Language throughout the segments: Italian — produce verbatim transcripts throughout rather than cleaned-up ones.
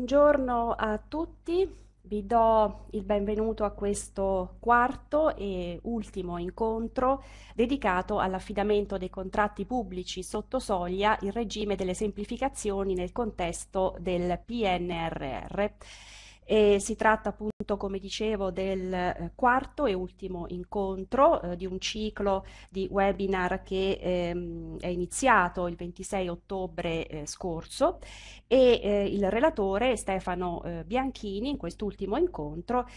Buongiorno a tutti, vi do il benvenuto a questo quarto e ultimo incontro dedicato all'affidamento dei contratti pubblici sotto soglia, il regime delle semplificazioni nel contesto del P N R R. E si tratta appunto, come dicevo, del eh, quarto e ultimo incontro eh, di un ciclo di webinar che ehm, è iniziato il ventisei ottobre eh, scorso e eh, il relatore Stefano eh, Bianchini in quest'ultimo incontro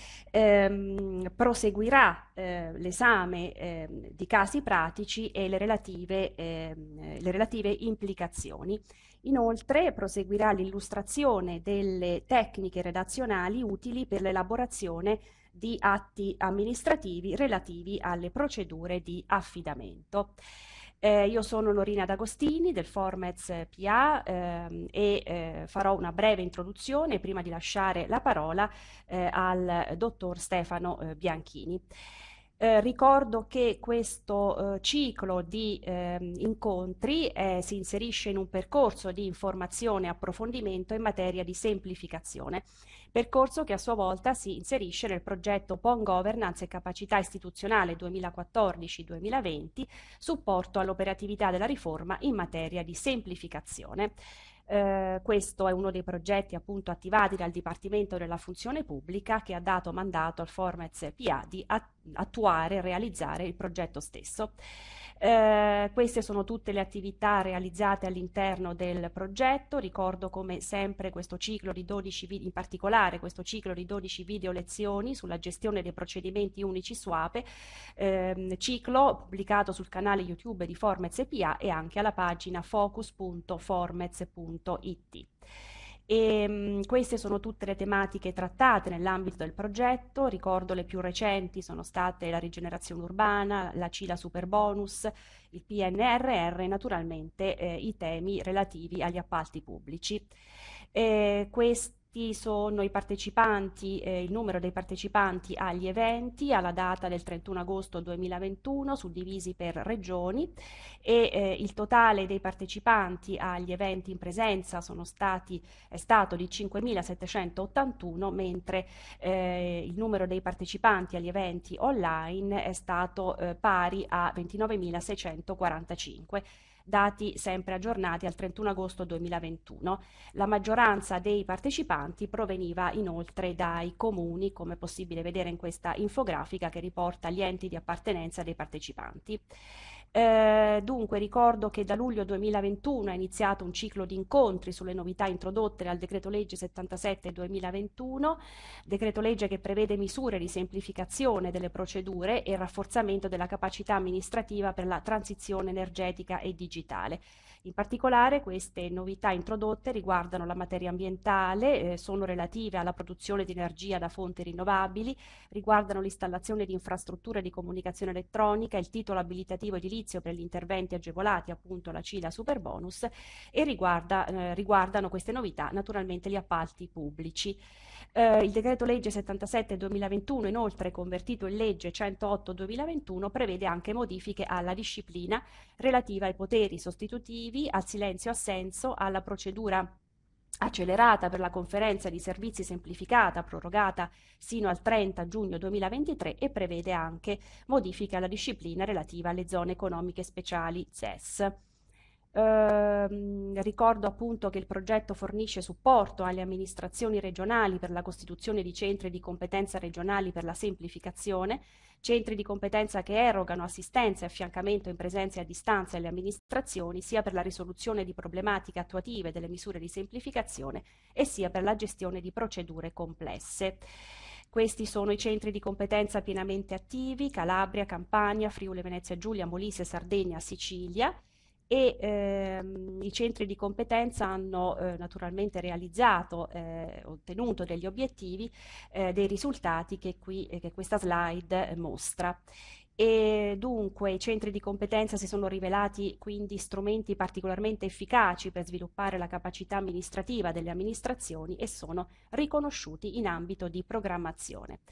ehm, proseguirà eh, l'esame eh, di casi pratici e le relative, ehm, le relative implicazioni. Inoltre proseguirà l'illustrazione delle tecniche redazionali utili per l'elaborazione di atti amministrativi relativi alle procedure di affidamento. Eh, io sono Lorina D'Agostini del Formez P A ehm, e eh, farò una breve introduzione prima di lasciare la parola eh, al dottor Stefano eh, Bianchini. Eh, ricordo che questo eh, ciclo di eh, incontri eh, si inserisce in un percorso di informazione e approfondimento in materia di semplificazione, percorso che a sua volta si inserisce nel progetto P O N Governance e Capacità Istituzionale duemilaquattordici duemilaventi, supporto all'operatività della riforma in materia di semplificazione. Eh, questo è uno dei progetti appunto attivati dal Dipartimento della Funzione Pubblica che ha dato mandato al Formez P A di attuare e realizzare il progetto stesso. Eh, queste sono tutte le attività realizzate all'interno del progetto. Ricordo come sempre questo ciclo di dodici video, in particolare questo ciclo di dodici video lezioni sulla gestione dei procedimenti unici SUAPE, ehm, ciclo pubblicato sul canale YouTube di Formez P A e anche alla pagina focus punto formez punto it. E, mh, queste sono tutte le tematiche trattate nell'ambito del progetto. Ricordo le più recenti sono state la rigenerazione urbana, la C I L A Superbonus, il P N R R e naturalmente eh, i temi relativi agli appalti pubblici. Eh, questi sono i partecipanti, eh, il numero dei partecipanti agli eventi alla data del trentuno agosto duemilaventuno, suddivisi per regioni, e eh, il totale dei partecipanti agli eventi in presenza sono stati, è stato di cinquemilasettecentottantuno, mentre eh, il numero dei partecipanti agli eventi online è stato eh, pari a ventinovemilaseicentoquarantacinque, dati sempre aggiornati al trentuno agosto duemilaventuno. La maggioranza dei partecipanti proveniva inoltre dai comuni, come è possibile vedere in questa infografica che riporta gli enti di appartenenza dei partecipanti. Eh, dunque ricordo che da luglio duemilaventuno è iniziato un ciclo di incontri sulle novità introdotte dal decreto legge settantasette duemilaventuno, decreto legge che prevede misure di semplificazione delle procedure e il rafforzamento della capacità amministrativa per la transizione energetica e digitale. In particolare queste novità introdotte riguardano la materia ambientale, eh, sono relative alla produzione di energia da fonti rinnovabili, riguardano l'installazione di infrastrutture di comunicazione elettronica, il titolo abilitativo edilizio per gli interventi agevolati, appunto la C I L A Superbonus, e riguarda, eh, riguardano queste novità naturalmente gli appalti pubblici. Eh, il decreto legge settantasette duemilaventuno, inoltre convertito in legge centootto duemilaventuno, prevede anche modifiche alla disciplina relativa ai poteri sostitutivi, al silenzio assenso, alla procedura accelerata per la conferenza di servizi semplificata prorogata sino al trenta giugno duemilaventitré, e prevede anche modifiche alla disciplina relativa alle zone economiche speciali Z E S. Eh, ricordo appunto che il progetto fornisce supporto alle amministrazioni regionali per la costituzione di centri di competenza regionali per la semplificazione, centri di competenza che erogano assistenza e affiancamento in presenza e a distanza alle amministrazioni, sia per la risoluzione di problematiche attuative delle misure di semplificazione e sia per la gestione di procedure complesse. Questi sono i centri di competenza pienamente attivi: Calabria, Campania, Friuli Venezia Giulia, Molise, Sardegna, Sicilia. E ehm, i centri di competenza hanno eh, naturalmente realizzato, eh, ottenuto degli obiettivi, eh, dei risultati che, qui, eh, che questa slide eh, mostra. E dunque i centri di competenza si sono rivelati quindi strumenti particolarmente efficaci per sviluppare la capacità amministrativa delle amministrazioni e sono riconosciuti in ambito di programmazione.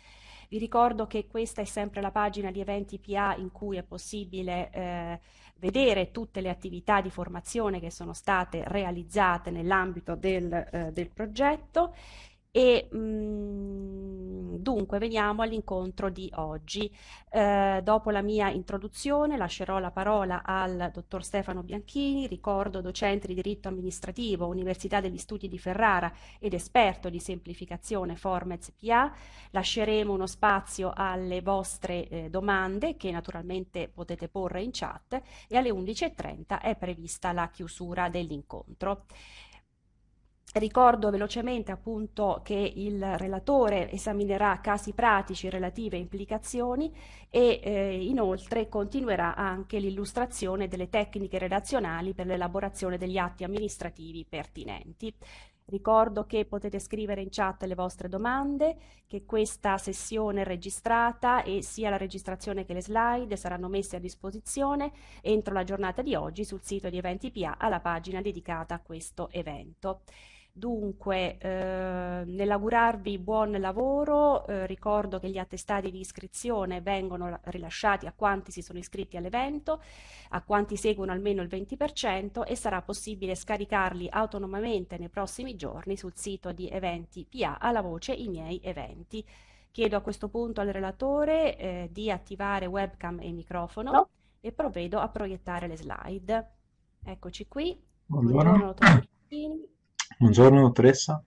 Vi ricordo che questa è sempre la pagina di Eventi P A in cui è possibile eh, vedere tutte le attività di formazione che sono state realizzate nell'ambito del, eh, del progetto. E mh, dunque veniamo all'incontro di oggi. Eh, dopo la mia introduzione lascerò la parola al dottor Stefano Bianchini, ricordo docente di diritto amministrativo, Università degli Studi di Ferrara ed esperto di semplificazione Formez P A. Lasceremo uno spazio alle vostre eh, domande che naturalmente potete porre in chat e alle undici e trenta è prevista la chiusura dell'incontro. Ricordo velocemente appunto che il relatore esaminerà casi pratici relative implicazioni e eh, inoltre continuerà anche l'illustrazione delle tecniche redazionali per l'elaborazione degli atti amministrativi pertinenti. Ricordo che potete scrivere in chat le vostre domande, che questa sessione è registrata e sia la registrazione che le slide saranno messe a disposizione entro la giornata di oggi sul sito di Eventi P A alla pagina dedicata a questo evento. Dunque, eh, nell'augurarvi buon lavoro, eh, ricordo che gli attestati di iscrizione vengono rilasciati a quanti si sono iscritti all'evento, a quanti seguono almeno il venti per cento e sarà possibile scaricarli autonomamente nei prossimi giorni sul sito di Eventi P A alla voce I miei eventi. Chiedo a questo punto al relatore eh, di attivare webcam e microfono no. e provvedo a proiettare le slide. Eccoci qui. Buongiorno, Buongiorno dottor Bianchini. Buongiorno dottoressa.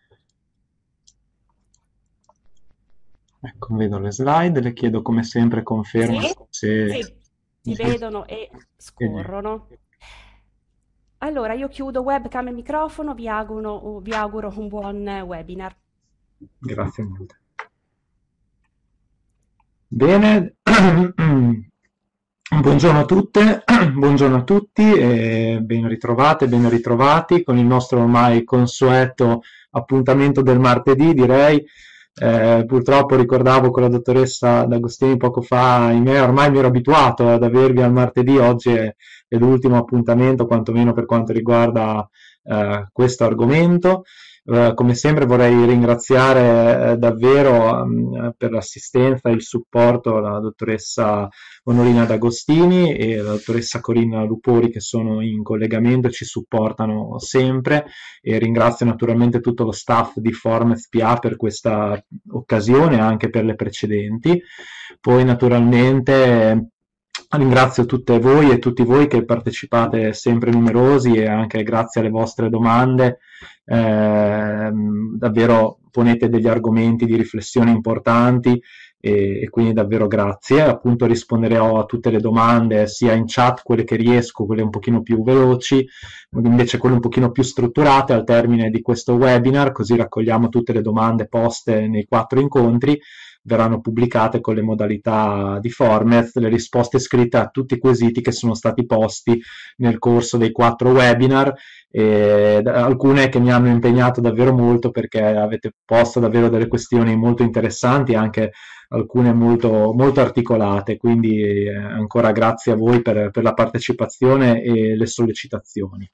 Ecco, vedo le slide, le chiedo come sempre conferma Sì, se... sì, si vedono e scorrono. Allora, io chiudo webcam e microfono, vi auguro, vi auguro un buon webinar. Grazie molte. Bene, buongiorno a tutte, buongiorno a tutti e ben ritrovate, ben ritrovati con il nostro ormai consueto appuntamento del martedì, direi. Eh, purtroppo ricordavo con la dottoressa D'Agostini poco fa, me, ormai mi ero abituato ad avervi al martedì, oggi è, è l'ultimo appuntamento, quantomeno per quanto riguarda eh, questo argomento. Uh, come sempre vorrei ringraziare eh, davvero um, per l'assistenza e il supporto la dottoressa Onorina D'Agostini e la dottoressa Corinna Lupori che sono in collegamento e ci supportano sempre, e ringrazio naturalmente tutto lo staff di Formez P A per questa occasione e anche per le precedenti. Poi naturalmente ringrazio tutte voi e tutti voi che partecipate sempre numerosi e anche grazie alle vostre domande eh, davvero ponete degli argomenti di riflessione importanti e, e quindi davvero grazie. Appunto risponderò a tutte le domande sia in chat, quelle che riesco, quelle un pochino più veloci, invece quelle un pochino più strutturate al termine di questo webinar, così raccogliamo tutte le domande poste nei quattro incontri. Verranno pubblicate con le modalità di Formez le risposte scritte a tutti i quesiti che sono stati posti nel corso dei quattro webinar, e alcune che mi hanno impegnato davvero molto perché avete posto davvero delle questioni molto interessanti, anche alcune molto, molto articolate, quindi eh, ancora grazie a voi per, per la partecipazione e le sollecitazioni.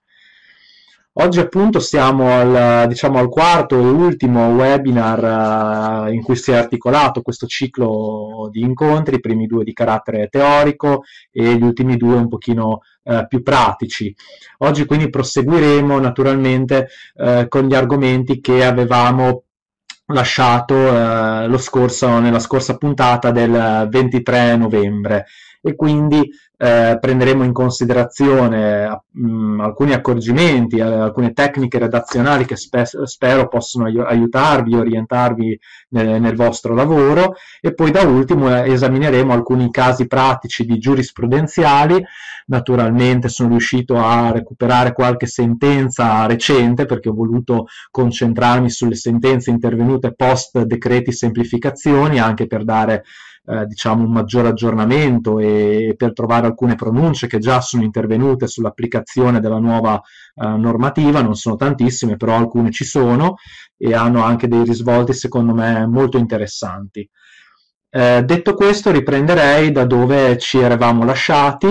Oggi appunto siamo al, diciamo, al quarto e ultimo webinar uh, in cui si è articolato questo ciclo di incontri, i primi due di carattere teorico e gli ultimi due un pochino uh, più pratici. Oggi quindi proseguiremo naturalmente uh, con gli argomenti che avevamo lasciato uh, lo scorso, nella scorsa puntata del ventitré novembre, e quindi eh, prenderemo in considerazione mh, alcuni accorgimenti, eh, alcune tecniche redazionali che spe spero possono ai aiutarvi, orientarvi nel, nel vostro lavoro, e poi da ultimo eh, esamineremo alcuni casi pratici di giurisprudenziali. Naturalmente sono riuscito a recuperare qualche sentenza recente perché ho voluto concentrarmi sulle sentenze intervenute post decreti semplificazioni, anche per dare Eh, diciamo un maggior aggiornamento e per trovare alcune pronunce che già sono intervenute sull'applicazione della nuova eh, normativa. Non sono tantissime, però alcune ci sono e hanno anche dei risvolti secondo me molto interessanti. Eh, detto questo, riprenderei da dove ci eravamo lasciati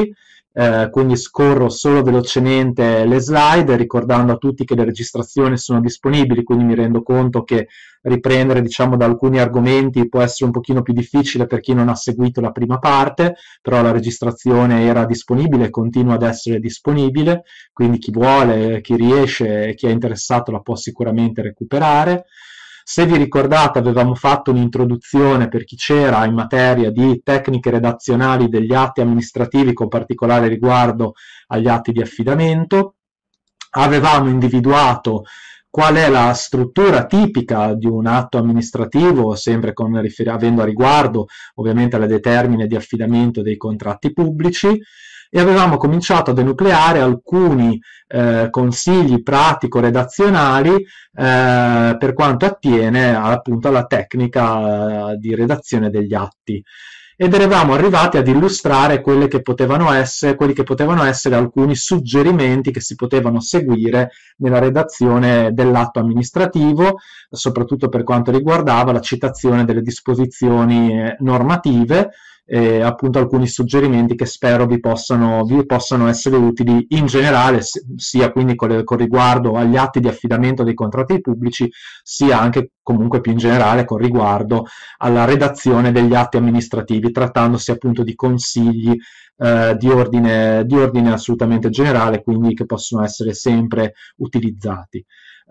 eh, quindi scorro solo velocemente le slide, ricordando a tutti che le registrazioni sono disponibili, quindi mi rendo conto che riprendere, diciamo, da alcuni argomenti può essere un pochino più difficile per chi non ha seguito la prima parte, però la registrazione era disponibile e continua ad essere disponibile, quindi chi vuole, chi riesce e chi è interessato la può sicuramente recuperare. Se vi ricordate, avevamo fatto un'introduzione, per chi c'era, in materia di tecniche redazionali degli atti amministrativi, con particolare riguardo agli atti di affidamento. Avevamo individuato qual è la struttura tipica di un atto amministrativo, sempre con, avendo a riguardo ovviamente alle determine di affidamento dei contratti pubblici, e avevamo cominciato ad enucleare alcuni eh, consigli pratico-redazionali eh, per quanto attiene appunto alla tecnica eh, di redazione degli atti. Ed eravamo arrivati ad illustrare quelle che potevano essere, quelli che potevano essere alcuni suggerimenti che si potevano seguire nella redazione dell'atto amministrativo, soprattutto per quanto riguardava la citazione delle disposizioni eh, normative, e appunto alcuni suggerimenti che spero vi possano, vi possano essere utili in generale, sia quindi con, con riguardo agli atti di affidamento dei contratti pubblici, sia anche comunque più in generale con riguardo alla redazione degli atti amministrativi, trattandosi appunto di consigli eh, di, ordine, di ordine assolutamente generale, quindi che possono essere sempre utilizzati.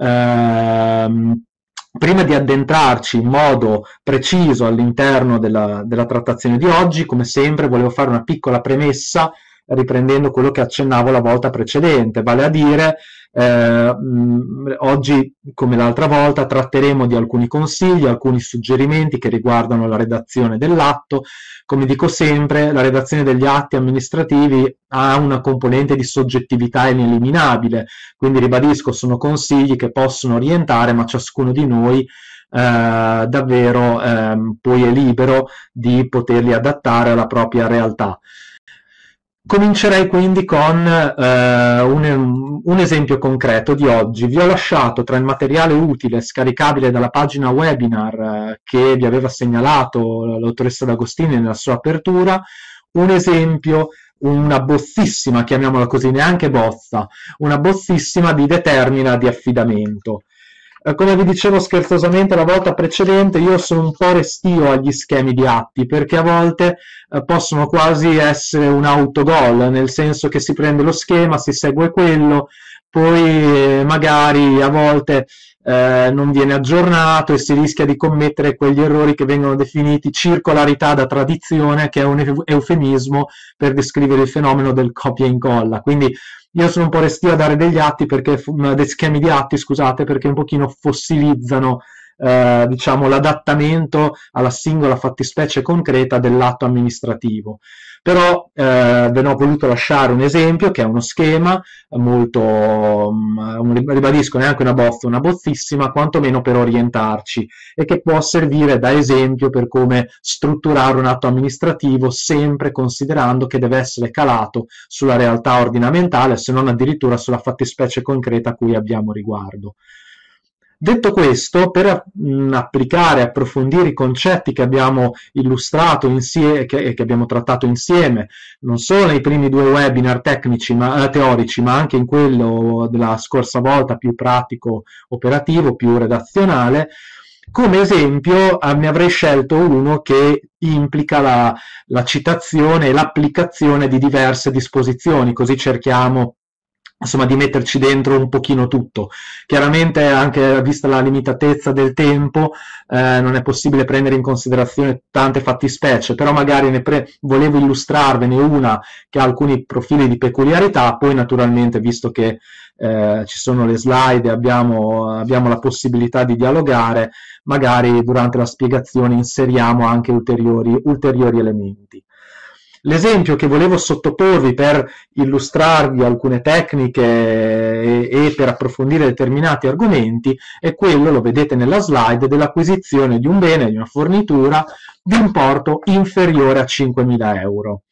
Ehm, Prima di addentrarci in modo preciso all'interno della, della trattazione di oggi, come sempre volevo fare una piccola premessa riprendendo quello che accennavo la volta precedente, vale a dire eh, mh, oggi come l'altra volta tratteremo di alcuni consigli, alcuni suggerimenti che riguardano la redazione dell'atto. Come dico sempre, la redazione degli atti amministrativi ha una componente di soggettività ineliminabile, quindi ribadisco, sono consigli che possono orientare, ma ciascuno di noi eh, davvero eh, poi è libero di poterli adattare alla propria realtà. Comincerei quindi con eh, un, un esempio concreto di oggi. Vi ho lasciato tra il materiale utile scaricabile dalla pagina webinar eh, che vi aveva segnalato l'autoressa D'Agostini nella sua apertura, un esempio, una bozzissima, chiamiamola così, neanche bozza, una bozzissima di determina di affidamento. Eh, come vi dicevo scherzosamente la volta precedente, io sono un po' restio agli schemi di atti, perché a volte eh, possono quasi essere un autogol, nel senso che si prende lo schema, si segue quello, poi eh, magari a volte eh, non viene aggiornato e si rischia di commettere quegli errori che vengono definiti circolarità da tradizione, che è un eufemismo per descrivere il fenomeno del copia e incolla. Quindi io sono un po' restio a dare degli atti perché, dei schemi di atti, scusate, perché un pochino fossilizzano eh, diciamo, l'adattamento alla singola fattispecie concreta dell'atto amministrativo. Però eh, ve ne ho voluto lasciare un esempio che è uno schema molto, um, ribadisco, neanche una bozza, una bozzissima, quantomeno per orientarci, e che può servire da esempio per come strutturare un atto amministrativo, sempre considerando che deve essere calato sulla realtà ordinamentale, se non addirittura sulla fattispecie concreta a cui abbiamo riguardo. Detto questo, per mh, applicare e approfondire i concetti che abbiamo illustrato insieme, che, che abbiamo trattato insieme, non solo nei primi due webinar tecnici, ma, eh, teorici, ma anche in quello della scorsa volta più pratico, operativo, più redazionale, come esempio eh, ne avrei scelto uno che implica la, la citazione e l'applicazione di diverse disposizioni, così cerchiamo insomma di metterci dentro un pochino tutto. Chiaramente, anche vista la limitatezza del tempo, eh, non è possibile prendere in considerazione tante fattispecie, però magari ne pre- volevo illustrarvene una che ha alcuni profili di peculiarità, poi naturalmente, visto che eh, ci sono le slide e abbiamo, abbiamo la possibilità di dialogare, magari durante la spiegazione inseriamo anche ulteriori, ulteriori elementi. L'esempio che volevo sottoporvi per illustrarvi alcune tecniche e, e per approfondire determinati argomenti è quello, lo vedete nella slide, dell'acquisizione di un bene, di una fornitura, di importo inferiore a cinquemila euro.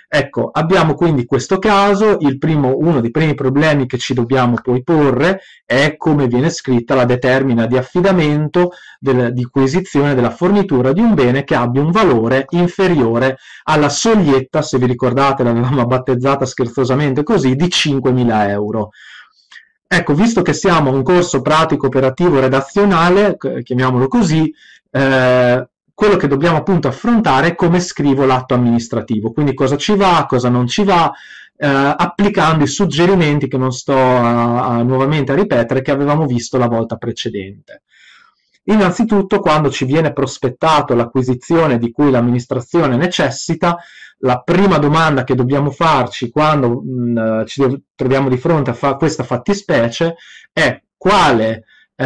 Ecco, abbiamo quindi questo caso, il primo, uno dei primi problemi che ci dobbiamo poi porre è come viene scritta la determina di affidamento del, di acquisizione della fornitura di un bene che abbia un valore inferiore alla soglietta, se vi ricordate l'avevamo battezzata scherzosamente così, di cinquemila euro. Ecco, visto che siamo a un corso pratico operativo redazionale, chiamiamolo così, eh, quello che dobbiamo appunto affrontare è come scrivo l'atto amministrativo, quindi cosa ci va, cosa non ci va, eh, applicando i suggerimenti che non sto a, a, nuovamente a ripetere che avevamo visto la volta precedente. Innanzitutto, quando ci viene prospettato l'acquisizione di cui l'amministrazione necessita, la prima domanda che dobbiamo farci quando mh, ci troviamo di fronte a fa questa fattispecie è quale,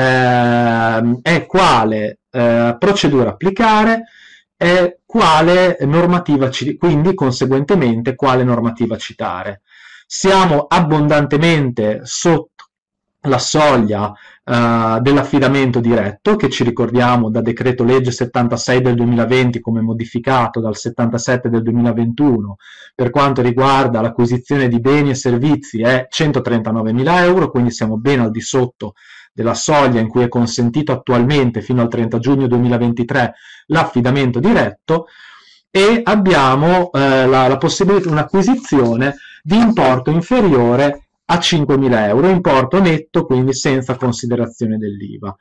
eh, è quale eh, procedura applicare e quale normativa, quindi conseguentemente quale normativa citare. Siamo abbondantemente sotto la soglia uh, dell'affidamento diretto, che ci ricordiamo da decreto legge settantasei del duemilaventi come modificato dal settantasette del duemilaventuno per quanto riguarda l'acquisizione di beni e servizi è centotrentanovemila euro, quindi siamo ben al di sotto della soglia in cui è consentito attualmente fino al trenta giugno duemilaventitré l'affidamento diretto, e abbiamo eh, la, la possibilità di un'acquisizione di importo inferiore a cinquemila euro, importo netto, quindi senza considerazione dell'I V A.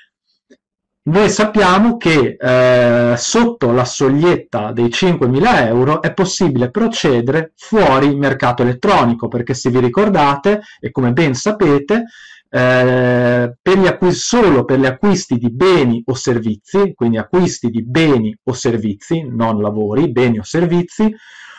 Noi sappiamo che eh, sotto la soglietta dei cinquemila euro è possibile procedere fuori mercato elettronico, perché se vi ricordate, e come ben sapete, eh, per gli acquisti, solo per gli acquisti di beni o servizi, quindi acquisti di beni o servizi, non lavori, beni o servizi,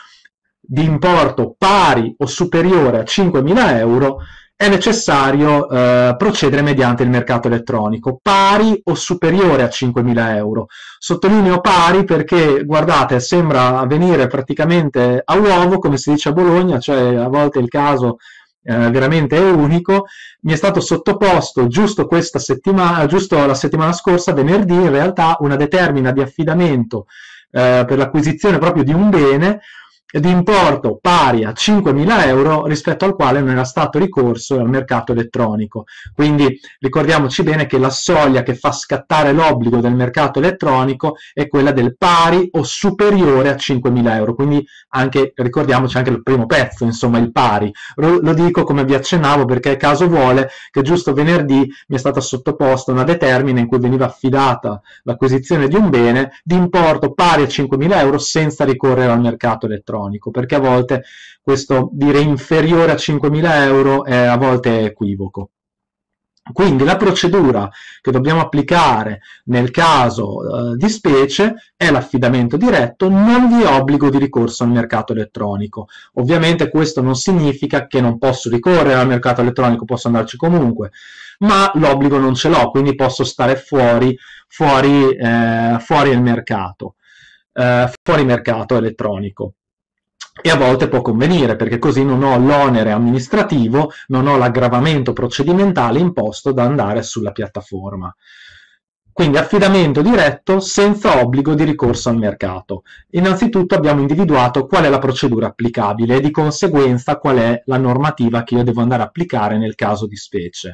di importo pari o superiore a cinquemila euro, è necessario eh, procedere mediante il mercato elettronico, pari o superiore a cinquemila euro. Sottolineo pari perché, guardate, sembra avvenire praticamente a uovo, come si dice a Bologna, cioè a volte il caso eh, veramente è unico. Mi è stato sottoposto giusto questa settimana, giusto la settimana scorsa, venerdì, in realtà, una determina di affidamento eh, per l'acquisizione proprio di un bene di importo pari a cinquemila euro, rispetto al quale non era stato ricorso al mercato elettronico. Quindi ricordiamoci bene che la soglia che fa scattare l'obbligo del mercato elettronico è quella del pari o superiore a cinquemila euro, quindi anche, ricordiamoci anche il primo pezzo, insomma il pari. Lo dico come vi accennavo perché caso vuole che giusto venerdì mi è stata sottoposta una determina in cui veniva affidata l'acquisizione di un bene di importo pari a cinquemila euro senza ricorrere al mercato elettronico, perché a volte questo dire inferiore a cinquemila euro è a volte equivoco. Quindi la procedura che dobbiamo applicare nel caso eh, di specie è l'affidamento diretto, non vi è obbligo di ricorso al mercato elettronico. Ovviamente questo non significa che non posso ricorrere al mercato elettronico, posso andarci comunque, ma l'obbligo non ce l'ho, quindi posso stare fuori, fuori, eh, fuori il mercato, eh, fuori mercato elettronico. E a volte può convenire, perché così non ho l'onere amministrativo, non ho l'aggravamento procedimentale imposto da andare sulla piattaforma. Quindi affidamento diretto senza obbligo di ricorso al mercato. Innanzitutto abbiamo individuato qual è la procedura applicabile e di conseguenza qual è la normativa che io devo andare a applicare nel caso di specie.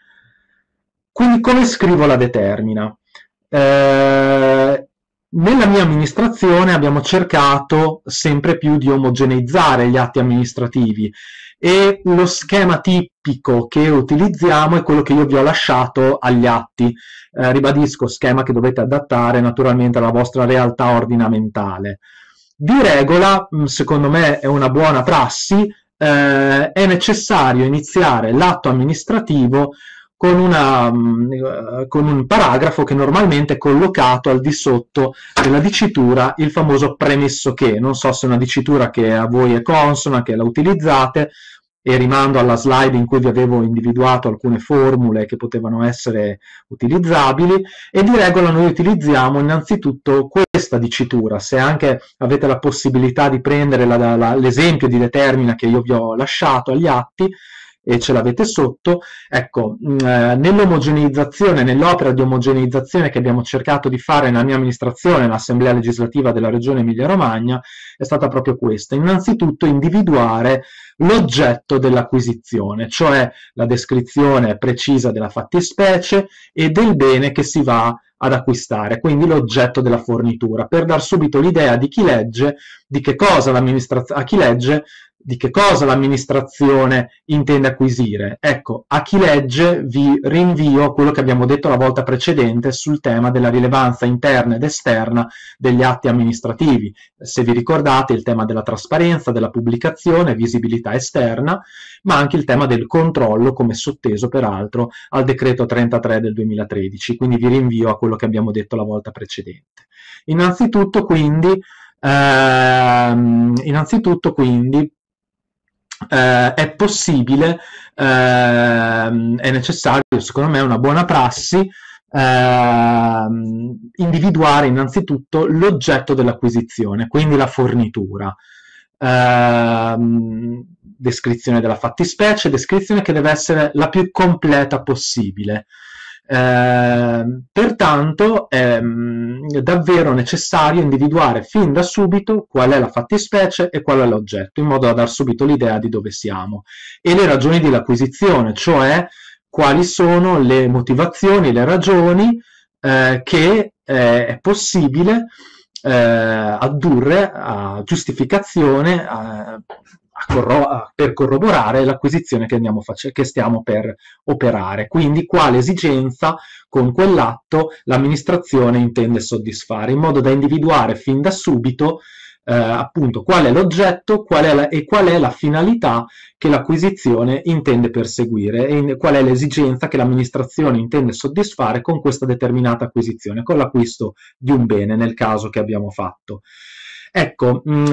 Quindi come scrivo la determina? Eh, Nella mia amministrazione abbiamo cercato sempre più di omogeneizzare gli atti amministrativi e lo schema tipico che utilizziamo è quello che io vi ho lasciato agli atti. Eh, ribadisco, schema che dovete adattare naturalmente alla vostra realtà ordinamentale. Di regola, secondo me è una buona prassi, eh, è necessario iniziare l'atto amministrativo Con, una, con un paragrafo che normalmente è collocato al di sotto della dicitura, il famoso premesso che. Non so se è una dicitura che a voi è consona, che la utilizzate, e rimando alla slide in cui vi avevo individuato alcune formule che potevano essere utilizzabili, e di regola noi utilizziamo innanzitutto questa dicitura. Se anche avete la possibilità di prendere l'esempio di determina che io vi ho lasciato agli atti, e ce l'avete sotto. Ecco, eh, nell'omogeneizzazione, nell'opera di omogeneizzazione che abbiamo cercato di fare nella mia amministrazione, l'Assemblea legislativa della Regione Emilia-Romagna, è stata proprio questa. Innanzitutto individuare l'oggetto dell'acquisizione, cioè la descrizione precisa della fattispecie e del bene che si va ad acquistare, quindi l'oggetto della fornitura, per dar subito l'idea di chi legge di che cosa l'amministrazione, a chi legge di che cosa l'amministrazione intende acquisire. Ecco, a chi legge vi rinvio a quello che abbiamo detto la volta precedente sul tema della rilevanza interna ed esterna degli atti amministrativi. Se vi ricordate, il tema della trasparenza, della pubblicazione, visibilità esterna, ma anche il tema del controllo, come sotteso peraltro al decreto trentatré del duemilatredici, quindi vi rinvio a quello che abbiamo detto la volta precedente. Innanzitutto quindi, ehm, innanzitutto quindi Uh, è possibile, uh, è necessario, secondo me, una buona prassi uh, individuare innanzitutto l'oggetto dell'acquisizione, quindi la fornitura. Uh, descrizione della fattispecie, descrizione che deve essere la più completa possibile. Eh, pertanto è mh, davvero necessario individuare fin da subito qual è la fattispecie e qual è l'oggetto, in modo da dar subito l'idea di dove siamo, e le ragioni dell'acquisizione, cioè quali sono le motivazioni, le ragioni eh, che eh, è possibile eh, addurre a giustificazione a, a corro- per corroborare l'acquisizione che, andiamo face- che stiamo per operare. Quindi quale esigenza con quell'atto l'amministrazione intende soddisfare, in modo da individuare fin da subito eh, appunto qual è l'oggetto qual è la- e qual è la finalità che l'acquisizione intende perseguire e in- qual è l'esigenza che l'amministrazione intende soddisfare con questa determinata acquisizione, con l'acquisto di un bene nel caso che abbiamo fatto. Ecco, mh,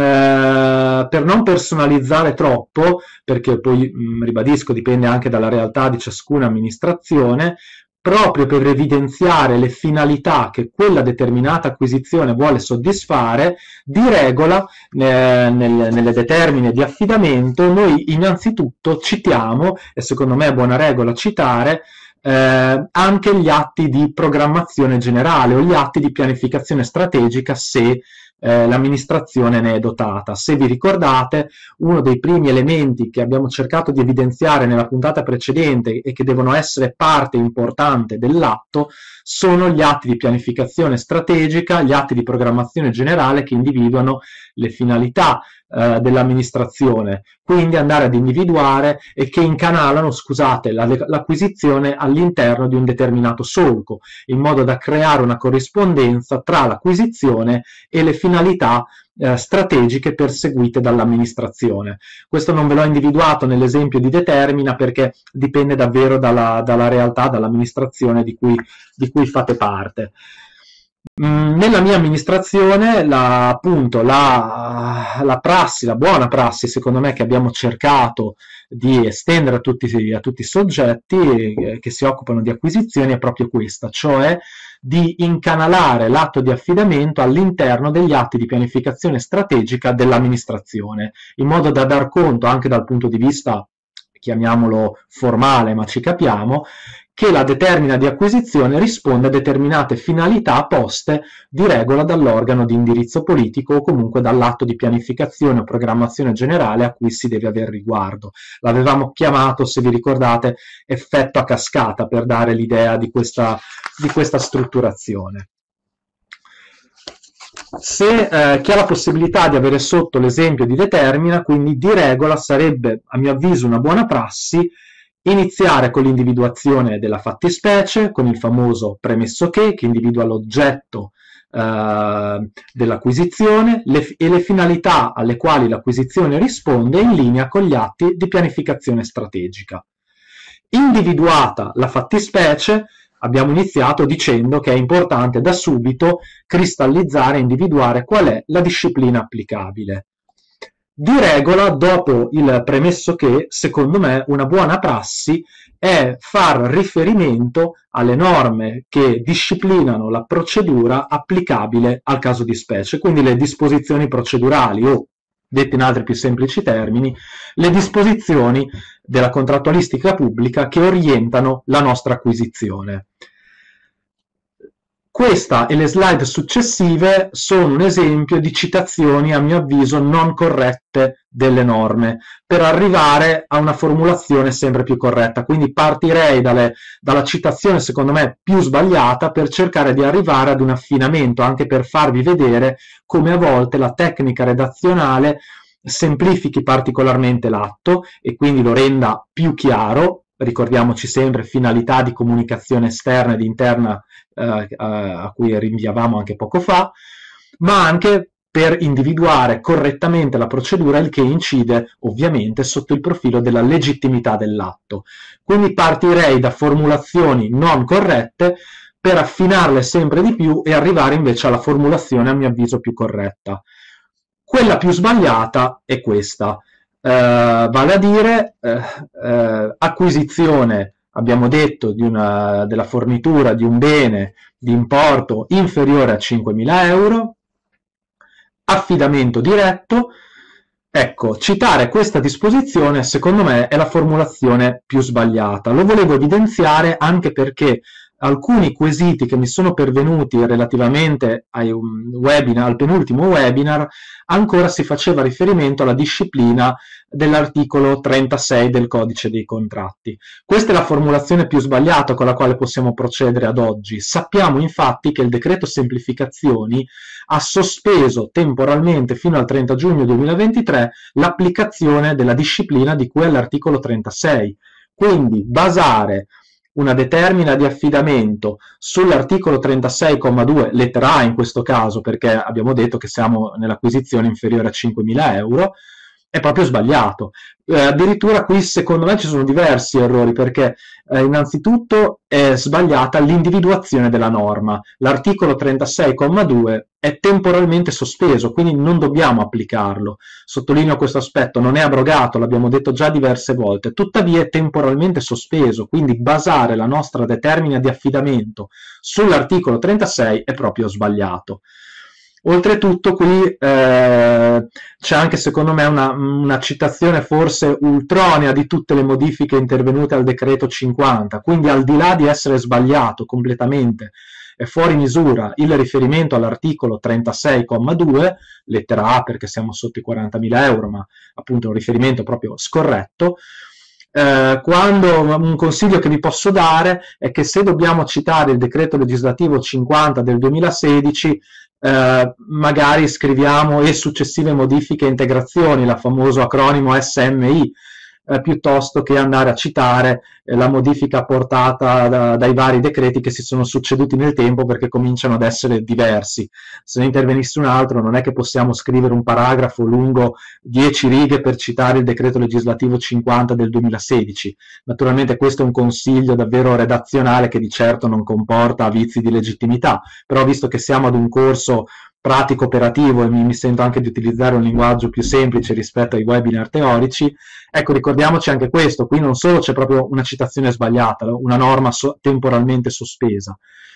eh, per non personalizzare troppo, perché poi, mh, ribadisco, dipende anche dalla realtà di ciascuna amministrazione, proprio per evidenziare le finalità che quella determinata acquisizione vuole soddisfare, di regola, eh, nel, nelle determine di affidamento, noi innanzitutto citiamo, e secondo me è buona regola citare, eh, anche gli atti di programmazione generale o gli atti di pianificazione strategica, se Eh, l'amministrazione ne è dotata. Se vi ricordate, uno dei primi elementi che abbiamo cercato di evidenziare nella puntata precedente e che devono essere parte importante dell'atto sono gli atti di pianificazione strategica, gli atti di programmazione generale che individuano le finalità eh, dell'amministrazione, quindi andare ad individuare e che incanalano, scusate, la, l'acquisizione all'interno di un determinato solco, in modo da creare una corrispondenza tra l'acquisizione e le finalità eh, strategiche perseguite dall'amministrazione. Questo non ve l'ho individuato nell'esempio di determina, perché dipende davvero dalla, dalla realtà, dall'amministrazione di cui, di cui fate parte. Mm, nella mia amministrazione, la, appunto, la, la prassi, la buona prassi, secondo me, che abbiamo cercato di estendere a tutti, a tutti i soggetti eh, che si occupano di acquisizioni è proprio questa, cioè di incanalare l'atto di affidamento all'interno degli atti di pianificazione strategica dell'amministrazione, in modo da dar conto, anche dal punto di vista, chiamiamolo formale, ma ci capiamo, che la determina di acquisizione risponde a determinate finalità poste di regola dall'organo di indirizzo politico o comunque dall'atto di pianificazione o programmazione generale a cui si deve aver riguardo. L'avevamo chiamato, se vi ricordate, effetto a cascata, per dare l'idea di questa, di questa strutturazione. Se eh, chi ha la possibilità di avere sotto l'esempio di determina, quindi di regola sarebbe, a mio avviso, una buona prassi iniziare con l'individuazione della fattispecie, con il famoso premesso che, che individua l'oggetto eh, dell'acquisizione le, e le finalità alle quali l'acquisizione risponde in linea con gli atti di pianificazione strategica. Individuata la fattispecie, abbiamo iniziato dicendo che è importante da subito cristallizzare e individuare qual è la disciplina applicabile. Di regola, dopo il premesso che, secondo me, una buona prassi è far riferimento alle norme che disciplinano la procedura applicabile al caso di specie, quindi le disposizioni procedurali o, dette in altri più semplici termini, le disposizioni della contrattualistica pubblica che orientano la nostra acquisizione. Questa e le slide successive sono un esempio di citazioni, a mio avviso, non corrette delle norme, per arrivare a una formulazione sempre più corretta. Quindi partirei dalle, dalla citazione, secondo me, più sbagliata, per cercare di arrivare ad un affinamento, anche per farvi vedere come a volte la tecnica redazionale semplifichi particolarmente l'atto e quindi lo renda più chiaro. Ricordiamoci sempre finalità di comunicazione esterna ed interna eh, a cui rinviavamo anche poco fa, ma anche per individuare correttamente la procedura, il che incide ovviamente sotto il profilo della legittimità dell'atto. Quindi partirei da formulazioni non corrette per affinarle sempre di più e arrivare invece alla formulazione, a mio avviso, più corretta. Quella più sbagliata è questa. Uh, vale a dire uh, uh, acquisizione, abbiamo detto, di una, della fornitura di un bene di importo inferiore a cinquemila euro, affidamento diretto. Ecco, citare questa disposizione secondo me è la formulazione più sbagliata. Lo volevo evidenziare anche perché alcuni quesiti che mi sono pervenuti relativamente ai webinar, al penultimo webinar, ancora si faceva riferimento alla disciplina dell'articolo trentasei del codice dei contratti. Questa è la formulazione più sbagliata con la quale possiamo procedere ad oggi. Sappiamo infatti che il decreto semplificazioni ha sospeso temporalmente fino al trenta giugno duemilaventitré l'applicazione della disciplina di cui è l'articolo trentasei. Quindi basare una determina di affidamento sull'articolo trentasei comma due, lettera A in questo caso, perché abbiamo detto che siamo nell'acquisizione inferiore a cinquemila euro, è proprio sbagliato. Eh, addirittura qui secondo me ci sono diversi errori, perché eh, innanzitutto è sbagliata l'individuazione della norma. L'articolo trentasei comma due è temporalmente sospeso, quindi non dobbiamo applicarlo. Sottolineo questo aspetto, non è abrogato, l'abbiamo detto già diverse volte, tuttavia è temporalmente sospeso, quindi basare la nostra determina di affidamento sull'articolo trentasei è proprio sbagliato. Oltretutto qui eh, c'è anche secondo me una, una citazione forse ultronea di tutte le modifiche intervenute al decreto cinquanta, quindi al di là di essere sbagliato completamente e fuori misura il riferimento all'articolo trentasei comma due, lettera A perché siamo sotto i quarantamila euro, ma appunto un riferimento proprio scorretto. Eh, quando un consiglio che vi posso dare è che se dobbiamo citare il decreto legislativo cinquanta del duemilasedici, eh, magari scriviamo e successive modifiche e integrazioni, la famoso acronimo S M I, eh, piuttosto che andare a citare eh, la modifica apportata da, dai vari decreti che si sono succeduti nel tempo, perché cominciano ad essere diversi. Se ne intervenisse un altro, non è che possiamo scrivere un paragrafo lungo dieci righe per citare il decreto legislativo cinquanta del duemilasedici. Naturalmente questo è un consiglio davvero redazionale che di certo non comporta vizi di legittimità, però visto che siamo ad un corso pratico operativo e mi, mi sento anche di utilizzare un linguaggio più semplice rispetto ai webinar teorici, ecco, ricordiamoci anche questo, qui non solo c'è proprio una citazione sbagliata, una norma so- temporalmente sospesa,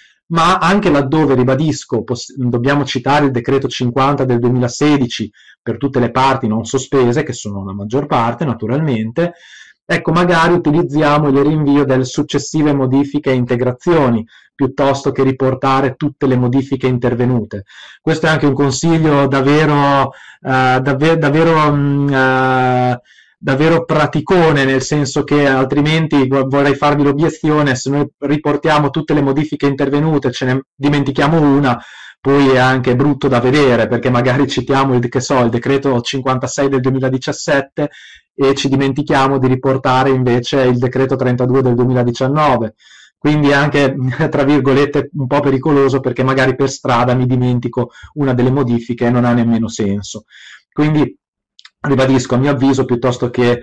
ma anche laddove, ribadisco, dobbiamo citare il decreto cinquanta del duemilasedici per tutte le parti non sospese, che sono la maggior parte naturalmente, ecco, magari utilizziamo il rinvio delle successive modifiche e integrazioni, piuttosto che riportare tutte le modifiche intervenute. Questo è anche un consiglio davvero, eh, davvero, davvero, mh, eh, davvero praticone, nel senso che altrimenti vorrei farvi l'obiezione, se noi riportiamo tutte le modifiche intervenute, ce ne dimentichiamo una, poi è anche brutto da vedere, perché magari citiamo il, che so, il decreto cinquantasei del duemiladiciassette e ci dimentichiamo di riportare invece il decreto trentadue del duemiladiciannove. Quindi è anche, tra virgolette, un po' pericoloso, perché magari per strada mi dimentico una delle modifiche e non ha nemmeno senso. Quindi ribadisco, a mio avviso, piuttosto che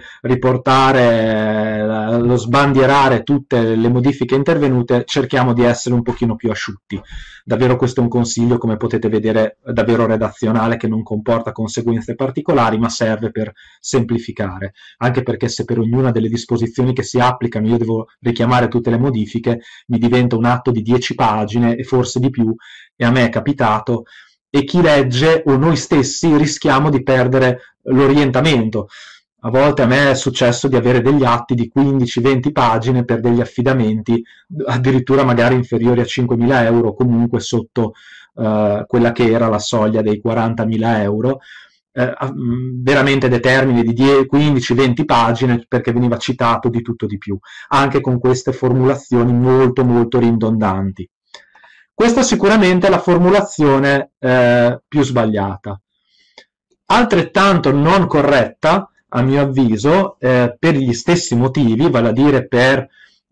riportare, lo sbandierare tutte le modifiche intervenute, cerchiamo di essere un pochino più asciutti. Davvero questo è un consiglio, come potete vedere, davvero redazionale, che non comporta conseguenze particolari, ma serve per semplificare. Anche perché se per ognuna delle disposizioni che si applicano io devo richiamare tutte le modifiche, mi diventa un atto di dieci pagine e forse di più, e a me è capitato e chi legge o noi stessi rischiamo di perdere l'orientamento. A volte a me è successo di avere degli atti di quindici venti pagine per degli affidamenti addirittura magari inferiori a cinquemila euro, comunque sotto eh, quella che era la soglia dei quarantamila euro, eh, veramente dei termini di quindici venti pagine perché veniva citato di tutto di più, anche con queste formulazioni molto molto ridondanti. Questa sicuramente è la formulazione eh, più sbagliata. Altrettanto non corretta, a mio avviso, eh, per gli stessi motivi, vale a dire per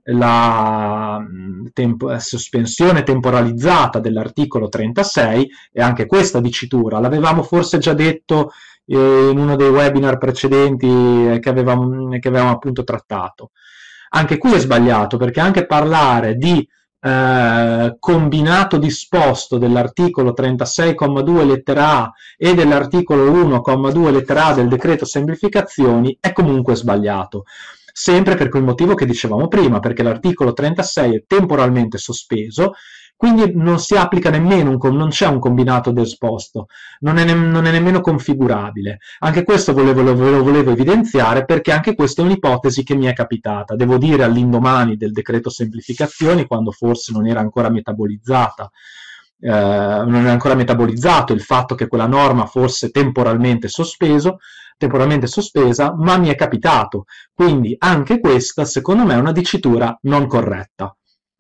la tempo, sospensione temporalizzata dell'articolo trentasei, e anche questa dicitura l'avevamo forse già detto eh, in uno dei webinar precedenti che avevamo, che avevamo appunto trattato. Anche qui è sbagliato, perché anche parlare di eh, combinato disposto dell'articolo trentasei comma due lettera A e dell'articolo uno comma due lettera A del decreto semplificazioni è comunque sbagliato, sempre per quel motivo che dicevamo prima, perché l'articolo trentasei è temporalmente sospeso, quindi non si applica nemmeno, un, non c'è un combinato disposto, non è, ne, non è nemmeno configurabile. Anche questo volevo, lo, lo volevo evidenziare, perché anche questa è un'ipotesi che mi è capitata. Devo dire, all'indomani del decreto semplificazioni, quando forse non era ancora metabolizzata, eh, non era ancora metabolizzato il fatto che quella norma fosse temporalmente sospeso, temporalmente sospesa, ma mi è capitato. Quindi anche questa, secondo me, è una dicitura non corretta.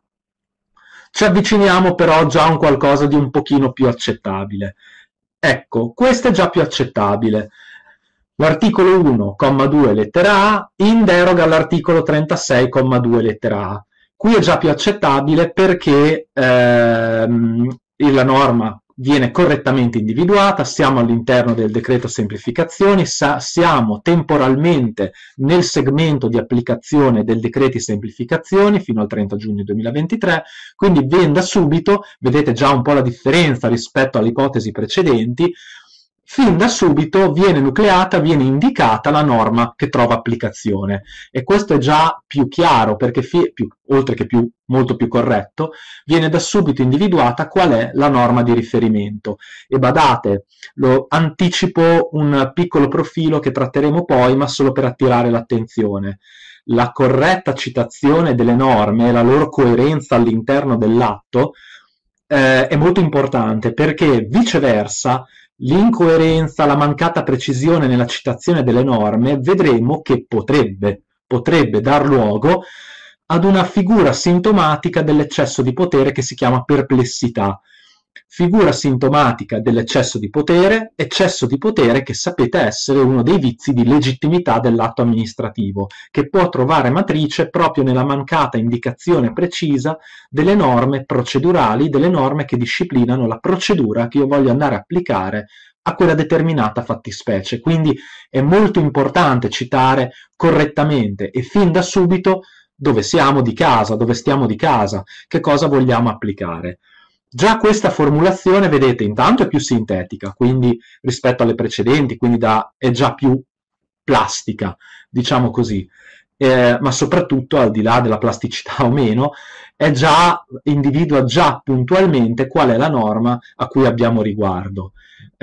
Ci avviciniamo però già a un qualcosa di un pochino più accettabile. Ecco, questo è già più accettabile. L'articolo uno comma due lettera A in deroga all'articolo trentasei comma due lettera A. Qui è già più accettabile perché ehm, la norma viene correttamente individuata, siamo all'interno del decreto semplificazioni, siamo temporalmente nel segmento di applicazione del decreti semplificazioni fino al trenta giugno duemilaventitré, quindi ben da subito, vedete già un po' la differenza rispetto alle ipotesi precedenti, fin da subito viene nucleata, viene indicata la norma che trova applicazione, e questo è già più chiaro perché, più, oltre che più, molto più corretto, viene da subito individuata qual è la norma di riferimento. E badate, lo anticipo un piccolo profilo che tratteremo poi, ma solo per attirare l'attenzione. La corretta citazione delle norme e la loro coerenza all'interno dell'atto eh, è molto importante, perché viceversa l'incoerenza, la mancata precisione nella citazione delle norme, vedremo che potrebbe, potrebbe dar luogo ad una figura sintomatica dell'eccesso di potere che si chiama perplessità. Figura sintomatica dell'eccesso di potere, eccesso di potere che sapete essere uno dei vizi di legittimità dell'atto amministrativo, che può trovare matrice proprio nella mancata indicazione precisa delle norme procedurali, delle norme che disciplinano la procedura che io voglio andare a applicare a quella determinata fattispecie. Quindi è molto importante citare correttamente e fin da subito dove siamo di casa, dove stiamo di casa, che cosa vogliamo applicare. Già questa formulazione, vedete, intanto è più sintetica, quindi rispetto alle precedenti, quindi da, è già più plastica, diciamo così, eh, ma soprattutto, al di là della plasticità o meno, è già, individua già puntualmente qual è la norma a cui abbiamo riguardo.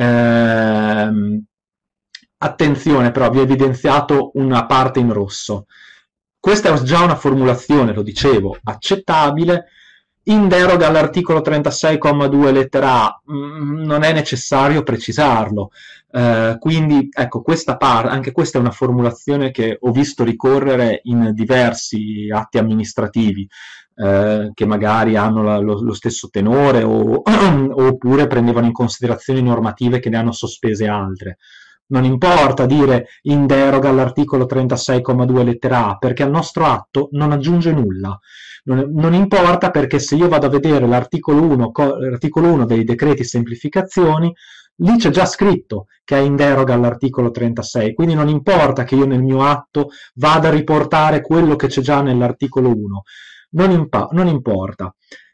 Eh, attenzione però, vi ho evidenziato una parte in rosso. Questa è già una formulazione, lo dicevo, accettabile, in deroga all'articolo trentasei comma due lettera A, mh, non è necessario precisarlo, eh, quindi ecco, questa parte, anche questa è una formulazione che ho visto ricorrere in diversi atti amministrativi, eh, che magari hanno la, lo, lo stesso tenore o, oppure prendevano in considerazione normative che ne hanno sospese altre. Non importa dire in deroga all'articolo trentasei comma due lettera A, perché al nostro atto non aggiunge nulla. Non, non importa, perché se io vado a vedere l'articolo uno, l'articolo uno dei decreti semplificazioni, lì c'è già scritto che è in deroga all'articolo trentasei, quindi non importa che io nel mio atto vada a riportare quello che c'è già nell'articolo uno, non, impa- non importa.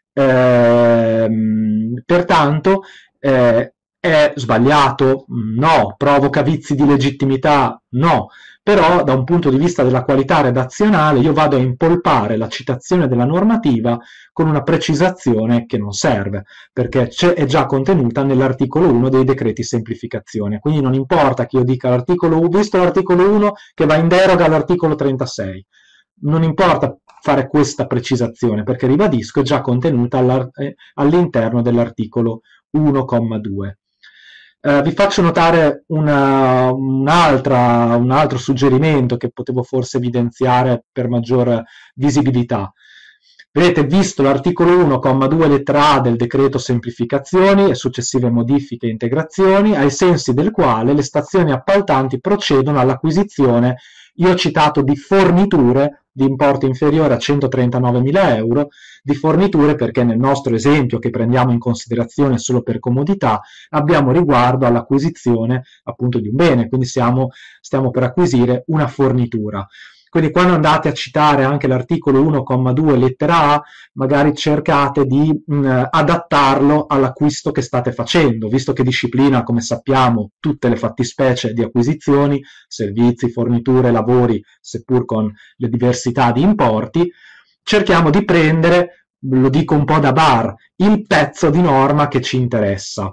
Ehm, pertanto, eh, è sbagliato? No. Provoca vizi di legittimità? No. però da un punto di vista della qualità redazionale io vado a impolpare la citazione della normativa con una precisazione che non serve, perché è già contenuta nell'articolo uno dei decreti semplificazione. Quindi non importa che io dica l'articolo uno, visto l'articolo uno che va in deroga all'articolo trentasei, non importa fare questa precisazione, perché ribadisco è già contenuta all'interno dell'articolo uno comma due. Uh, vi faccio notare una, un'altra, un altro suggerimento che potevo forse evidenziare per maggior visibilità. Vedete, visto l'articolo uno comma due lettera A del decreto semplificazioni e successive modifiche e integrazioni, ai sensi del quale le stazioni appaltanti procedono all'acquisizione, io ho citato di forniture di importo inferiore a centotrentanovemila euro, di forniture perché nel nostro esempio, che prendiamo in considerazione solo per comodità, abbiamo riguardo all'acquisizione appunto di un bene, quindi siamo, stiamo per acquisire una fornitura. Quindi quando andate a citare anche l'articolo uno comma due lettera A, magari cercate di mh, adattarlo all'acquisto che state facendo, visto che disciplina, come sappiamo, tutte le fattispecie di acquisizioni, servizi, forniture, lavori, seppur con le diversità di importi, cerchiamo di prendere, lo dico un po' da bar, il pezzo di norma che ci interessa.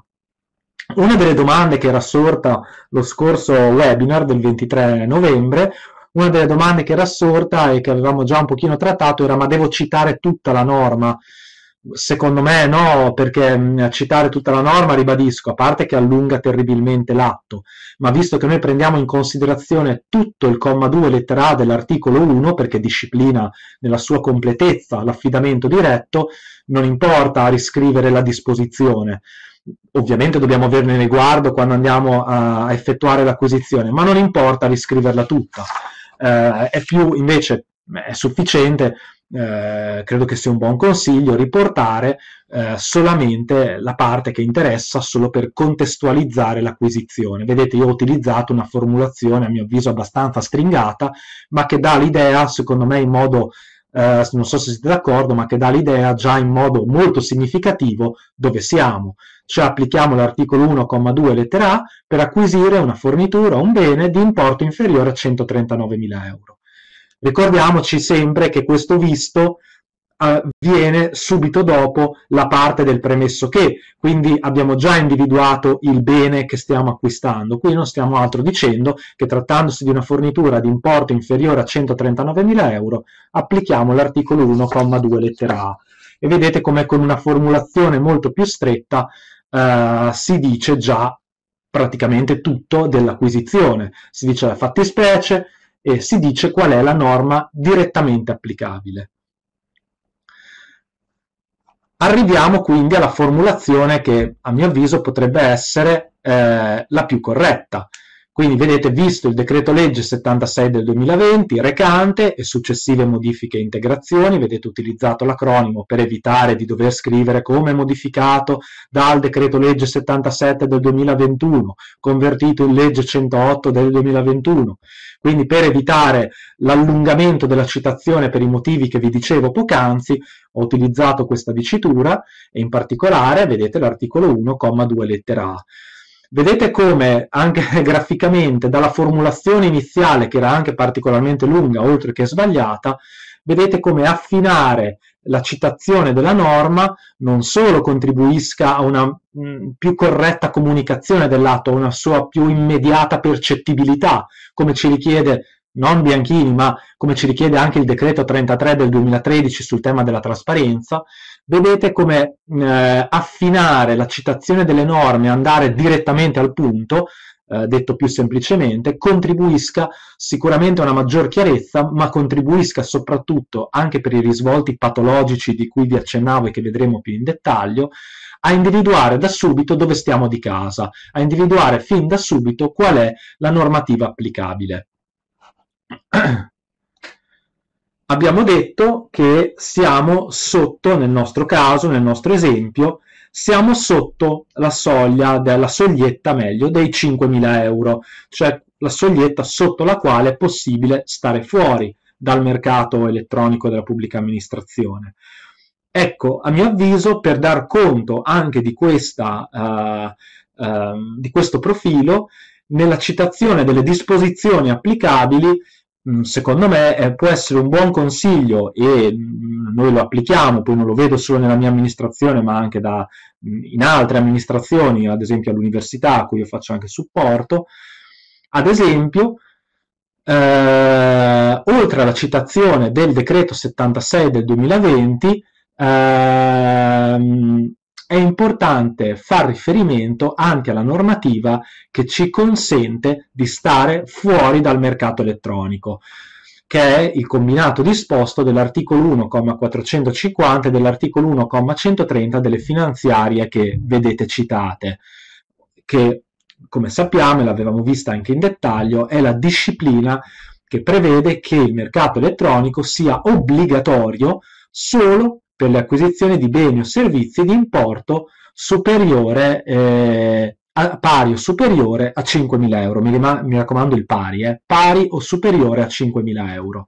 Una delle domande che era sorta lo scorso webinar del ventitré novembre, una delle domande che era sorta e che avevamo già un pochino trattato era: ma devo citare tutta la norma? Secondo me no, perché mh, citare tutta la norma, ribadisco, a parte che allunga terribilmente l'atto, ma visto che noi prendiamo in considerazione tutto il comma due lettera A dell'articolo uno, perché disciplina nella sua completezza l'affidamento diretto, non importa riscrivere la disposizione. Ovviamente dobbiamo averne riguardo quando andiamo a effettuare l'acquisizione, ma non importa riscriverla tutta. Eh, è più invece è sufficiente, eh, credo che sia un buon consiglio, riportare eh, solamente la parte che interessa solo per contestualizzare l'acquisizione. Vedete, io ho utilizzato una formulazione a mio avviso abbastanza stringata, ma che dà l'idea, secondo me in modo, eh, non so se siete d'accordo, ma che dà l'idea già in modo molto significativo dove siamo. Cioè applichiamo l'articolo uno comma due lettera A per acquisire una fornitura o un bene di importo inferiore a centotrentanovemila euro. Ricordiamoci sempre che questo visto avviene subito dopo la parte del premesso che, quindi abbiamo già individuato il bene che stiamo acquistando. Qui non stiamo altro dicendo che, trattandosi di una fornitura di importo inferiore a centotrentanovemila euro, applichiamo l'articolo uno comma due lettera A. E vedete come con una formulazione molto più stretta Uh, si dice già praticamente tutto dell'acquisizione, si dice la fattispecie e si dice qual è la norma direttamente applicabile. Arriviamo quindi alla formulazione che a mio avviso potrebbe essere eh, la più corretta. Quindi vedete, visto il decreto legge settantasei del duemilaventi recante e successive modifiche e integrazioni, vedete utilizzato l'acronimo per evitare di dover scrivere come modificato dal decreto legge settantasette del duemilaventuno, convertito in legge centootto del duemilaventuno. Quindi per evitare l'allungamento della citazione per i motivi che vi dicevo poc'anzi, ho utilizzato questa dicitura e in particolare vedete l'articolo uno comma due lettera A. Vedete come anche graficamente dalla formulazione iniziale, che era anche particolarmente lunga oltre che sbagliata, vedete come affinare la citazione della norma non solo contribuisca a una mh, più corretta comunicazione dell'atto, a una sua più immediata percettibilità, come ci richiede non Bianchini, ma come ci richiede anche il decreto trentatré del duemilatredici sul tema della trasparenza. Vedete come eh, affinare la citazione delle norme, andare direttamente al punto, eh, detto più semplicemente, contribuisca sicuramente a una maggior chiarezza, ma contribuisca soprattutto, anche per i risvolti patologici di cui vi accennavo e che vedremo più in dettaglio, a individuare da subito dove stiamo di casa, a individuare fin da subito qual è la normativa applicabile. Abbiamo detto che siamo sotto, nel nostro caso, nel nostro esempio, siamo sotto la soglia, della soglietta meglio, dei cinquemila euro, cioè la soglietta sotto la quale è possibile stare fuori dal mercato elettronico della pubblica amministrazione. Ecco, a mio avviso, per dar conto anche di, questa, uh, uh, di questo profilo, nella citazione delle disposizioni applicabili, secondo me eh, può essere un buon consiglio, e mh, noi lo applichiamo, poi non lo vedo solo nella mia amministrazione ma anche da, mh, in altre amministrazioni, ad esempio all'università a cui io faccio anche supporto. Ad esempio, eh, oltre alla citazione del decreto settantasei del duemilaventi, ehm, è importante far riferimento anche alla normativa che ci consente di stare fuori dal mercato elettronico, che è il combinato disposto dell'articolo uno, quattrocentocinquanta e dell'articolo uno, centotrenta delle finanziarie che vedete citate, che, come sappiamo, e l'avevamo vista anche in dettaglio, è la disciplina che prevede che il mercato elettronico sia obbligatorio solo per le acquisizioni di beni o servizi di importo superiore, eh, a, pari o superiore a cinquemila euro. Mi, mi raccomando il pari, eh, pari o superiore a cinquemila euro.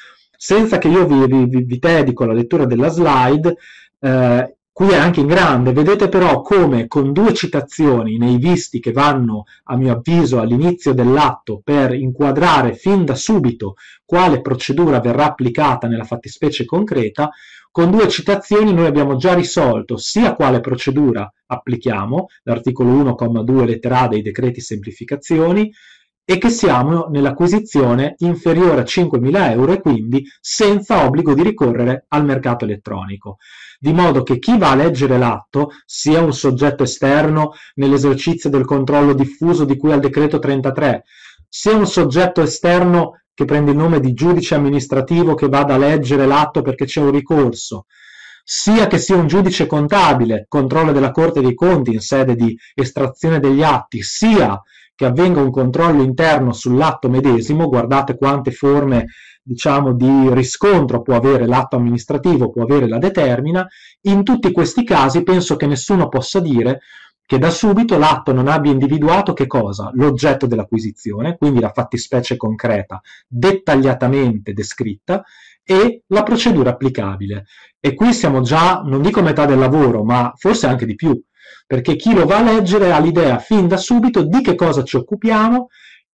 Senza che io vi, vi, vi dedico la lettura della slide, eh, qui è anche in grande, vedete però come con due citazioni nei visti che vanno, a mio avviso, all'inizio dell'atto per inquadrare fin da subito quale procedura verrà applicata nella fattispecie concreta, con due citazioni noi abbiamo già risolto sia quale procedura applichiamo, l'articolo uno, due lettera A dei decreti semplificazioni, e che siamo nell'acquisizione inferiore a cinquemila euro e quindi senza obbligo di ricorrere al mercato elettronico. Di modo che chi va a leggere l'atto, sia un soggetto esterno nell'esercizio del controllo diffuso di cui al decreto trentatré, sia un soggetto esterno che prende il nome di giudice amministrativo che vada a leggere l'atto perché c'è un ricorso, sia che sia un giudice contabile, controllo della Corte dei Conti in sede di estrazione degli atti, sia che avvenga un controllo interno sull'atto medesimo, guardate quante forme, diciamo, di riscontro può avere l'atto amministrativo, può avere la determina. In tutti questi casi penso che nessuno possa dire che da subito l'atto non abbia individuato che cosa? L'oggetto dell'acquisizione, quindi la fattispecie concreta dettagliatamente descritta, e la procedura applicabile. E qui siamo già, non dico a metà del lavoro, ma forse anche di più, perché chi lo va a leggere ha l'idea fin da subito di che cosa ci occupiamo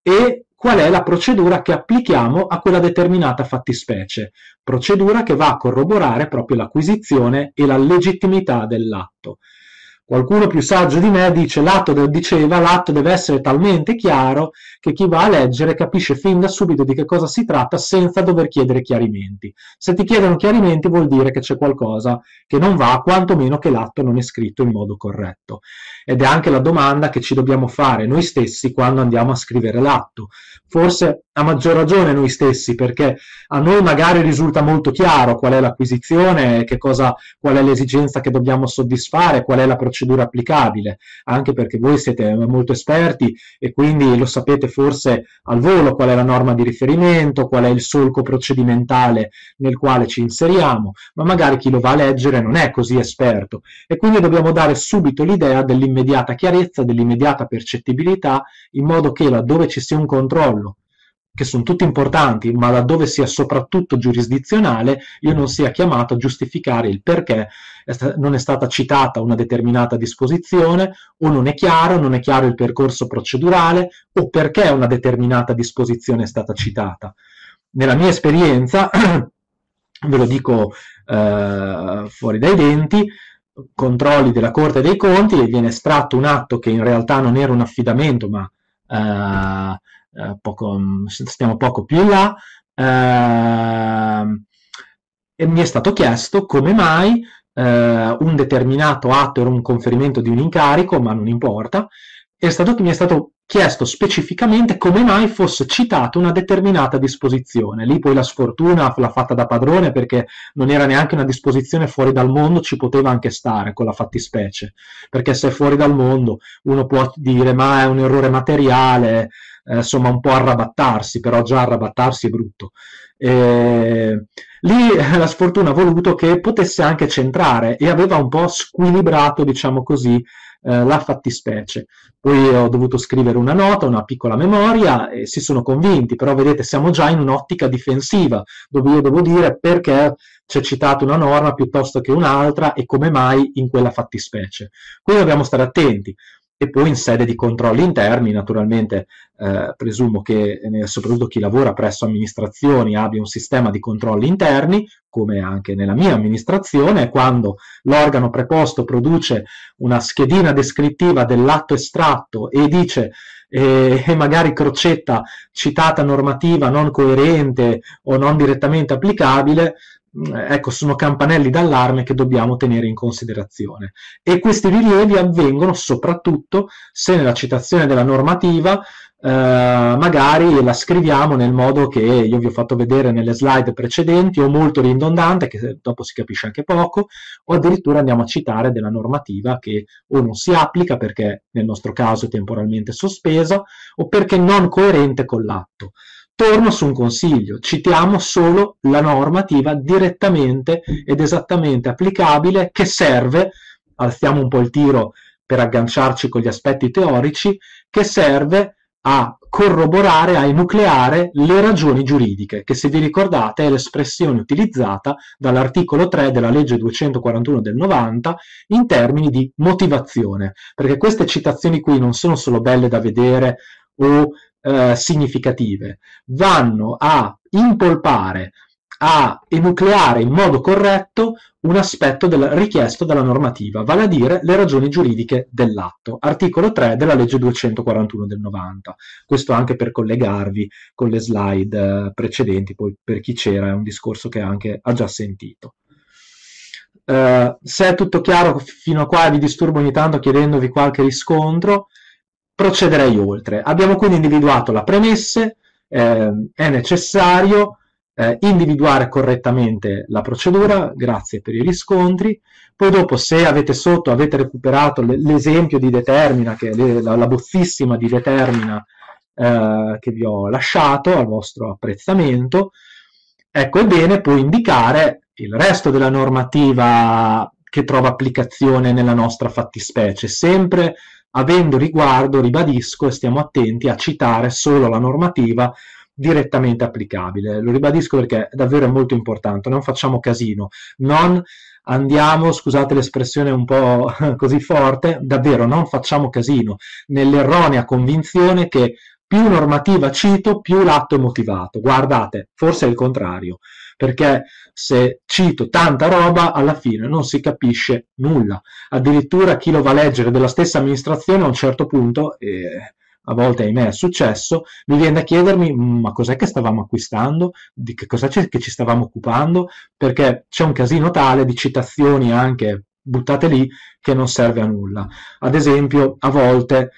e qual è la procedura che applichiamo a quella determinata fattispecie, procedura che va a corroborare proprio l'acquisizione e la legittimità dell'atto. Qualcuno più saggio di me dice, l'atto diceva, l'atto deve essere talmente chiaro che chi va a leggere capisce fin da subito di che cosa si tratta senza dover chiedere chiarimenti. Se ti chiedono chiarimenti vuol dire che c'è qualcosa che non va, quantomeno che l'atto non è scritto in modo corretto. Ed è anche la domanda che ci dobbiamo fare noi stessi quando andiamo a scrivere l'atto. Forse a maggior ragione noi stessi, perché a noi magari risulta molto chiaro qual è l'acquisizione, che cosa, qual è l'esigenza che dobbiamo soddisfare, qual è la procedura applicabile, anche perché voi siete molto esperti e quindi lo sapete forse al volo qual è la norma di riferimento, qual è il solco procedimentale nel quale ci inseriamo, ma magari chi lo va a leggere non è così esperto e quindi dobbiamo dare subito l'idea dell'immediata chiarezza, dell'immediata percettibilità, in modo che laddove ci sia un controllo, che sono tutti importanti, ma laddove sia soprattutto giurisdizionale, io non sia chiamato a giustificare il perché non è stata citata una determinata disposizione, o non è chiaro, non è chiaro il percorso procedurale, o perché una determinata disposizione è stata citata. Nella mia esperienza, ve lo dico eh, fuori dai denti, controlli della Corte dei Conti e viene estratto un atto che in realtà non era un affidamento, ma eh, Eh, poco, stiamo poco più in là, eh, e mi è stato chiesto come mai eh, un determinato atto era un conferimento di un incarico, ma non importa, è stato, mi è stato chiesto specificamente come mai fosse citata una determinata disposizione. Lì poi la sfortuna l'ha fatta da padrone, perché non era neanche una disposizione fuori dal mondo, ci poteva anche stare con la fattispecie, perché se è fuori dal mondo uno può dire ma è un errore materiale, eh, insomma un po' arrabattarsi, però già arrabattarsi è brutto. E lì la sfortuna ha voluto che potesse anche centrare e aveva un po' squilibrato, diciamo così, eh, la fattispecie. Poi ho dovuto scrivere una nota, una piccola memoria e si sono convinti, però vedete siamo già in un'ottica difensiva dove io devo dire perché c'è citata una norma piuttosto che un'altra e come mai in quella fattispecie. Quindi dobbiamo stare attenti. e poi in sede di controlli interni, naturalmente eh, presumo che eh, soprattutto chi lavora presso amministrazioni abbia un sistema di controlli interni, come anche nella mia amministrazione, quando l'organo preposto produce una schedina descrittiva dell'atto estratto e dice e, e magari crocetta citata normativa non coerente o non direttamente applicabile, ecco, sono campanelli d'allarme che dobbiamo tenere in considerazione. E questi rilievi avvengono soprattutto se nella citazione della normativa eh, magari la scriviamo nel modo che io vi ho fatto vedere nelle slide precedenti, o molto ridondante, che dopo si capisce anche poco, o addirittura andiamo a citare della normativa che o non si applica perché nel nostro caso è temporalmente sospesa, o perché non coerente con l'atto. Torno su un consiglio: citiamo solo la normativa direttamente ed esattamente applicabile, che serve, alziamo un po' il tiro per agganciarci con gli aspetti teorici, che serve a corroborare, a enucleare le ragioni giuridiche, che, se vi ricordate, è l'espressione utilizzata dall'articolo tre della legge duecentoquarantuno del novanta in termini di motivazione, perché queste citazioni qui non sono solo belle da vedere o eh, significative, vanno a impolpare, a enucleare in modo corretto un aspetto del, richiesto dalla normativa, vale a dire le ragioni giuridiche dell'atto. Articolo tre della legge duecentoquarantuno del novanta. Questo anche per collegarvi con le slide eh, precedenti, poi per chi c'era è un discorso che anche ha già sentito. Uh, se è tutto chiaro fino a qua, vi disturbo ogni tanto chiedendovi qualche riscontro, procederei oltre. Abbiamo quindi individuato la premesse, eh, è necessario eh, individuare correttamente la procedura, grazie per i riscontri. Poi dopo, se avete sotto, avete recuperato l'esempio di determina, che è la, la bozzissima di determina eh, che vi ho lasciato al vostro apprezzamento, ecco, è bene poi indicare il resto della normativa che trova applicazione nella nostra fattispecie, sempre avendo riguardo, ribadisco, e stiamo attenti a citare solo la normativa direttamente applicabile. Lo ribadisco perché è davvero molto importante, non facciamo casino, non andiamo, scusate l'espressione un po' così forte, davvero non facciamo casino nell'erronea convinzione che più normativa cito, più l'atto è motivato. Guardate, forse è il contrario, perché se cito tanta roba, alla fine non si capisce nulla. Addirittura chi lo va a leggere della stessa amministrazione a un certo punto, e a volte ahimè è successo, mi viene da chiedermi: ma cos'è che stavamo acquistando? Di che cosa c'è che ci stavamo occupando? Perché c'è un casino tale di citazioni anche buttate lì che non serve a nulla. Ad esempio, a volte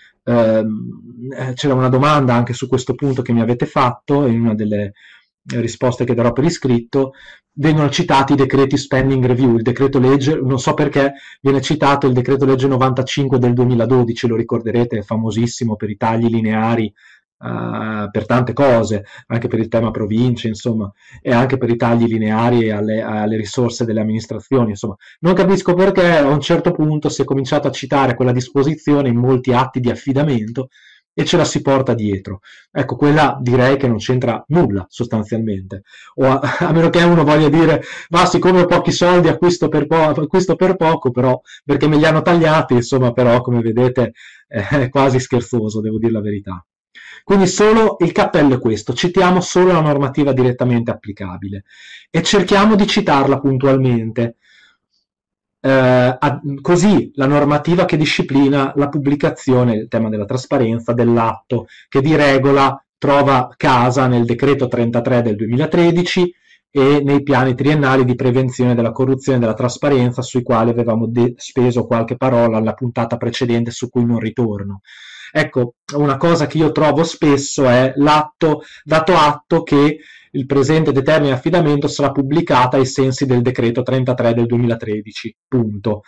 ehm, c'era una domanda anche su questo punto che mi avete fatto in una delle risposte che darò per iscritto. Vengono citati i decreti spending review, il decreto legge, non so perché viene citato il decreto legge novantacinque del duemiladodici, lo ricorderete, è famosissimo per i tagli lineari, uh, per tante cose, anche per il tema province, insomma, e anche per i tagli lineari alle, alle risorse delle amministrazioni, insomma. Non capisco perché a un certo punto si è cominciato a citare quella disposizione in molti atti di affidamento e ce la si porta dietro. Ecco, quella direi che non c'entra nulla sostanzialmente, o a, a meno che uno voglia dire: ma siccome ho pochi soldi acquisto per, po- acquisto per poco, però perché me li hanno tagliati, insomma, però come vedete è quasi scherzoso, devo dire la verità. Quindi solo il cappello è questo: citiamo solo la normativa direttamente applicabile e cerchiamo di citarla puntualmente. Eh, a, così la normativa che disciplina la pubblicazione, il tema della trasparenza dell'atto, che di regola trova casa nel decreto trentatré del duemilatredici e nei piani triennali di prevenzione della corruzione e della trasparenza, sui quali avevamo de- speso qualche parola alla puntata precedente, su cui non ritorno. Ecco, una cosa che io trovo spesso è l'atto, dato atto che il presente determina affidamento sarà pubblicata ai sensi del decreto trentatré del duemilatredici, punto.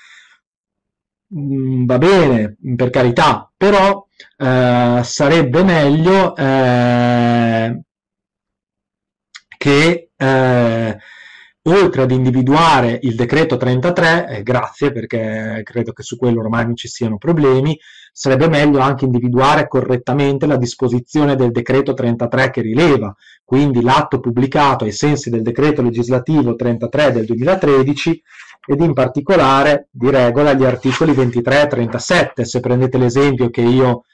Mm, va bene, per carità, però eh, sarebbe meglio eh, che eh, oltre ad individuare il decreto trentatré, eh, grazie perché credo che su quello ormai non ci siano problemi, sarebbe meglio anche individuare correttamente la disposizione del decreto trentatré che rileva, quindi l'atto pubblicato ai sensi del decreto legislativo trentatré del duemilatredici ed in particolare di regola gli articoli ventitré e trentasette. Se prendete l'esempio che io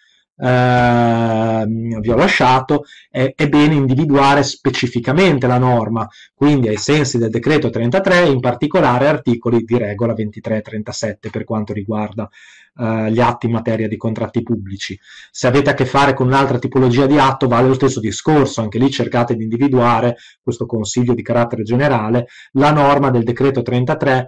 eh, vi ho lasciato, è, è bene individuare specificamente la norma, quindi ai sensi del decreto trentatré, in particolare articoli di regola ventitré e trentasette per quanto riguarda eh, gli atti in materia di contratti pubblici. Se avete a che fare con un'altra tipologia di atto vale lo stesso discorso, anche lì cercate di individuare, questo consiglio di carattere generale, la norma del decreto trentatré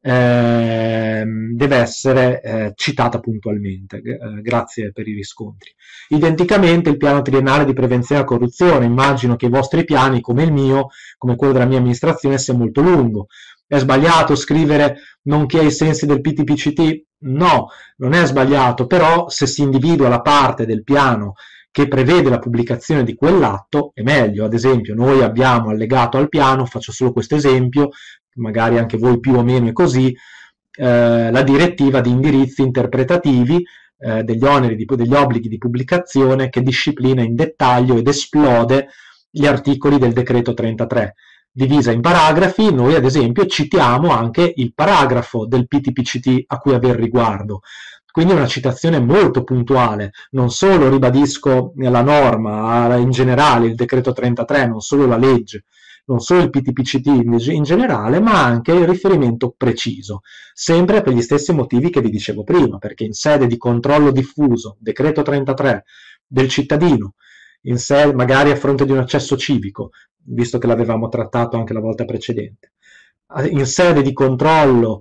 eh, deve essere eh, citata puntualmente. Eh, grazie per i riscontri. Identicamente il piano triennale di prevenzione della corruzione, immagino che i vostri piani, come il mio, come quello della mia amministrazione, sia molto lungo. È sbagliato scrivere nonché ai sensi del P T P C T? No, non è sbagliato, però se si individua la parte del piano che prevede la pubblicazione di quell'atto è meglio. Ad esempio, noi abbiamo allegato al piano, faccio solo questo esempio, magari anche voi più o meno è così, eh, la direttiva di indirizzi interpretativi eh, degli oneri, di, degli obblighi di pubblicazione che disciplina in dettaglio ed esplode gli articoli del decreto trentatré. Divisa in paragrafi, noi ad esempio citiamo anche il paragrafo del P T P C T a cui aver riguardo. Quindi è una citazione molto puntuale, non solo ribadisco la norma in generale, il decreto trentatré, non solo la legge, non solo il P T P C T in generale, ma anche il riferimento preciso, sempre per gli stessi motivi che vi dicevo prima, perché in sede di controllo diffuso, decreto trentatré del cittadino, in sede, magari a fronte di un accesso civico, visto che l'avevamo trattato anche la volta precedente, in sede di controllo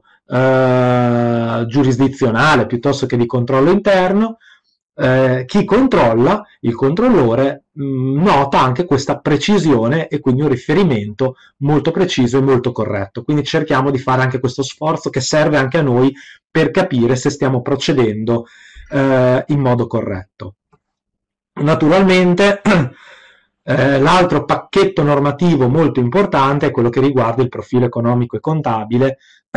eh, giurisdizionale piuttosto che di controllo interno, eh, chi controlla, il controllore, mh, nota anche questa precisione e quindi un riferimento molto preciso e molto corretto. Quindi cerchiamo di fare anche questo sforzo che serve anche a noi per capire se stiamo procedendo eh, in modo corretto. Naturalmente eh, l'altro pacchetto normativo molto importante è quello che riguarda il profilo economico e contabile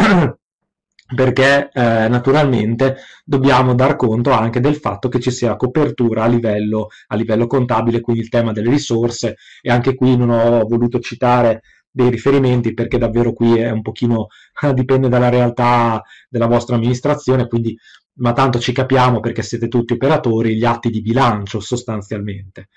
perché eh, naturalmente dobbiamo dar conto anche del fatto che ci sia copertura a livello, a livello contabile, quindi il tema delle risorse, e anche qui non ho voluto citare dei riferimenti perché davvero qui è un pochino dipende dalla realtà della vostra amministrazione, quindi ma tanto ci capiamo perché siete tutti operatori, gli atti di bilancio sostanzialmente.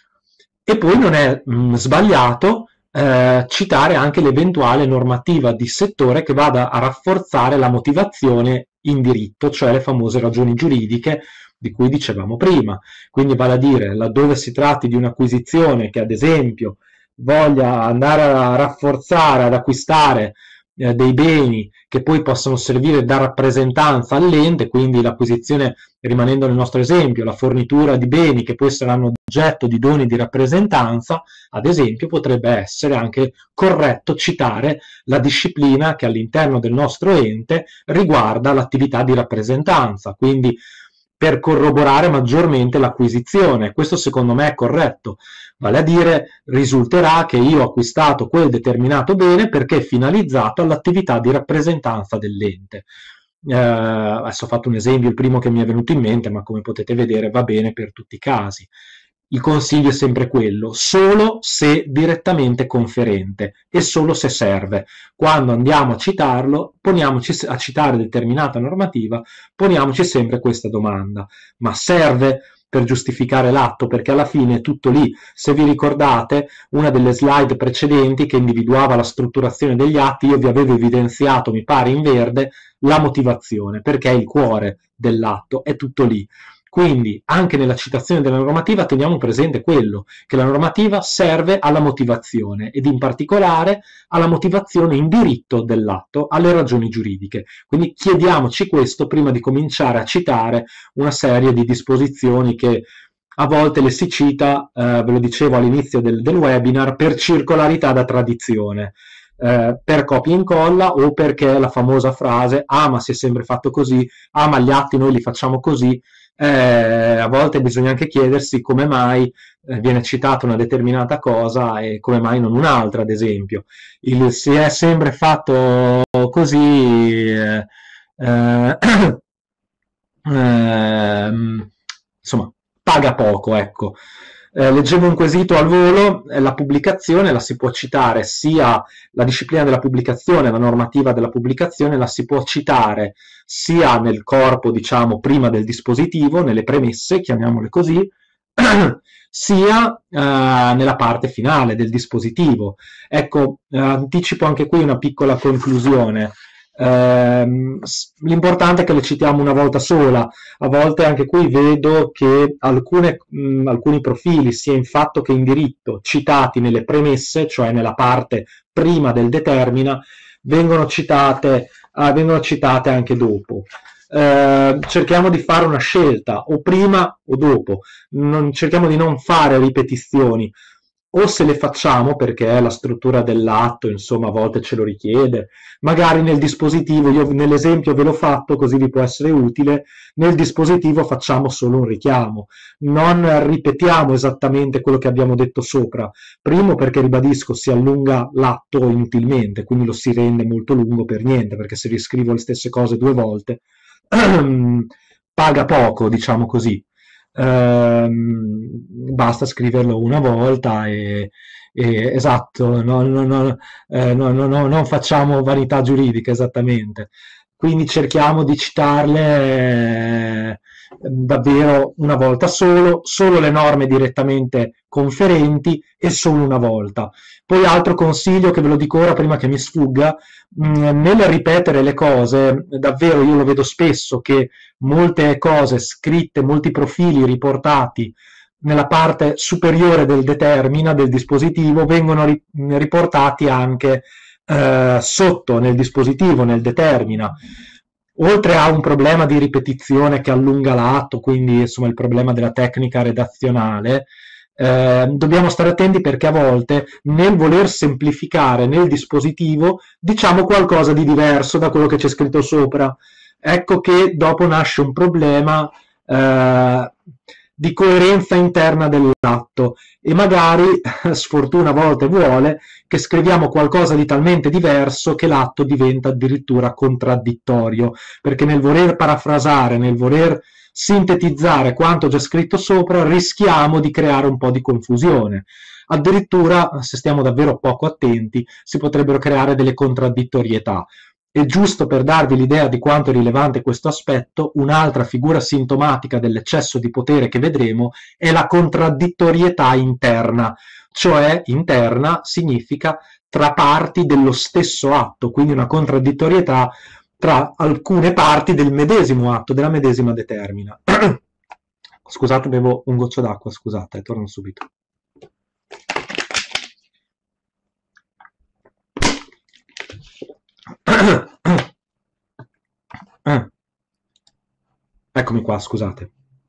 E poi non è mh, sbagliato eh, citare anche l'eventuale normativa di settore che vada a rafforzare la motivazione in diritto, cioè le famose ragioni giuridiche di cui dicevamo prima. Quindi vale a dire, laddove si tratti di un'acquisizione che ad esempio voglia andare a rafforzare, ad acquistare eh, dei beni che poi possono servire da rappresentanza all'ente, quindi l'acquisizione, rimanendo nel nostro esempio, la fornitura di beni che poi saranno oggetto di doni di rappresentanza, ad esempio potrebbe essere anche corretto citare la disciplina che all'interno del nostro ente riguarda l'attività di rappresentanza, quindi per corroborare maggiormente l'acquisizione. Questo secondo me è corretto, vale a dire risulterà che io ho acquistato quel determinato bene perché è finalizzato all'attività di rappresentanza dell'ente. Eh, adesso ho fatto un esempio, il primo che mi è venuto in mente, ma come potete vedere va bene per tutti i casi. Il consiglio è sempre quello, solo se direttamente conferente e solo se serve. Quando andiamo a citarlo, poniamoci a citare determinata normativa, poniamoci sempre questa domanda: ma serve per giustificare l'atto? Perché alla fine è tutto lì. Se vi ricordate, una delle slide precedenti che individuava la strutturazione degli atti, io vi avevo evidenziato, mi pare in verde, la motivazione, perché è il cuore dell'atto, è tutto lì. Quindi anche nella citazione della normativa teniamo presente quello, che la normativa serve alla motivazione ed in particolare alla motivazione in diritto dell'atto, alle ragioni giuridiche. Quindi chiediamoci questo prima di cominciare a citare una serie di disposizioni che a volte le si cita, eh, ve lo dicevo all'inizio del, del webinar, per circolarità da tradizione. Eh, per copia e incolla o perché la famosa frase ah ma si è sempre fatto così, ah ma gli atti noi li facciamo così, eh, a volte bisogna anche chiedersi come mai eh, viene citata una determinata cosa e come mai non un'altra, ad esempio. Il, si è sempre fatto così, eh, eh, ehm, insomma, paga poco, ecco. Eh, leggevo un quesito al volo, eh, la pubblicazione la si può citare sia la disciplina della pubblicazione, la normativa della pubblicazione la si può citare sia nel corpo, diciamo, prima del dispositivo, nelle premesse, chiamiamole così, sia eh, nella parte finale del dispositivo. Ecco, eh, anticipo anche qui una piccola conclusione. Eh, l'importante è che le citiamo una volta sola. A volte anche qui vedo che alcune, mh, alcuni profili, sia in fatto che in diritto, citati nelle premesse, cioè nella parte prima del determina, vengono citate, uh, vengono citate anche dopo. Eh, cerchiamo di fare una scelta, o prima o dopo. Non, cerchiamo di non fare ripetizioni. O se le facciamo perché la struttura dell'atto, insomma, a volte ce lo richiede, magari nel dispositivo, io nell'esempio ve l'ho fatto così vi può essere utile, nel dispositivo facciamo solo un richiamo, non ripetiamo esattamente quello che abbiamo detto sopra, primo perché ribadisco si allunga l'atto inutilmente, quindi lo si rende molto lungo per niente, perché se riscrivo le stesse cose due volte paga poco, diciamo così. Ehm, basta scriverlo una volta e, e esatto, no, no, no, eh, no, no, no, non facciamo vanità giuridica esattamente, quindi cerchiamo di citarle eh, davvero una volta solo, solo le norme direttamente conferenti e solo una volta. Poi altro consiglio che ve lo dico ora prima che mi sfugga, mh, nel ripetere le cose, davvero io lo vedo spesso che molte cose scritte, molti profili riportati nella parte superiore del determina del dispositivo vengono ri- riportati anche eh, sotto nel dispositivo, nel determina. Oltre a un problema di ripetizione che allunga l'atto, quindi insomma il problema della tecnica redazionale, eh, dobbiamo stare attenti perché a volte nel voler semplificare nel dispositivo diciamo qualcosa di diverso da quello che c'è scritto sopra. Ecco che dopo nasce un problema eh, di coerenza interna dell'atto e magari, sfortuna a volte vuole, che scriviamo qualcosa di talmente diverso che l'atto diventa addirittura contraddittorio, perché nel voler parafrasare, nel voler sintetizzare quanto già scritto sopra, rischiamo di creare un po' di confusione. Addirittura, se stiamo davvero poco attenti, si potrebbero creare delle contraddittorietà. E giusto per darvi l'idea di quanto è rilevante questo aspetto, un'altra figura sintomatica dell'eccesso di potere che vedremo è la contraddittorietà interna, cioè interna significa tra parti dello stesso atto, quindi una contraddittorietà tra alcune parti del medesimo atto, della medesima determina. Scusate, bevo un goccio d'acqua, scusate, torno subito. Eccomi qua, scusate.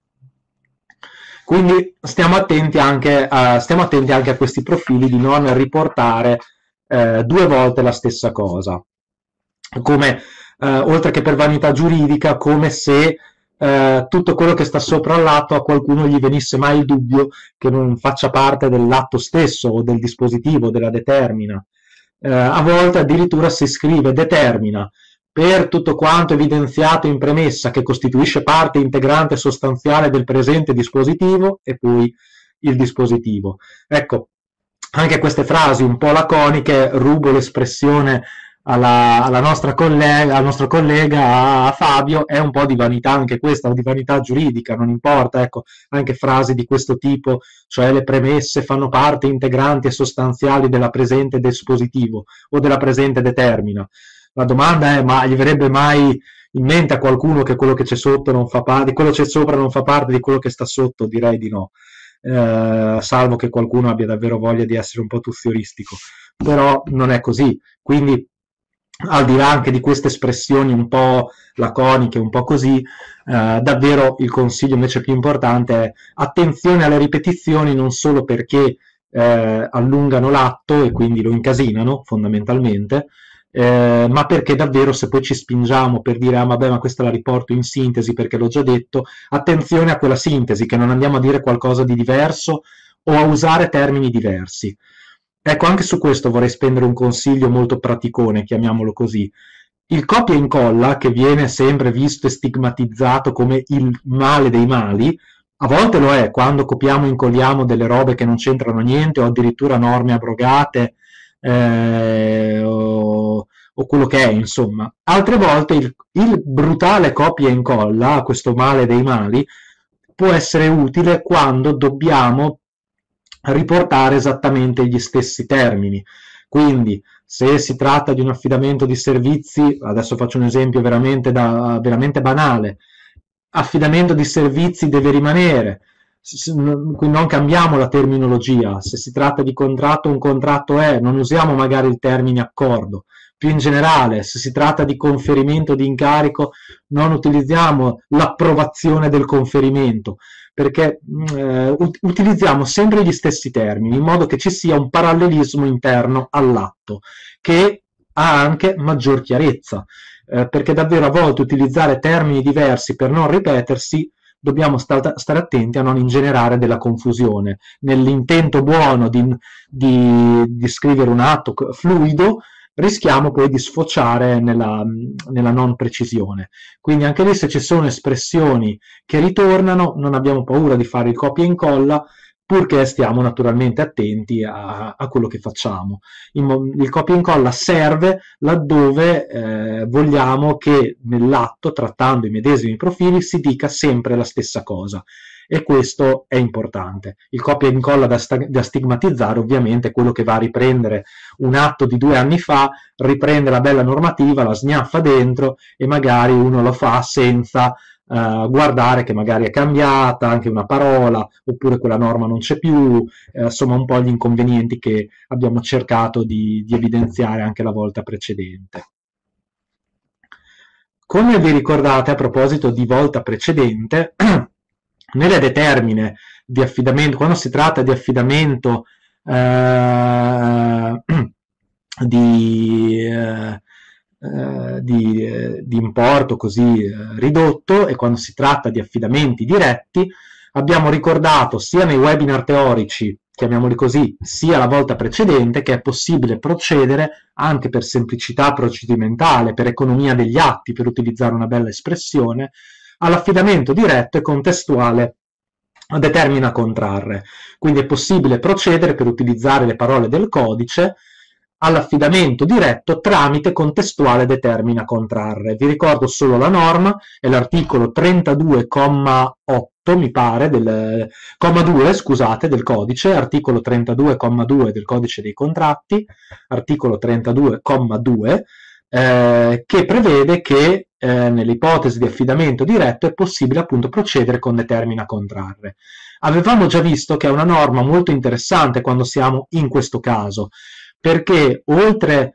Quindi stiamo attenti anche a, stiamo attenti anche a questi profili di non riportare eh, due volte la stessa cosa, come eh, oltre che per vanità giuridica, come se eh, tutto quello che sta sopra l'atto a qualcuno gli venisse mai il dubbio che non faccia parte dell'atto stesso o del dispositivo, della determina. Eh, a volte addirittura si scrive determina per tutto quanto evidenziato in premessa che costituisce parte integrante sostanziale del presente dispositivo e poi il dispositivo. Ecco, anche queste frasi un po' laconiche, rubo l'espressione alla, alla nostra collega, al nostro collega, a, a Fabio, è un po' di vanità anche questa, o di vanità giuridica, non importa, ecco, anche frasi di questo tipo, cioè le premesse fanno parte integranti e sostanziali della presente dispositivo o della presente determina. La domanda è, ma gli verrebbe mai in mente a qualcuno che quello che c'è sotto non fa parte, di quello che c'è sopra non fa parte di quello che sta sotto? Direi di no, eh, salvo che qualcuno abbia davvero voglia di essere un po' tuzioristico, però non è così, quindi al di là anche di queste espressioni un po' laconiche, un po' così, eh, davvero il consiglio invece più importante è attenzione alle ripetizioni, non solo perché eh, allungano l'atto e quindi lo incasinano fondamentalmente, eh, ma perché davvero se poi ci spingiamo per dire ah vabbè ma questa la riporto in sintesi perché l'ho già detto, attenzione a quella sintesi, che non andiamo a dire qualcosa di diverso o a usare termini diversi. Ecco, anche su questo vorrei spendere un consiglio molto praticone, chiamiamolo così. Il copia e incolla, che viene sempre visto e stigmatizzato come il male dei mali, a volte lo è, quando copiamo e incolliamo delle robe che non c'entrano niente o addirittura norme abrogate eh, o, o quello che è, insomma. Altre volte il, il brutale copia e incolla, questo male dei mali, può essere utile quando dobbiamo riportare esattamente gli stessi termini. Quindi, se si tratta di un affidamento di servizi, adesso faccio un esempio veramente, da, veramente banale, affidamento di servizi deve rimanere, quindi non cambiamo la terminologia, se si tratta di contratto un contratto è, non usiamo magari il termine accordo, più in generale se si tratta di conferimento di incarico non utilizziamo l'approvazione del conferimento, perché eh, utilizziamo sempre gli stessi termini in modo che ci sia un parallelismo interno all'atto che ha anche maggior chiarezza. Eh, perché davvero a volte utilizzare termini diversi per non ripetersi dobbiamo sta- stare attenti a non ingenerare della confusione. Nell'intento buono di, di, di scrivere un atto fluido rischiamo poi di sfociare nella, nella non precisione. Quindi anche lì se ci sono espressioni che ritornano non abbiamo paura di fare il copia e incolla, purché stiamo naturalmente attenti a, a quello che facciamo. Il, il copia e incolla serve laddove eh, vogliamo che nell'atto, trattando i medesimi profili, si dica sempre la stessa cosa. E questo è importante. Il copia e incolla da, sta- da stigmatizzare ovviamente è quello che va a riprendere un atto di due anni fa, riprende la bella normativa, la sgnaffa dentro e magari uno lo fa senza Uh, guardare che magari è cambiata anche una parola oppure quella norma non c'è più, eh, insomma un po' gli inconvenienti che abbiamo cercato di, di evidenziare anche la volta precedente. Come vi ricordate a proposito di volta precedente, nelle determine di affidamento, quando si tratta di affidamento eh, di eh, Eh, di, eh, di importo così eh, ridotto, e quando si tratta di affidamenti diretti abbiamo ricordato sia nei webinar teorici, chiamiamoli così, sia la volta precedente che è possibile procedere anche per semplicità procedimentale, per economia degli atti, per utilizzare una bella espressione, all'affidamento diretto e contestuale a determina contrarre. Quindi è possibile procedere, per utilizzare le parole del codice, all'affidamento diretto tramite contestuale determina contrarre. Vi ricordo solo la norma, è l'articolo trentadue comma otto, mi pare, del comma due, scusate, del codice, articolo trentadue comma due del codice dei contratti, articolo trentadue comma due, eh, che prevede che eh, nell'ipotesi di affidamento diretto è possibile appunto procedere con determina contrarre. Avevamo già visto che è una norma molto interessante quando siamo in questo caso, perché oltre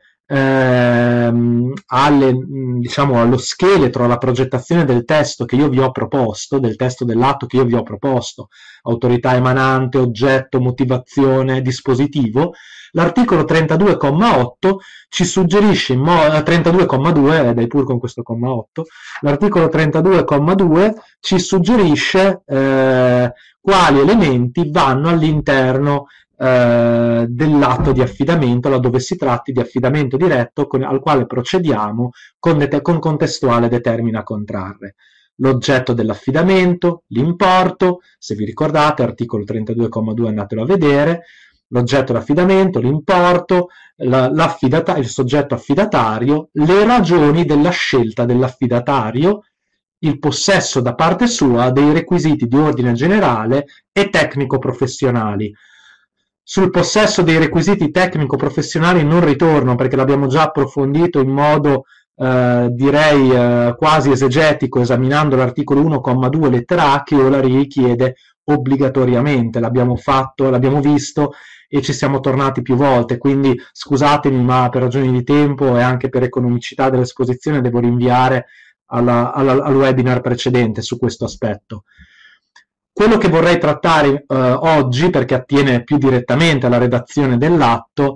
ehm, alle, diciamo, allo scheletro, alla progettazione del testo che io vi ho proposto, del testo dell'atto che io vi ho proposto, autorità emanante, oggetto, motivazione, dispositivo, l'articolo trentadue comma otto ci suggerisce, in mo- trentadue comma due, dai pur con questo comma otto, l'articolo trentadue comma due ci suggerisce eh, quali elementi vanno all'interno eh, dell'atto di affidamento, laddove si tratti di affidamento diretto con, al quale procediamo con, det- con contestuale determina contrarre. L'oggetto dell'affidamento, l'importo, se vi ricordate, articolo trentadue comma due andatelo a vedere, l'oggetto d'affidamento, l'importo, la, l'affidata- il soggetto affidatario, le ragioni della scelta dell'affidatario, il possesso da parte sua dei requisiti di ordine generale e tecnico-professionali. Sul possesso dei requisiti tecnico-professionali non ritorno, perché l'abbiamo già approfondito in modo eh, direi eh, quasi esegetico, esaminando l'articolo uno comma due lettera A, che ora richiede obbligatoriamente. L'abbiamo fatto, l'abbiamo visto e ci siamo tornati più volte, quindi scusatemi, ma per ragioni di tempo e anche per economicità dell'esposizione devo rinviare alla, alla, al webinar precedente su questo aspetto. Quello che vorrei trattare eh, oggi, perché attiene più direttamente alla redazione dell'atto,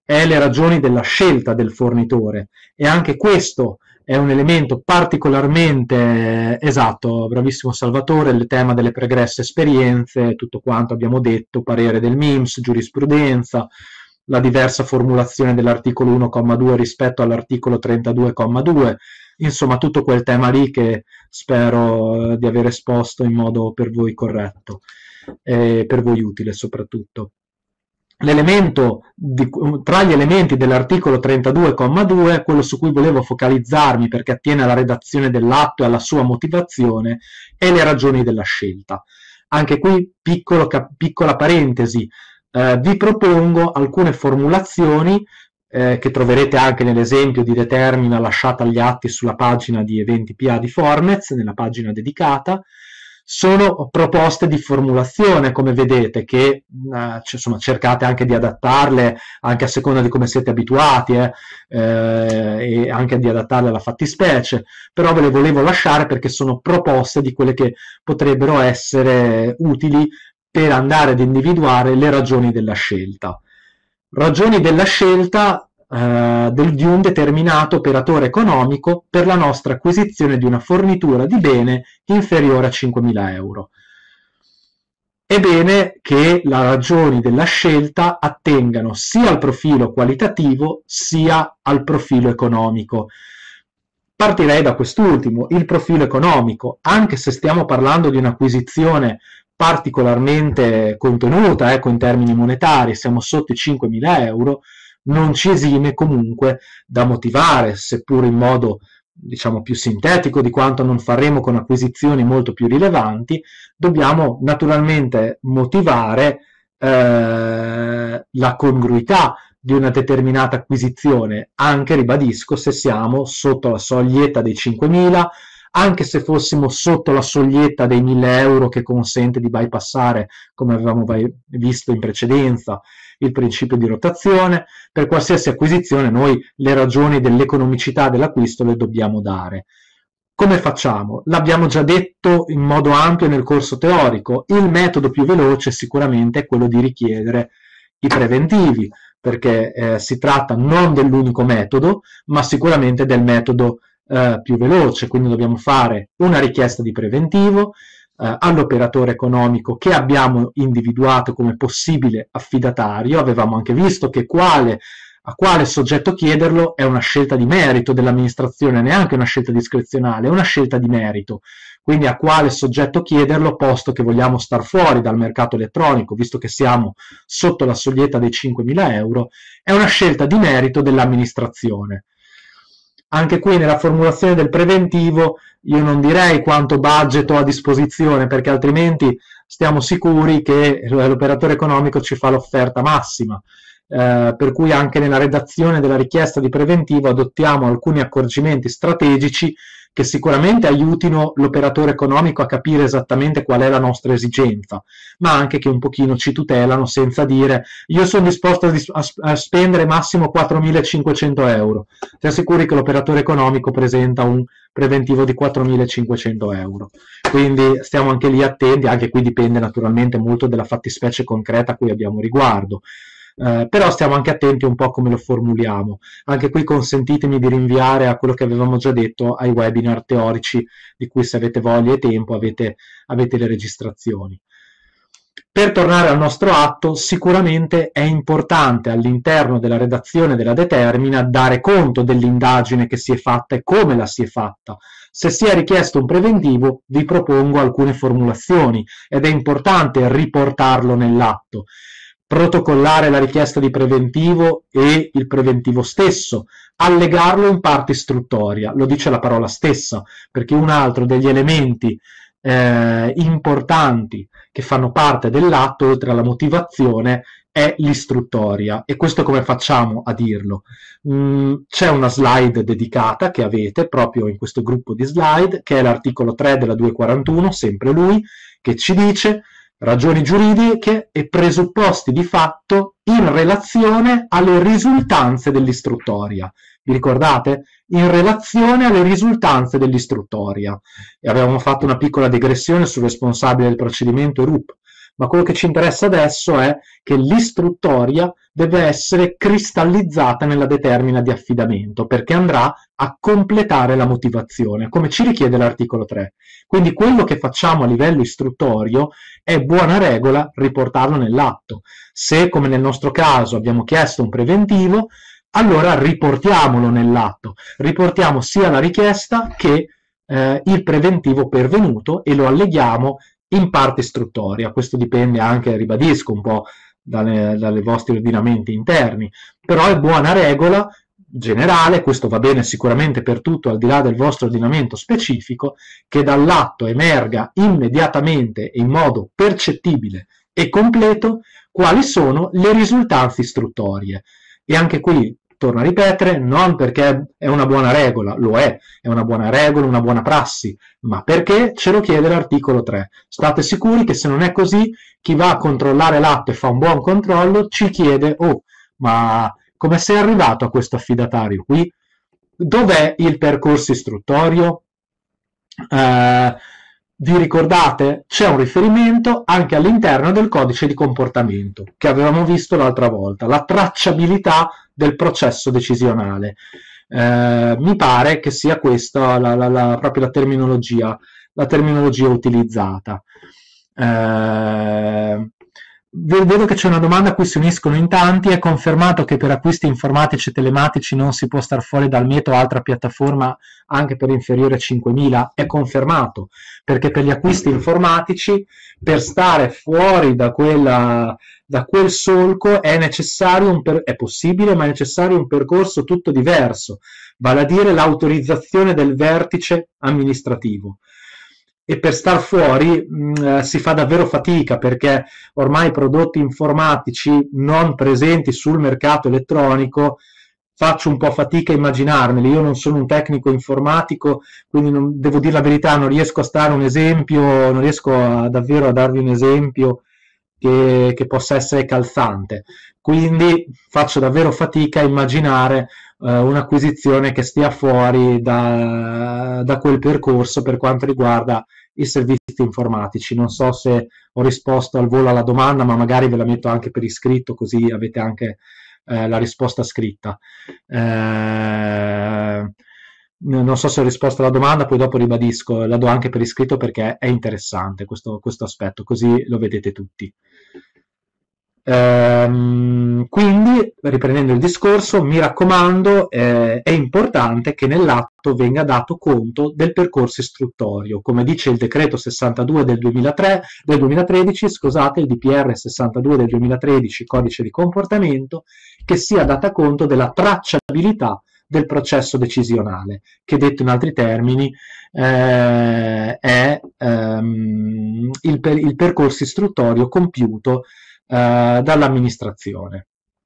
è le ragioni della scelta del fornitore, e anche questo è un elemento particolarmente esatto, bravissimo Salvatore, il tema delle pregresse esperienze, tutto quanto abbiamo detto, parere del M I M S, giurisprudenza, la diversa formulazione dell'articolo uno comma due rispetto all'articolo trentadue comma due, insomma tutto quel tema lì che spero di aver esposto in modo per voi corretto e per voi utile soprattutto. L'elemento di, tra gli elementi dell'articolo trentadue comma due, quello su cui volevo focalizzarmi perché attiene alla redazione dell'atto e alla sua motivazione, è le ragioni della scelta. Anche qui piccolo, piccola parentesi, eh, vi propongo alcune formulazioni eh, che troverete anche nell'esempio di determina lasciata agli atti sulla pagina di eventi P A di Formez, nella pagina dedicata. Sono proposte di formulazione, come vedete, che eh, insomma, cercate anche di adattarle anche a seconda di come siete abituati eh, eh, e anche di adattarle alla fattispecie, però ve le volevo lasciare perché sono proposte di quelle che potrebbero essere utili per andare ad individuare le ragioni della scelta. Ragioni della scelta Uh, del, di un determinato operatore economico per la nostra acquisizione di una fornitura di bene inferiore a cinquemila euro. È bene che le ragioni della scelta attengano sia al profilo qualitativo sia al profilo economico. Partirei da quest'ultimo, il profilo economico, anche se stiamo parlando di un'acquisizione particolarmente contenuta, ecco, in termini monetari, siamo sotto i cinquemila euro, non ci esime comunque da motivare, seppur in modo diciamo più sintetico di quanto non faremo con acquisizioni molto più rilevanti, dobbiamo naturalmente motivare eh, la congruità di una determinata acquisizione, anche, ribadisco, se siamo sotto la soglietta dei cinquemila, anche se fossimo sotto la soglietta dei mille euro che consente di bypassare, come avevamo visto in precedenza, il principio di rotazione. Per qualsiasi acquisizione noi le ragioni dell'economicità dell'acquisto le dobbiamo dare. Come facciamo? L'abbiamo già detto in modo ampio nel corso teorico, il metodo più veloce sicuramente è quello di richiedere i preventivi, perché eh, si tratta non dell'unico metodo, ma sicuramente del metodo eh, più veloce, quindi dobbiamo fare una richiesta di preventivo eh, all'operatore economico che abbiamo individuato come possibile affidatario. Avevamo anche visto che quale, a quale soggetto chiederlo è una scelta di merito dell'amministrazione, neanche una scelta discrezionale, è una scelta di merito. Quindi a quale soggetto chiederlo, posto che vogliamo star fuori dal mercato elettronico, visto che siamo sotto la soglietta dei cinquemila euro, è una scelta di merito dell'amministrazione. Anche qui nella formulazione del preventivo io non direi quanto budget ho a disposizione, perché altrimenti stiamo sicuri che l'operatore economico ci fa l'offerta massima. Eh, per cui anche nella redazione della richiesta di preventivo adottiamo alcuni accorgimenti strategici che sicuramente aiutino l'operatore economico a capire esattamente qual è la nostra esigenza, ma anche che un pochino ci tutelano senza dire io sono disposto a, dis- a spendere massimo quattromilacinquecento euro. Ti assicuri che l'operatore economico presenta un preventivo di quattromilacinquecento euro. Quindi stiamo anche lì attenti, anche qui dipende naturalmente molto dalla fattispecie concreta a cui abbiamo riguardo. Uh, però stiamo anche attenti un po' a come lo formuliamo. Anche qui consentitemi di rinviare a quello che avevamo già detto ai webinar teorici, di cui, se avete voglia e tempo, avete, avete le registrazioni. Per tornare al nostro atto, sicuramente è importante all'interno della redazione della determina dare conto dell'indagine che si è fatta e come la si è fatta. Se si è richiesto un preventivo, vi propongo alcune formulazioni ed è importante riportarlo nell'atto. Protocollare la richiesta di preventivo e il preventivo stesso, allegarlo in parte istruttoria, lo dice la parola stessa, perché un altro degli elementi eh, importanti che fanno parte dell'atto, oltre alla motivazione, è l'istruttoria. E questo come facciamo a dirlo? Mm, c'è una slide dedicata che avete proprio in questo gruppo di slide, che è l'articolo tre della duecentoquarantuno, sempre lui, che ci dice: ragioni giuridiche e presupposti di fatto in relazione alle risultanze dell'istruttoria. Vi ricordate? In relazione alle risultanze dell'istruttoria. E avevamo fatto una piccola digressione sul responsabile del procedimento R U P, ma quello che ci interessa adesso è che l'istruttoria deve essere cristallizzata nella determina di affidamento, perché andrà a completare la motivazione, come ci richiede l'articolo tre. Quindi quello che facciamo a livello istruttorio è buona regola riportarlo nell'atto. Se, come nel nostro caso, abbiamo chiesto un preventivo, allora riportiamolo nell'atto, riportiamo sia la richiesta che eh, il preventivo pervenuto e lo alleghiamo in parte istruttoria. Questo dipende anche, ribadisco, un po' dalle, dalle vostri ordinamenti interni, però è buona regola generale, questo va bene sicuramente per tutto al di là del vostro ordinamento specifico, che dall'atto emerga immediatamente e in modo percettibile e completo quali sono le risultanze istruttorie. E anche qui torno a ripetere, non perché è una buona regola, lo è, è una buona regola, una buona prassi, ma perché ce lo chiede l'articolo tre. State sicuri che se non è così, chi va a controllare l'atto e fa un buon controllo ci chiede, oh, ma come sei arrivato a questo affidatario qui? Dov'è il percorso istruttorio? Eh, vi ricordate? C'è un riferimento anche all'interno del codice di comportamento che avevamo visto l'altra volta, la tracciabilità del processo decisionale. Eh, mi pare che sia questa la, la, la, proprio la terminologia, la terminologia utilizzata. Eh, Vedo che c'è una domanda a cui si uniscono in tanti. È confermato che per acquisti informatici e telematici non si può star fuori dal Meto o altra piattaforma anche per inferiore a cinquemila? È confermato, perché per gli acquisti informatici, per stare fuori da, quella, da quel solco è necessario un per, è possibile, ma è necessario un percorso tutto diverso, vale a dire l'autorizzazione del vertice amministrativo. E per star fuori mh, si fa davvero fatica, perché ormai i prodotti informatici non presenti sul mercato elettronico faccio un po' fatica a immaginarmeli. Io non sono un tecnico informatico, quindi non, devo dire la verità, non riesco a stare un esempio, non riesco a, davvero a darvi un esempio che, che possa essere calzante. Quindi faccio davvero fatica a immaginare eh, un'acquisizione che stia fuori da, da quel percorso per quanto riguarda i servizi informatici. Non so se ho risposto al volo alla domanda, ma magari ve la metto anche per iscritto, così avete anche eh, la risposta scritta. Eh, non so se ho risposto alla domanda, poi dopo ribadisco, la do anche per iscritto perché è interessante questo, questo aspetto, così lo vedete tutti. Ehm, quindi, riprendendo il discorso, mi raccomando, eh, è importante che nell'atto venga dato conto del percorso istruttorio, come dice il decreto sessantadue del duemilatré, del duemilatredici, scusate, il D P R sessantadue del duemilatredici, codice di comportamento, che sia data conto della tracciabilità del processo decisionale, che detto in altri termini eh, è ehm, il, per, il percorso istruttorio compiuto Uh, dall'amministrazione.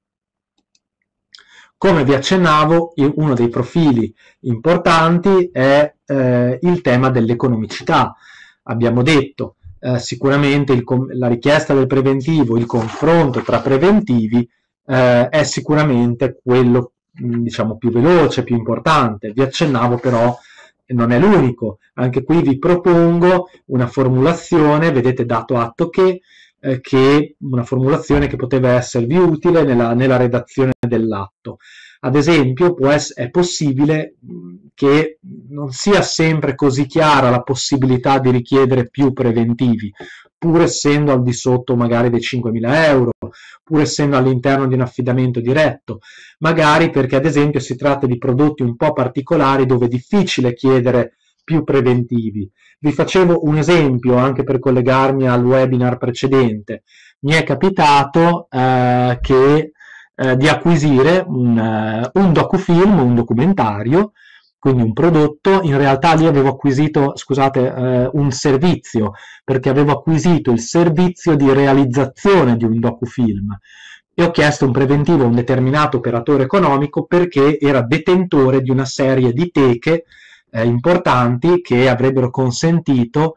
Come vi accennavo, uno dei profili importanti è eh, il tema dell'economicità. Abbiamo detto eh, sicuramente il, la richiesta del preventivo, il confronto tra preventivi eh, è sicuramente quello diciamo più veloce, più importante. Vi accennavo però non è l'unico. Anche qui vi propongo una formulazione, vedete dato atto che che una formulazione che poteva esservi utile nella, nella redazione dell'atto. Ad esempio, può essere, è possibile che non sia sempre così chiara la possibilità di richiedere più preventivi, pur essendo al di sotto magari dei cinquemila euro, pur essendo all'interno di un affidamento diretto, magari perché ad esempio si tratta di prodotti un po' particolari dove è difficile chiedere più preventivi. Vi facevo un esempio anche per collegarmi al webinar precedente. Mi è capitato eh, che, eh, di acquisire un, uh, un docufilm, un documentario, quindi un prodotto. In realtà lì avevo acquisito, scusate, eh, un servizio, perché avevo acquisito il servizio di realizzazione di un docufilm e ho chiesto un preventivo a un determinato operatore economico perché era detentore di una serie di teche Eh, importanti che avrebbero consentito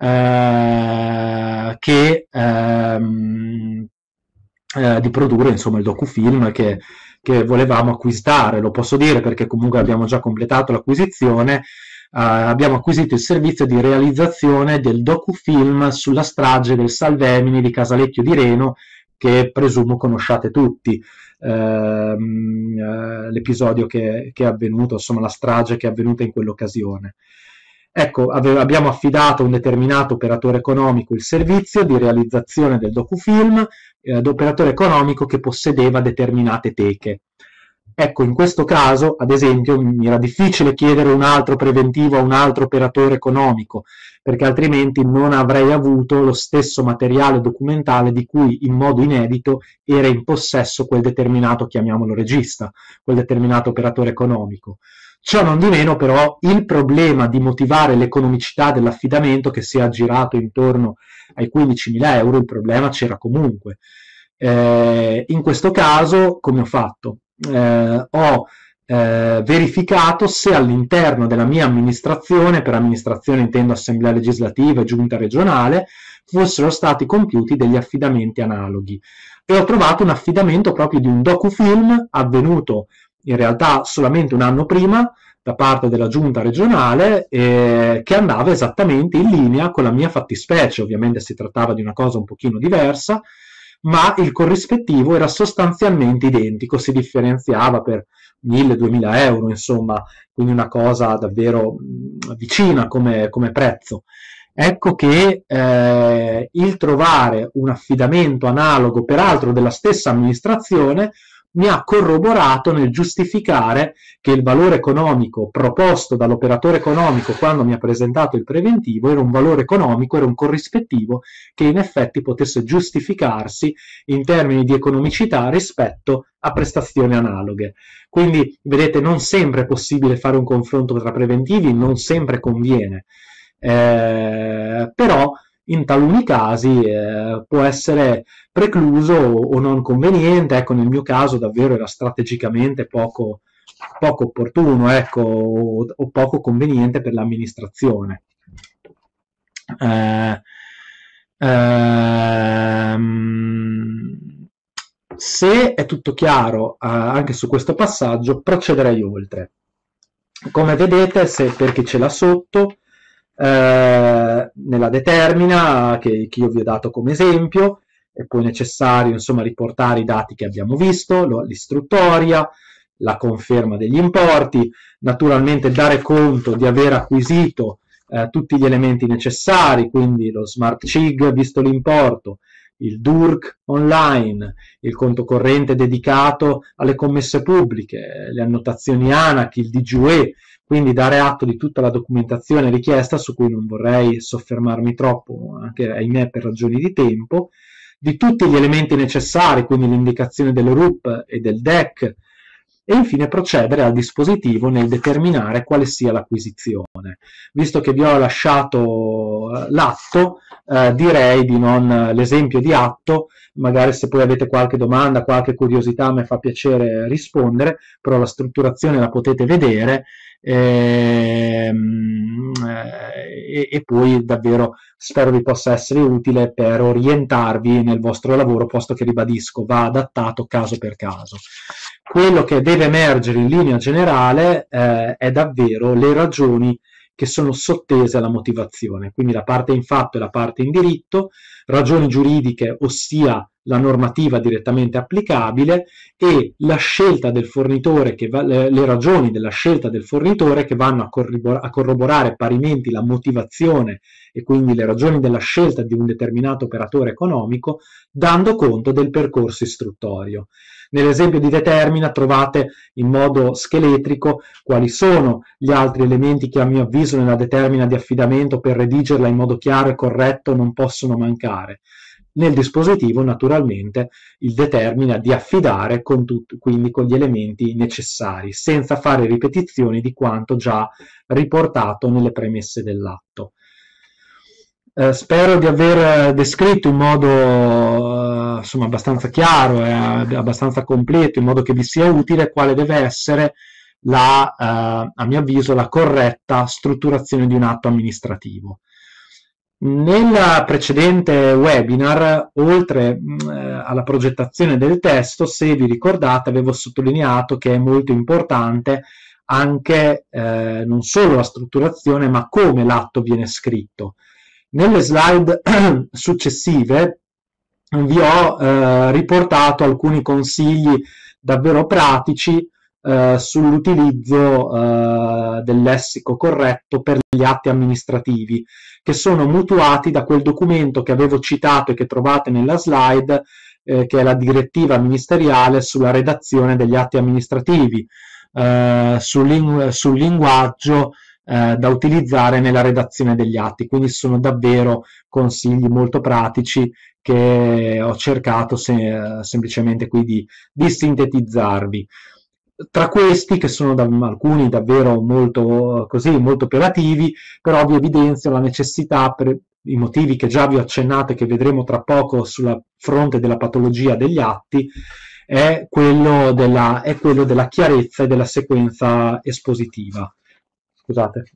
eh, che, ehm, eh, di produrre insomma il docufilm che, che volevamo acquistare. Lo posso dire perché comunque abbiamo già completato l'acquisizione. abbiamo acquisito il servizio di realizzazione del docufilm sulla strage del Salvemini di Casalecchio di Reno, che presumo conosciate tutti, ehm, eh, l'episodio che, che è avvenuto, insomma la strage che è avvenuta in quell'occasione. Ecco, ave- abbiamo affidato a un determinato operatore economico il servizio di realizzazione del docufilm, eh, operatore economico che possedeva determinate teche. Ecco, in questo caso, ad esempio, mi era difficile chiedere un altro preventivo a un altro operatore economico, perché altrimenti non avrei avuto lo stesso materiale documentale di cui in modo inedito era in possesso quel determinato, chiamiamolo regista, quel determinato operatore economico. Ciò non di meno, però, il problema di motivare l'economicità dell'affidamento, che si è aggirato intorno ai quindicimila euro, il problema c'era comunque. Eh, in questo caso, come ho fatto? Eh, ho eh, verificato se all'interno della mia amministrazione, per amministrazione intendo assemblea legislativa e giunta regionale, fossero stati compiuti degli affidamenti analoghi, e ho trovato un affidamento proprio di un docufilm avvenuto in realtà solamente un anno prima da parte della giunta regionale, eh, che andava esattamente in linea con la mia fattispecie. Ovviamente si trattava di una cosa un pochino diversa, ma il corrispettivo era sostanzialmente identico, si differenziava per mille duemila euro, insomma, quindi una cosa davvero mh, vicina come, come prezzo. Ecco che eh, il trovare un affidamento analogo, peraltro della stessa amministrazione, mi ha corroborato nel giustificare che il valore economico proposto dall'operatore economico quando mi ha presentato il preventivo era un valore economico, era un corrispettivo che in effetti potesse giustificarsi in termini di economicità rispetto a prestazioni analoghe. Quindi, vedete, non sempre è possibile fare un confronto tra preventivi, non sempre conviene, eh, però in taluni casi eh, può essere precluso o, o non conveniente. Ecco, nel mio caso davvero era strategicamente poco, poco opportuno, ecco, o, o poco conveniente per l'amministrazione. Eh, ehm, se è tutto chiaro eh, anche su questo passaggio, procederei oltre. Come vedete, se per chi ce l'ha sotto, eh, nella determina che, che io vi ho dato come esempio, è poi necessario insomma riportare i dati che abbiamo visto, l'istruttoria, la conferma degli importi, naturalmente dare conto di aver acquisito eh, tutti gli elementi necessari, quindi lo smart C I G visto l'importo, il D U R C online, il conto corrente dedicato alle commesse pubbliche, le annotazioni ANAC, il D G U E, quindi dare atto di tutta la documentazione richiesta, su cui non vorrei soffermarmi troppo, anche ahimè per ragioni di tempo, di tutti gli elementi necessari, quindi l'indicazione del R U P e del D E C, e infine procedere al dispositivo nel determinare quale sia l'acquisizione. Visto che vi ho lasciato l'atto, eh, direi di non l'esempio di atto, magari se poi avete qualche domanda, qualche curiosità, mi fa piacere rispondere, però la strutturazione la potete vedere. Ehm, e, e poi davvero spero vi possa essere utile per orientarvi nel vostro lavoro, posto che, ribadisco, va adattato caso per caso. Quello che deve emergere in linea generale eh, è davvero le ragioni che sono sottese alla motivazione, quindi la parte in fatto e la parte in diritto, ragioni giuridiche, ossia la normativa direttamente applicabile, e la scelta del fornitore, che va, le, le ragioni della scelta del fornitore che vanno a, corrobor- a corroborare parimenti la motivazione e quindi le ragioni della scelta di un determinato operatore economico, dando conto del percorso istruttorio. Nell'esempio di determina trovate in modo scheletrico quali sono gli altri elementi che a mio avviso nella determina di affidamento, per redigerla in modo chiaro e corretto, non possono mancare. Nel dispositivo naturalmente il determina di affidare con tutto, quindi con gli elementi necessari, senza fare ripetizioni di quanto già riportato nelle premesse dell'atto. Eh, spero di aver descritto in modo eh, insomma abbastanza chiaro e abbastanza completo, in modo che vi sia utile, quale deve essere la, eh, a mio avviso, la corretta strutturazione di un atto amministrativo. Nel precedente webinar, oltre mh, alla progettazione del testo, se vi ricordate, avevo sottolineato che è molto importante anche eh, non solo la strutturazione, ma come l'atto viene scritto. Nelle slide successive vi ho eh, riportato alcuni consigli davvero pratici eh, sull'utilizzo eh, del lessico corretto per gli atti amministrativi, che sono mutuati da quel documento che avevo citato e che trovate nella slide, eh, che è la direttiva ministeriale sulla redazione degli atti amministrativi, eh, sul, lingu- sul linguaggio eh, da utilizzare nella redazione degli atti. Quindi sono davvero consigli molto pratici che ho cercato se, semplicemente qui di, di sintetizzarvi. Tra questi, che sono da, alcuni davvero molto, così, molto operativi, però vi evidenzio la necessità, per i motivi che già vi ho accennato e che vedremo tra poco sulla fronte della patologia degli atti, è quello della, è quello della chiarezza e della sequenza espositiva. Scusate.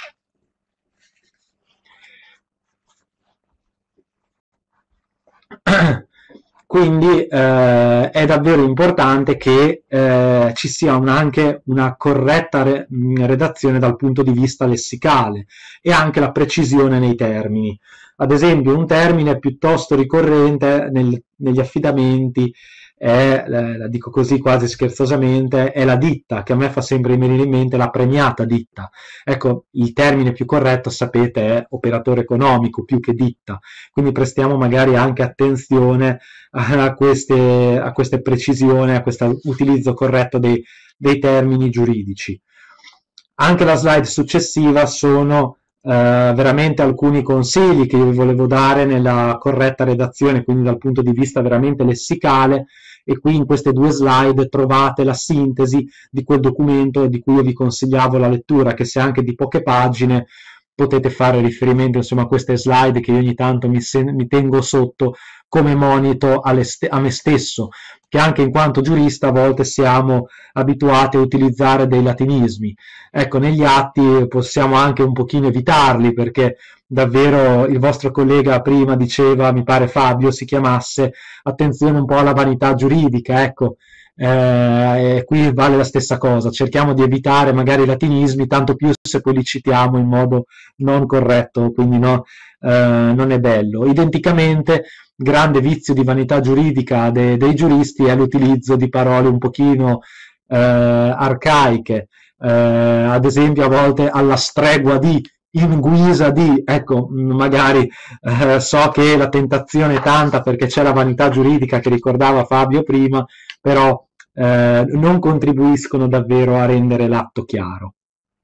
Quindi eh, è davvero importante che eh, ci sia un, anche una corretta re, redazione dal punto di vista lessicale e anche la precisione nei termini. Ad esempio, un termine piuttosto ricorrente nel, negli affidamenti è, la dico così quasi scherzosamente, è la ditta, che a me fa sempre venire in mente la premiata ditta. Ecco, il termine più corretto, sapete, è operatore economico più che ditta, quindi prestiamo magari anche attenzione a queste, a queste precisioni, a questo utilizzo corretto dei, dei termini giuridici. Anche la slide successiva sono eh, veramente alcuni consigli che io vi volevo dare nella corretta redazione, quindi dal punto di vista veramente lessicale, e qui in queste due slide trovate la sintesi di quel documento di cui io vi consigliavo la lettura, che se anche di poche pagine potete fare riferimento insomma a queste slide che io ogni tanto mi, mi tengo sotto come monito a me stesso, che anche in quanto giurista a volte siamo abituati a utilizzare dei latinismi. Ecco, negli atti possiamo anche un pochino evitarli, perché davvero il vostro collega prima diceva, mi pare Fabio si chiamasse, attenzione un po' alla vanità giuridica, ecco. Eh, e qui vale la stessa cosa, cerchiamo di evitare magari i latinismi, tanto più se poi li citiamo in modo non corretto, quindi no, eh, non è bello. Identicamente, grande vizio di vanità giuridica de, dei giuristi è l'utilizzo di parole un pochino eh, arcaiche, eh, ad esempio a volte alla stregua di, in guisa di, ecco, magari eh, so che la tentazione è tanta perché c'è la vanità giuridica che ricordava Fabio prima, però eh, non contribuiscono davvero a rendere l'atto chiaro.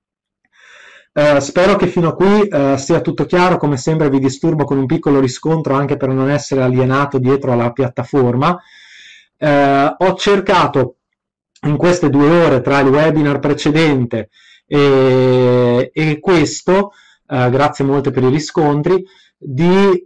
Eh, spero che fino a qui eh, sia tutto chiaro. Come sempre vi disturbo con un piccolo riscontro anche per non essere alienato dietro alla piattaforma. Eh, ho cercato in queste due ore tra il webinar precedente e, e questo, eh, grazie molte per i riscontri, di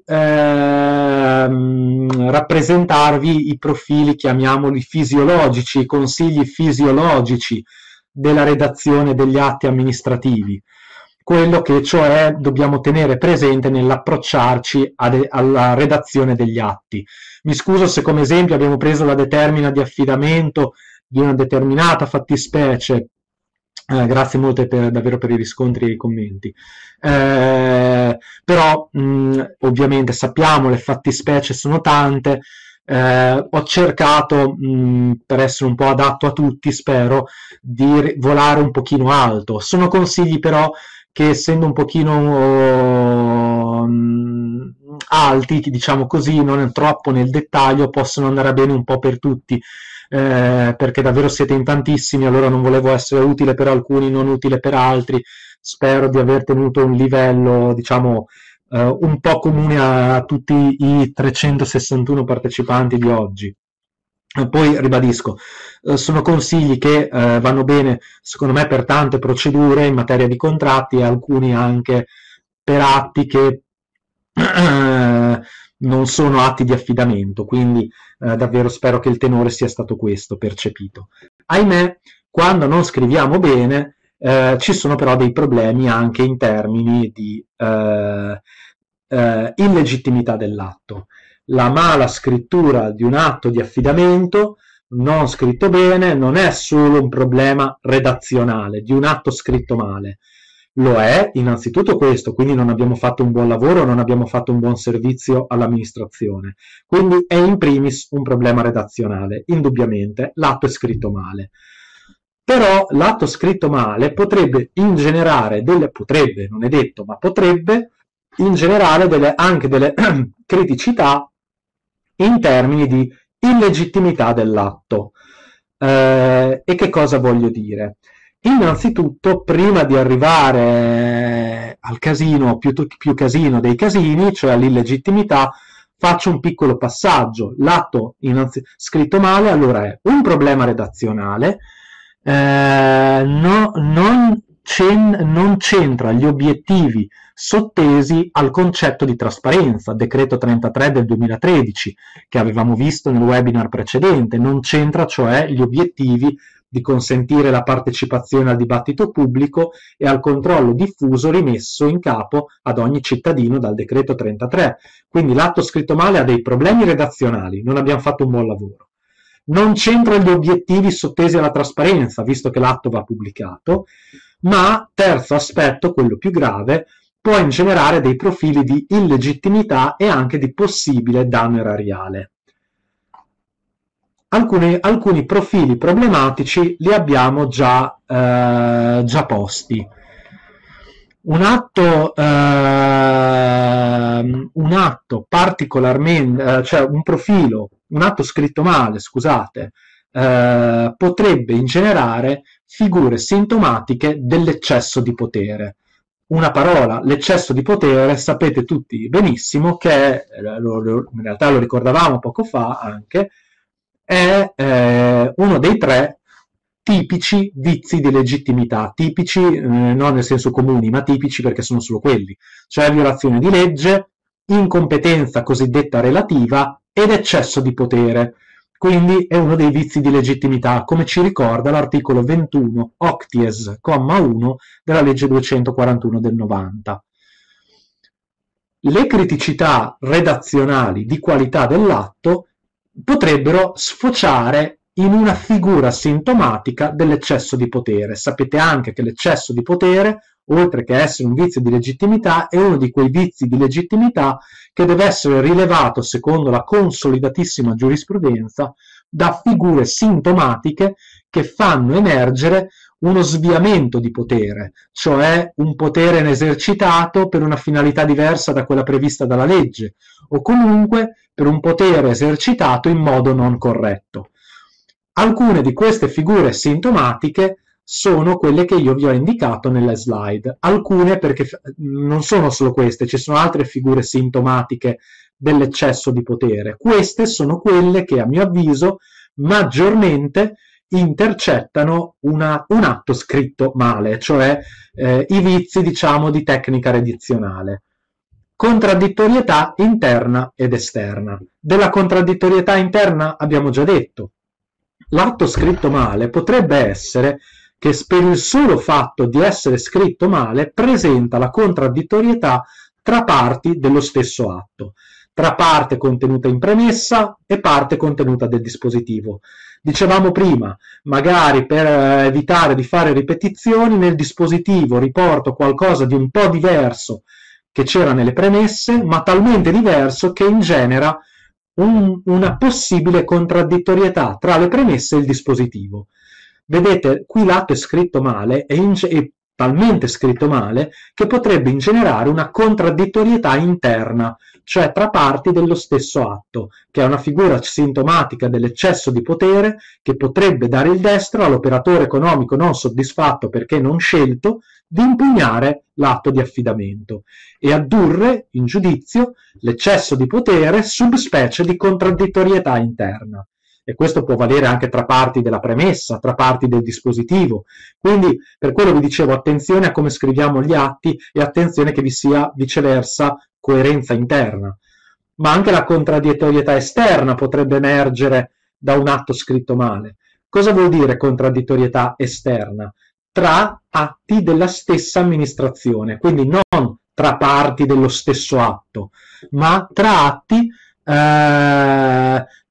ehm, rappresentarvi i profili, chiamiamoli fisiologici, i consigli fisiologici della redazione degli atti amministrativi, quello che cioè dobbiamo tenere presente nell'approcciarci ad, alla redazione degli atti. Mi scuso se come esempio abbiamo preso la determina di affidamento di una determinata fattispecie. Eh, grazie molte per, davvero per i riscontri e i commenti. Eh, però mh, ovviamente sappiamo le fattispecie sono tante. Eh, ho cercato, mh, per essere un po' adatto a tutti, spero, di volare un pochino alto. Sono consigli però che, essendo un pochino um, alti, diciamo così, non troppo nel dettaglio, possono andare bene un po' per tutti. Eh, perché davvero siete in tantissimi, allora non volevo essere utile per alcuni, non utile per altri. Spero di aver tenuto un livello, diciamo, eh, un po' comune a, a tutti i trecentosessantuno partecipanti di oggi. Eh, poi ribadisco, eh, sono consigli che eh, vanno bene secondo me per tante procedure in materia di contratti e alcuni anche per atti che eh, non sono atti di affidamento, quindi eh, davvero spero che il tenore sia stato questo percepito. Ahimè, quando non scriviamo bene eh, ci sono però dei problemi anche in termini di eh, eh, illegittimità dell'atto. La mala scrittura di un atto di affidamento non scritto bene non è solo un problema redazionale, di un atto scritto male. Lo è innanzitutto questo, quindi non abbiamo fatto un buon lavoro, non abbiamo fatto un buon servizio all'amministrazione. Quindi è in primis un problema redazionale, indubbiamente l'atto è scritto male. Però l'atto scritto male potrebbe ingenerare delle, potrebbe, non è detto, ma potrebbe ingenerare delle, anche delle criticità in termini di illegittimità dell'atto. Eh, e che cosa voglio dire? Innanzitutto, prima di arrivare al casino, più, più casino dei casini, cioè all'illegittimità, faccio un piccolo passaggio. L'atto innanzi- scritto male allora è un problema redazionale, eh, no, non, cen- non c'entra gli obiettivi sottesi al concetto di trasparenza, decreto trentatré del duemilatredici, che avevamo visto nel webinar precedente, non c'entra cioè gli obiettivi di consentire la partecipazione al dibattito pubblico e al controllo diffuso rimesso in capo ad ogni cittadino dal decreto trentatré. Quindi l'atto scritto male ha dei problemi redazionali, non abbiamo fatto un buon lavoro. Non c'entra gli obiettivi sottesi alla trasparenza, visto che l'atto va pubblicato, ma, terzo aspetto, quello più grave, può ingenerare dei profili di illegittimità e anche di possibile danno erariale. Alcuni, alcuni profili problematici li abbiamo già, eh, già posti. Un atto, eh, un atto particolarmente, eh, cioè un profilo, un atto scritto male, scusate, eh, potrebbe ingenerare figure sintomatiche dell'eccesso di potere. Una parola, l'eccesso di potere, sapete tutti benissimo che, eh, lo, lo, in realtà lo ricordavamo poco fa anche, è eh, uno dei tre tipici vizi di legittimità, tipici eh, non nel senso comuni, ma tipici perché sono solo quelli, cioè violazione di legge, incompetenza cosiddetta relativa ed eccesso di potere. Quindi è uno dei vizi di legittimità, come ci ricorda l'articolo ventuno octies, comma uno della legge duecentoquarantuno del novanta. Le criticità redazionali di qualità dell'atto potrebbero sfociare in una figura sintomatica dell'eccesso di potere. Sapete anche che l'eccesso di potere, oltre che essere un vizio di legittimità, è uno di quei vizi di legittimità che deve essere rilevato, secondo la consolidatissima giurisprudenza, da figure sintomatiche che fanno emergere uno sviamento di potere, cioè un potere inesercitato per una finalità diversa da quella prevista dalla legge, o comunque per un potere esercitato in modo non corretto. Alcune di queste figure sintomatiche sono quelle che io vi ho indicato nelle slide, alcune perché non sono solo queste, ci sono altre figure sintomatiche dell'eccesso di potere. Queste sono quelle che a mio avviso maggiormente intercettano una, un atto scritto male, cioè eh, i vizi, diciamo, di tecnica redizionale. Contraddittorietà interna ed esterna. Della contraddittorietà interna abbiamo già detto. L'atto scritto male potrebbe essere che per il solo fatto di essere scritto male presenta la contraddittorietà tra parti dello stesso atto, tra parte contenuta in premessa e parte contenuta del dispositivo. Dicevamo prima, magari per evitare di fare ripetizioni, nel dispositivo riporto qualcosa di un po' diverso che c'era nelle premesse, ma talmente diverso che ingenera un, una possibile contraddittorietà tra le premesse e il dispositivo. Vedete, qui l'atto è scritto male, è, è talmente scritto male che potrebbe ingenerare una contraddittorietà interna, cioè tra parti dello stesso atto, che è una figura sintomatica dell'eccesso di potere che potrebbe dare il destro all'operatore economico non soddisfatto perché non scelto di impugnare l'atto di affidamento e addurre in giudizio l'eccesso di potere subspecie di contraddittorietà interna. E questo può valere anche tra parti della premessa, tra parti del dispositivo. Quindi per quello vi dicevo attenzione a come scriviamo gli atti e attenzione che vi sia viceversa coerenza interna. Ma anche la contraddittorietà esterna potrebbe emergere da un atto scritto male. Cosa vuol dire contraddittorietà esterna? Tra atti della stessa amministrazione, quindi non tra parti dello stesso atto, ma tra atti eh,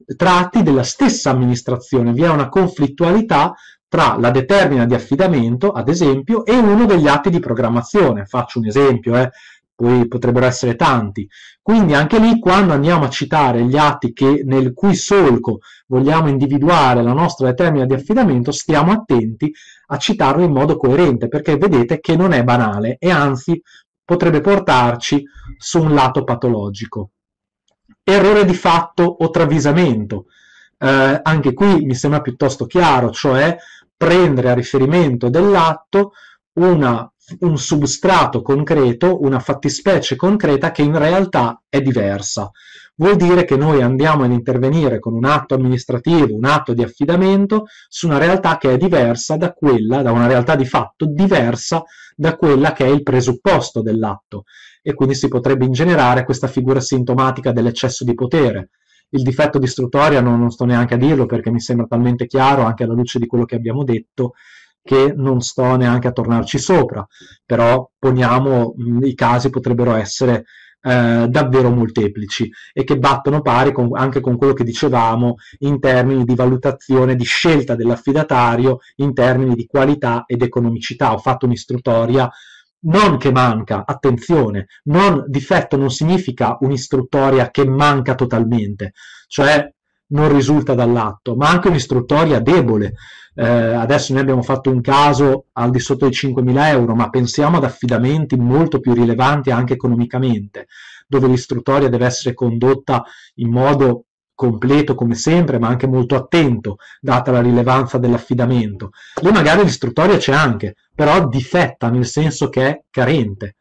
tra atti della stessa amministrazione. Vi è una conflittualità tra la determina di affidamento, ad esempio, e uno degli atti di programmazione. Faccio un esempio, eh, poi potrebbero essere tanti. Quindi anche lì, quando andiamo a citare gli atti che, nel cui solco vogliamo individuare la nostra determina di affidamento, stiamo attenti a citarlo in modo coerente, perché vedete che non è banale e anzi potrebbe portarci su un lato patologico. Errore di fatto o travisamento. Eh, anche qui mi sembra piuttosto chiaro, cioè prendere a riferimento dell'atto una, un substrato concreto, una fattispecie concreta che in realtà è diversa. Vuol dire che noi andiamo ad intervenire con un atto amministrativo, un atto di affidamento, su una realtà che è diversa da quella, da una realtà di fatto diversa da quella che è il presupposto dell'atto, e quindi si potrebbe ingenerare questa figura sintomatica dell'eccesso di potere. Il difetto di istruttoria non, non sto neanche a dirlo, perché mi sembra talmente chiaro, anche alla luce di quello che abbiamo detto, che non sto neanche a tornarci sopra, però poniamo mh, i casi potrebbero essere eh, davvero molteplici e che battono pari con, anche con quello che dicevamo in termini di valutazione, di scelta dell'affidatario, in termini di qualità ed economicità. Ho fatto un'istruttoria non che manca, attenzione, non, difetto non significa un'istruttoria che manca totalmente, cioè non risulta dall'atto, ma anche un'istruttoria debole. Eh, adesso noi abbiamo fatto un caso al di sotto dei cinquemila euro, ma pensiamo ad affidamenti molto più rilevanti anche economicamente, dove l'istruttoria deve essere condotta in modo completo come sempre, ma anche molto attento, data la rilevanza dell'affidamento. Lì magari l'istruttoria c'è anche, però difetta, nel senso che è carente.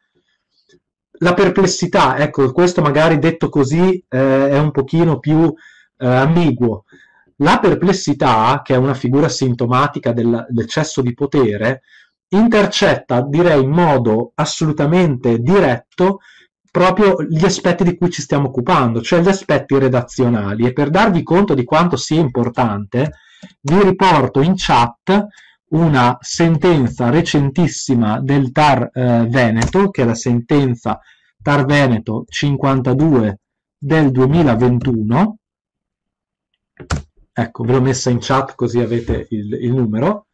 La perplessità, ecco, questo magari detto così eh, è un pochino più eh, ambiguo. La perplessità, che è una figura sintomatica dell'eccesso di potere, intercetta, direi in modo assolutamente diretto, proprio gli aspetti di cui ci stiamo occupando, cioè gli aspetti redazionali. E per darvi conto di quanto sia importante, vi riporto in chat una sentenza recentissima del T A R eh, Veneto, che è la sentenza T A R Veneto cinquantadue del duemilaventuno. Ecco, ve l'ho messa in chat così avete il, il numero,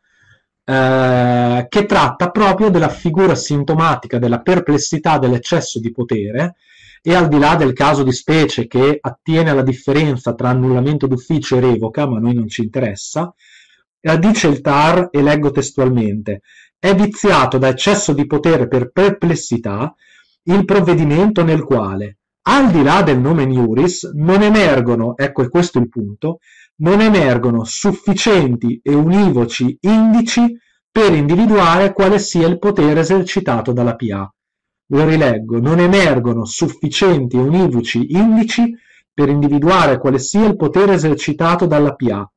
eh, che tratta proprio della figura sintomatica della perplessità dell'eccesso di potere, e al di là del caso di specie che attiene alla differenza tra annullamento d'ufficio e revoca, ma a noi non ci interessa, eh, dice il T A R, e leggo testualmente: è viziato da eccesso di potere per perplessità il provvedimento nel quale, al di là del nomen iuris, non emergono, ecco è questo il punto, non emergono sufficienti e univoci indici per individuare quale sia il potere esercitato dalla P A. Lo rileggo: non emergono sufficienti e univoci indici per individuare quale sia il potere esercitato dalla P A.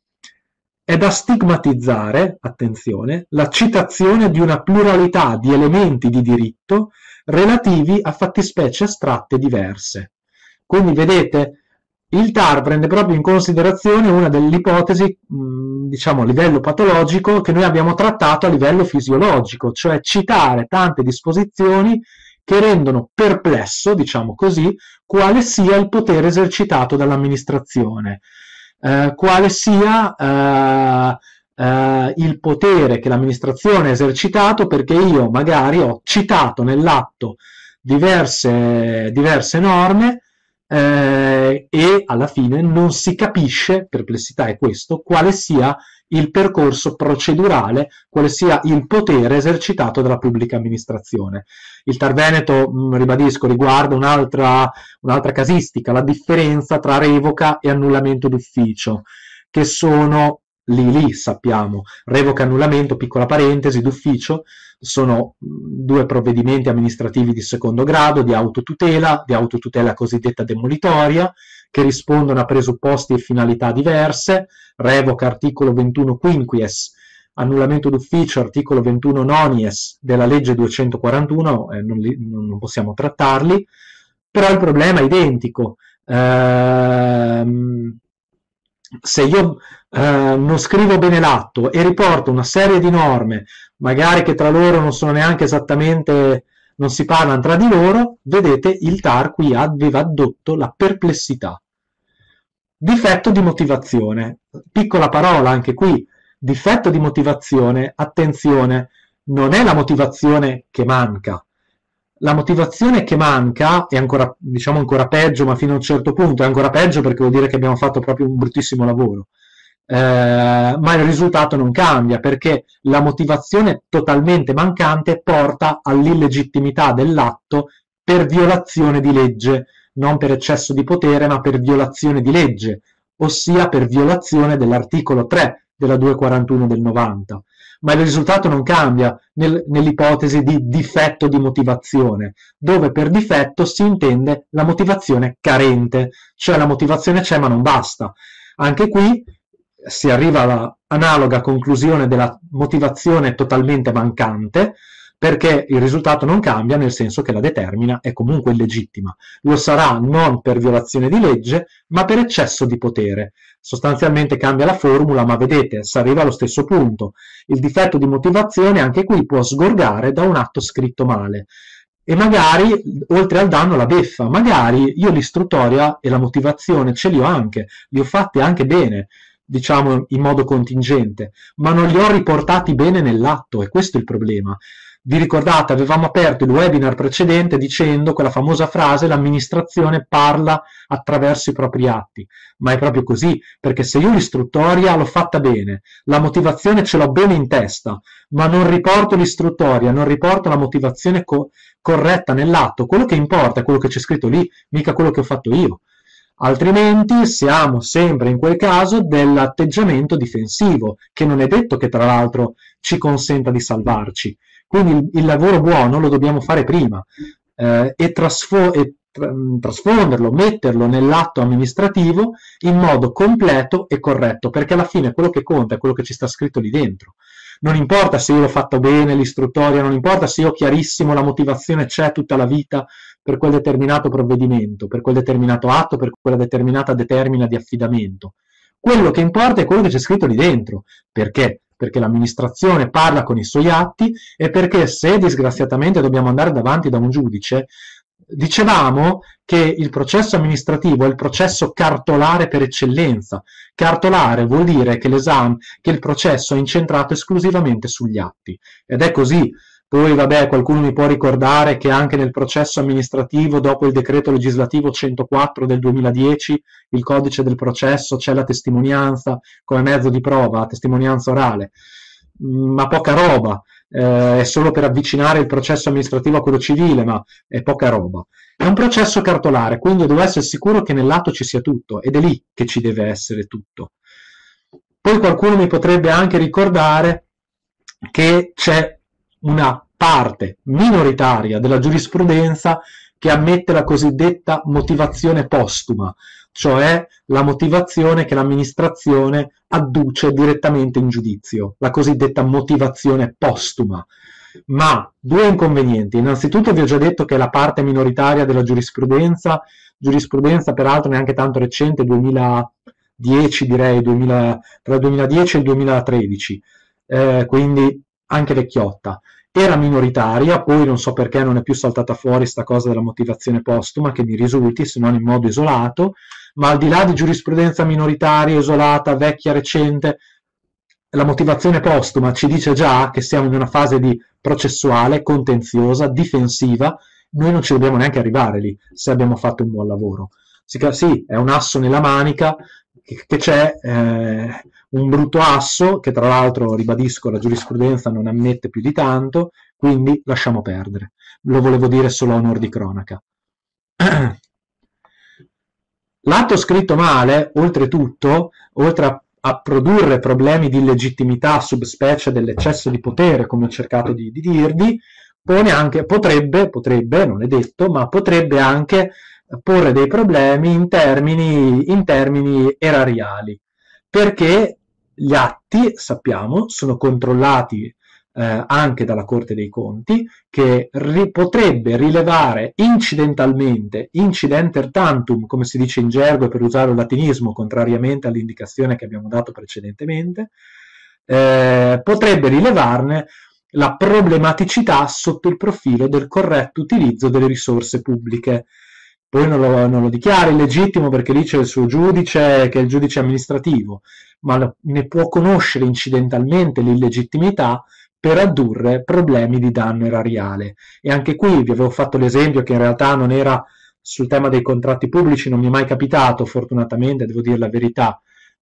È da stigmatizzare, attenzione, la citazione di una pluralità di elementi di diritto relativi a fattispecie astratte diverse. Quindi vedete, il T A R prende proprio in considerazione una delle ipotesi, diciamo a livello patologico, che noi abbiamo trattato a livello fisiologico, cioè citare tante disposizioni che rendono perplesso, diciamo così, quale sia il potere esercitato dall'amministrazione, eh, quale sia eh, eh, il potere che l'amministrazione ha esercitato, perché io magari ho citato nell'atto diverse, diverse norme, Eh, e alla fine non si capisce, perplessità è questo, quale sia il percorso procedurale, quale sia il potere esercitato dalla pubblica amministrazione. Il T A R Veneto, mh, ribadisco, riguarda un'altra, un'altra casistica, la differenza tra revoca e annullamento d'ufficio, che sono lì lì, sappiamo, revoca e annullamento, piccola parentesi, d'ufficio, sono due provvedimenti amministrativi di secondo grado, di autotutela, di autotutela cosiddetta demolitoria, che rispondono a presupposti e finalità diverse. Revoca articolo ventuno quinquies, annullamento d'ufficio articolo ventuno nonies della legge duecentoquarantuno, eh, non, li, non possiamo trattarli, però il problema è identico. Ehm, se io eh, non scrivo bene l'atto e riporto una serie di norme, magari che tra loro non sono neanche esattamente, non si parlano tra di loro, vedete, il T A R qui aveva addotto la perplessità. Difetto di motivazione. Piccola parola anche qui. Difetto di motivazione, attenzione, non è la motivazione che manca. La motivazione che manca è ancora, diciamo ancora peggio, ma fino a un certo punto è ancora peggio perché vuol dire che abbiamo fatto proprio un bruttissimo lavoro. Eh, ma il risultato non cambia perché la motivazione totalmente mancante porta all'illegittimità dell'atto per violazione di legge, non per eccesso di potere, ma per violazione di legge, ossia per violazione dell'articolo tre della duecentoquarantuno del novanta. Ma il risultato non cambia nel, nell'ipotesi di difetto di motivazione, dove per difetto si intende la motivazione carente, cioè la motivazione c'è ma non basta. Anche qui si arriva all'analoga conclusione della motivazione totalmente mancante, perché il risultato non cambia, nel senso che la determina è comunque illegittima. Lo sarà non per violazione di legge, ma per eccesso di potere. Sostanzialmente cambia la formula, ma vedete, si arriva allo stesso punto. Il difetto di motivazione anche qui può sgorgare da un atto scritto male. E magari, oltre al danno, la beffa. Magari io l'istruttoria e la motivazione ce li ho anche, li ho fatti anche bene, diciamo in modo contingente, ma non li ho riportati bene nell'atto, e questo è il problema. Vi ricordate, avevamo aperto il webinar precedente dicendo quella famosa frase: l'amministrazione parla attraverso i propri atti, ma è proprio così, perché se io l'istruttoria l'ho fatta bene, la motivazione ce l'ho bene in testa, ma non riporto l'istruttoria, non riporto la motivazione co- corretta nell'atto, quello che importa è quello che c'è scritto lì, mica quello che ho fatto io. Altrimenti siamo sempre in quel caso dell'atteggiamento difensivo, che non è detto che tra l'altro ci consenta di salvarci. Quindi il, il lavoro buono lo dobbiamo fare prima eh, e, trasfo- e tra- trasfonderlo, metterlo nell'atto amministrativo in modo completo e corretto, perché alla fine quello che conta è quello che ci sta scritto lì dentro. Non importa se io l'ho fatto bene, l'istruttoria, non importa se io ho chiarissimo la motivazione c'è tutta la vita per quel determinato provvedimento, per quel determinato atto, per quella determinata determina di affidamento. Quello che importa è quello che c'è scritto lì dentro. Perché? Perché l'amministrazione parla con i suoi atti e perché se disgraziatamente dobbiamo andare davanti da un giudice, dicevamo che il processo amministrativo è il processo cartolare per eccellenza. Cartolare vuol dire che l'esame, che il processo è incentrato esclusivamente sugli atti. Ed è così. Poi, vabbè, qualcuno mi può ricordare che anche nel processo amministrativo, dopo il decreto legislativo centoquattro del duemiladieci, il codice del processo, c'è la testimonianza come mezzo di prova, testimonianza orale. Ma poca roba, eh, è solo per avvicinare il processo amministrativo a quello civile, ma è poca roba. È un processo cartolare, quindi devo essere sicuro che nell'atto ci sia tutto, ed è lì che ci deve essere tutto. Poi qualcuno mi potrebbe anche ricordare che c'è una parte minoritaria della giurisprudenza che ammette la cosiddetta motivazione postuma, cioè la motivazione che l'amministrazione adduce direttamente in giudizio, la cosiddetta motivazione postuma. Ma due inconvenienti. Innanzitutto vi ho già detto che è la parte minoritaria della giurisprudenza, giurisprudenza peraltro neanche tanto recente, duemiladieci direi, duemila, tra il duemiladieci e il duemilatredici, eh, quindi anche vecchiotta. Era minoritaria, poi non so perché non è più saltata fuori sta cosa della motivazione postuma, che mi risulti, se non in modo isolato, ma al di là di giurisprudenza minoritaria, isolata, vecchia, recente, la motivazione postuma ci dice già che siamo in una fase di processuale, contenziosa, difensiva, noi non ci dobbiamo neanche arrivare lì, se abbiamo fatto un buon lavoro. Sì, è un asso nella manica, che c'è eh, un brutto asso, che tra l'altro, ribadisco, la giurisprudenza non ammette più di tanto, quindi lasciamo perdere. Lo volevo dire solo a onor di cronaca. L'atto scritto male, oltretutto, oltre a, a produrre problemi di illegittimità subspecie dell'eccesso di potere, come ho cercato di, di dirvi, pone anche, potrebbe, potrebbe, non è detto, ma potrebbe anche porre dei problemi in termini, in termini erariali, perché gli atti, sappiamo, sono controllati eh, anche dalla Corte dei Conti, che ri- potrebbe rilevare incidentalmente, incidenter tantum, come si dice in gergo per usare il latinismo, contrariamente all'indicazione che abbiamo dato precedentemente, eh, potrebbe rilevarne la problematicità sotto il profilo del corretto utilizzo delle risorse pubbliche. poi non lo, non lo dichiara illegittimo perché lì c'è il suo giudice, che è il giudice amministrativo, ma ne può conoscere incidentalmente l'illegittimità per addurre problemi di danno erariale. E anche qui vi avevo fatto l'esempio che in realtà non era sul tema dei contratti pubblici, non mi è mai capitato, fortunatamente, devo dire la verità,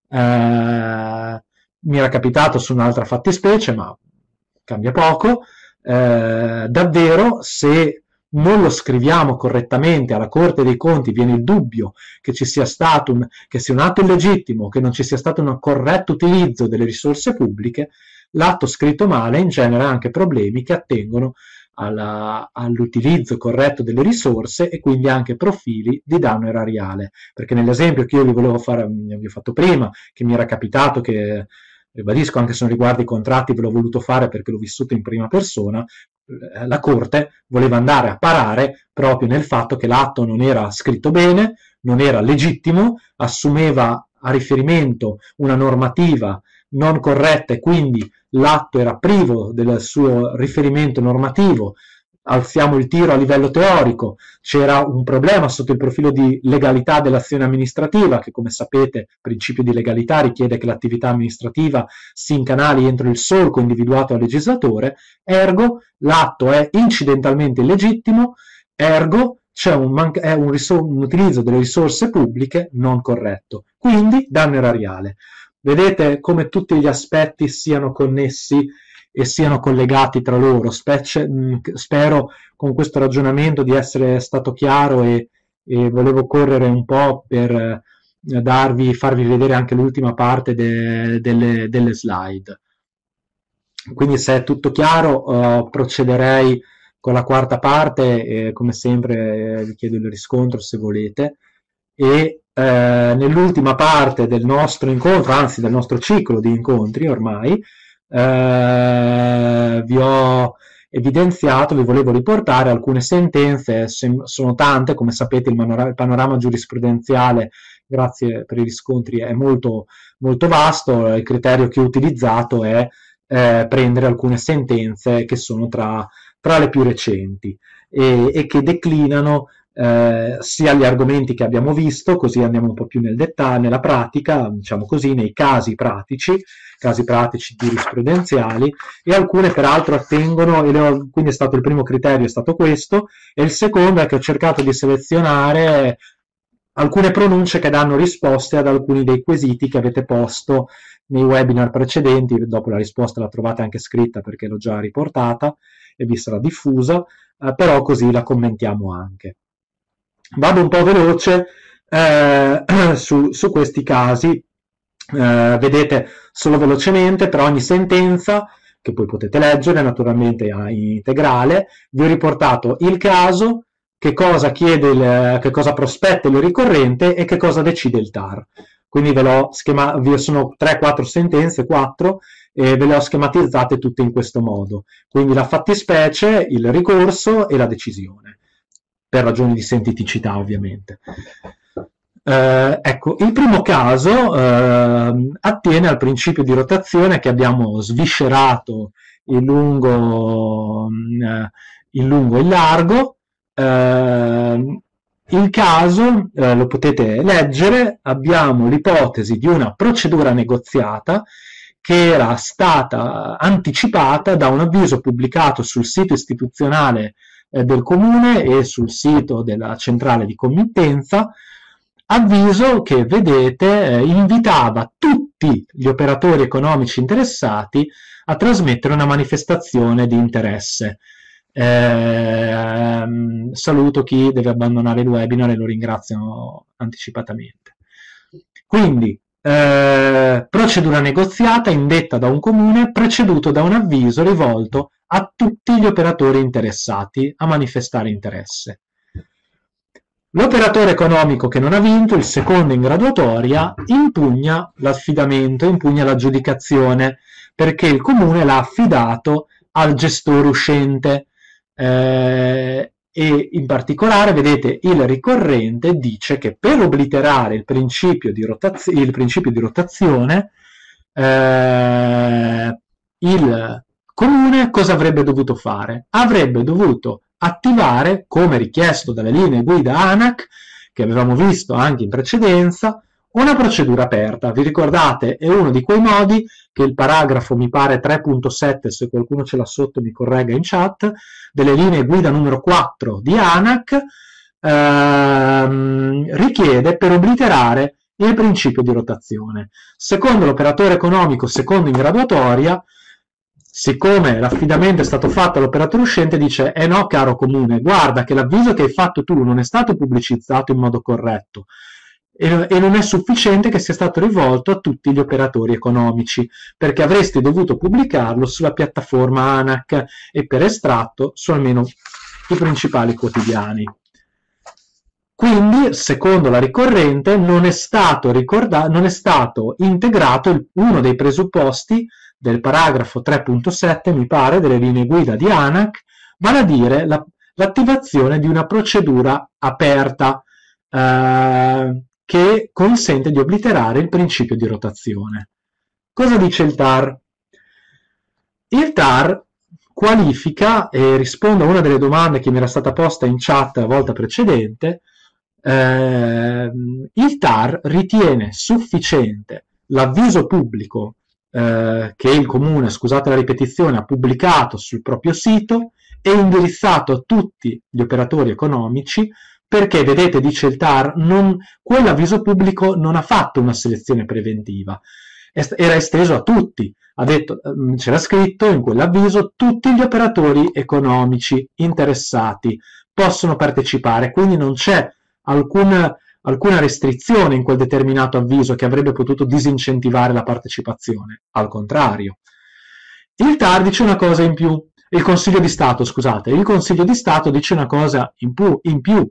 eh, mi era capitato su un'altra fattispecie, ma cambia poco. Eh, davvero, se non lo scriviamo correttamente alla Corte dei Conti, viene il dubbio che ci sia stato un, che sia un atto illegittimo, che non ci sia stato un corretto utilizzo delle risorse pubbliche, l'atto scritto male ingenera anche problemi che attengono alla, all'utilizzo corretto delle risorse e quindi anche profili di danno erariale. Perché nell'esempio che io vi volevo fare, vi ho fatto prima, che mi era capitato, che ribadisco anche se non riguarda i contratti, ve l'ho voluto fare perché l'ho vissuto in prima persona, la Corte voleva andare a parare proprio nel fatto che l'atto non era scritto bene, non era legittimo, assumeva a riferimento una normativa non corretta e quindi l'atto era privo del suo riferimento normativo. Alziamo il tiro a livello teorico, c'era un problema sotto il profilo di legalità dell'azione amministrativa, che come sapete il principio di legalità richiede che l'attività amministrativa si incanali entro il solco individuato dal legislatore, ergo l'atto è incidentalmente illegittimo, ergo c'è un, man- è un, risor- un utilizzo delle risorse pubbliche non corretto, quindi danno erariale. Vedete come tutti gli aspetti siano connessi e siano collegati tra loro. Specie, mh, spero con questo ragionamento di essere stato chiaro e, e volevo correre un po' per eh, darvi, farvi vedere anche l'ultima parte de, delle, delle slide. Quindi se è tutto chiaro uh, procederei con la quarta parte e come sempre eh, vi chiedo il riscontro se volete. E eh, nell'ultima parte del nostro incontro, anzi del nostro ciclo di incontri ormai, eh, vi ho evidenziato, vi volevo riportare alcune sentenze, sono tante, come sapete il, il panorama giurisprudenziale, grazie per i riscontri, è molto, molto vasto, il criterio che ho utilizzato è eh, prendere alcune sentenze che sono tra, tra le più recenti e, e che declinano Eh, sia gli argomenti che abbiamo visto, così andiamo un po' più nel dettaglio, nella pratica, diciamo così, nei casi pratici, casi pratici giurisprudenziali, e alcune peraltro attengono, e ho, quindi è stato il primo criterio, è stato questo, e il secondo è che ho cercato di selezionare alcune pronunce che danno risposte ad alcuni dei quesiti che avete posto nei webinar precedenti. Dopo la risposta la trovate anche scritta perché l'ho già riportata e vi sarà diffusa, eh, però così la commentiamo anche. Vado un po' veloce eh, su, su questi casi, eh, vedete solo velocemente per ogni sentenza, che poi potete leggere naturalmente in integrale, vi ho riportato il caso, che cosa chiede, il, che cosa prospetta il ricorrente e che cosa decide il T A R. Quindi ve l'ho schema, vi sono tre quattro sentenze, quattro, e ve le ho schematizzate tutte in questo modo. Quindi la fattispecie, il ricorso e la decisione, per ragioni di sentiticità ovviamente. Eh, ecco, il primo caso eh, attiene al principio di rotazione che abbiamo sviscerato in lungo, eh, in lungo e in largo. Eh, il caso, eh, lo potete leggere, abbiamo l'ipotesi di una procedura negoziata che era stata anticipata da un avviso pubblicato sul sito istituzionale del comune e sul sito della centrale di committenza, avviso che vedete eh, invitava tutti gli operatori economici interessati a trasmettere una manifestazione di interesse. Eh, saluto chi deve abbandonare il webinar e lo ringrazio anticipatamente. Quindi eh, procedura negoziata indetta da un comune preceduto da un avviso rivolto a tutti gli operatori interessati a manifestare interesse. L'operatore economico che non ha vinto, il secondo in graduatoria, impugna l'affidamento, impugna l'aggiudicazione, perché il comune l'ha affidato al gestore uscente. Eh, e in particolare, vedete, il ricorrente dice che per obliterare il principio di, rotaz- il principio di rotazione, eh, il comune cosa avrebbe dovuto fare? Avrebbe dovuto attivare, come richiesto dalle linee guida ANAC, che avevamo visto anche in precedenza, una procedura aperta. Vi ricordate? È uno di quei modi che il paragrafo, mi pare tre punto sette, se qualcuno ce l'ha sotto mi corregga in chat, delle linee guida numero quattro di ANAC, ehm, richiede per obliterare il principio di rotazione. Secondo l'operatore economico, secondo in graduatoria, siccome l'affidamento è stato fatto all'operatore uscente, dice: eh no, caro comune, guarda che l'avviso che hai fatto tu non è stato pubblicizzato in modo corretto e, e non è sufficiente che sia stato rivolto a tutti gli operatori economici, perché avresti dovuto pubblicarlo sulla piattaforma ANAC e per estratto su almeno i principali quotidiani. Quindi, secondo la ricorrente, non è stato, ricorda- non è stato integrato il- uno dei presupposti del paragrafo tre punto sette, mi pare, delle linee guida di ANAC, vale a dire la- l'attivazione di una procedura aperta eh, che consente di obliterare il principio di rotazione. Cosa dice il T A R? Il T A R qualifica, e rispondo a una delle domande che mi era stata posta in chat la volta precedente, eh, il T A R ritiene sufficiente l'avviso pubblico eh, che il comune, scusate la ripetizione, ha pubblicato sul proprio sito e indirizzato a tutti gli operatori economici, perché, vedete, dice il T A R, non, quell'avviso pubblico non ha fatto una selezione preventiva, era esteso a tutti. Ha detto, c'era scritto in quell'avviso, tutti gli operatori economici interessati possono partecipare, quindi non c'è alcuna, alcuna restrizione in quel determinato avviso che avrebbe potuto disincentivare la partecipazione. Al contrario. Il T A R dice una cosa in più, il Consiglio di Stato, scusate, il Consiglio di Stato dice una cosa in più, in più.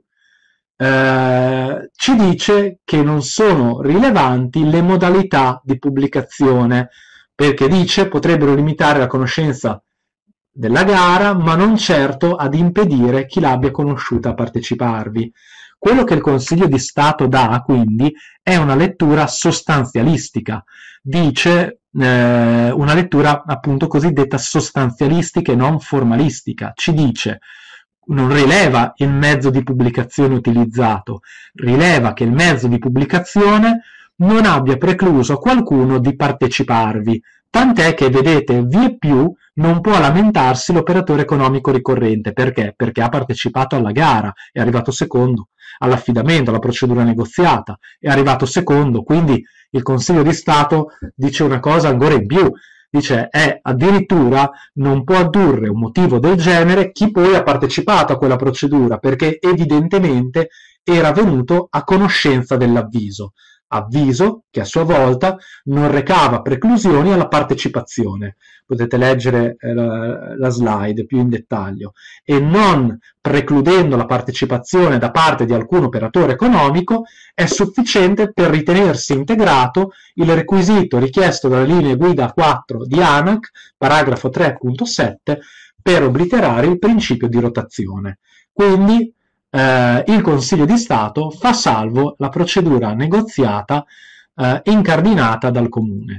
Eh, ci dice che non sono rilevanti le modalità di pubblicazione, perché dice potrebbero limitare la conoscenza della gara, ma non certo ad impedire chi l'abbia conosciuta a parteciparvi. Quello che il Consiglio di Stato dà, quindi, è una lettura sostanzialistica, dice eh, una lettura appunto cosiddetta sostanzialistica e non formalistica, ci dice: non rileva il mezzo di pubblicazione utilizzato, rileva che il mezzo di pubblicazione non abbia precluso qualcuno di parteciparvi, tant'è che, vedete, vie più non può lamentarsi l'operatore economico ricorrente. Perché? Perché ha partecipato alla gara, è arrivato secondo, all'affidamento, alla procedura negoziata, è arrivato secondo, quindi il Consiglio di Stato dice una cosa ancora in più, dice è addirittura non può addurre un motivo del genere chi poi ha partecipato a quella procedura, perché evidentemente era venuto a conoscenza dell'avviso, avviso che a sua volta non recava preclusioni alla partecipazione. Potete leggere eh, la, la slide più in dettaglio. E non precludendo la partecipazione da parte di alcun operatore economico è sufficiente per ritenersi integrato il requisito richiesto dalle linee guida quattro di ANAC, paragrafo tre punto sette, per obliterare il principio di rotazione. Quindi eh, il Consiglio di Stato fa salvo la procedura negoziata eh, incardinata dal Comune.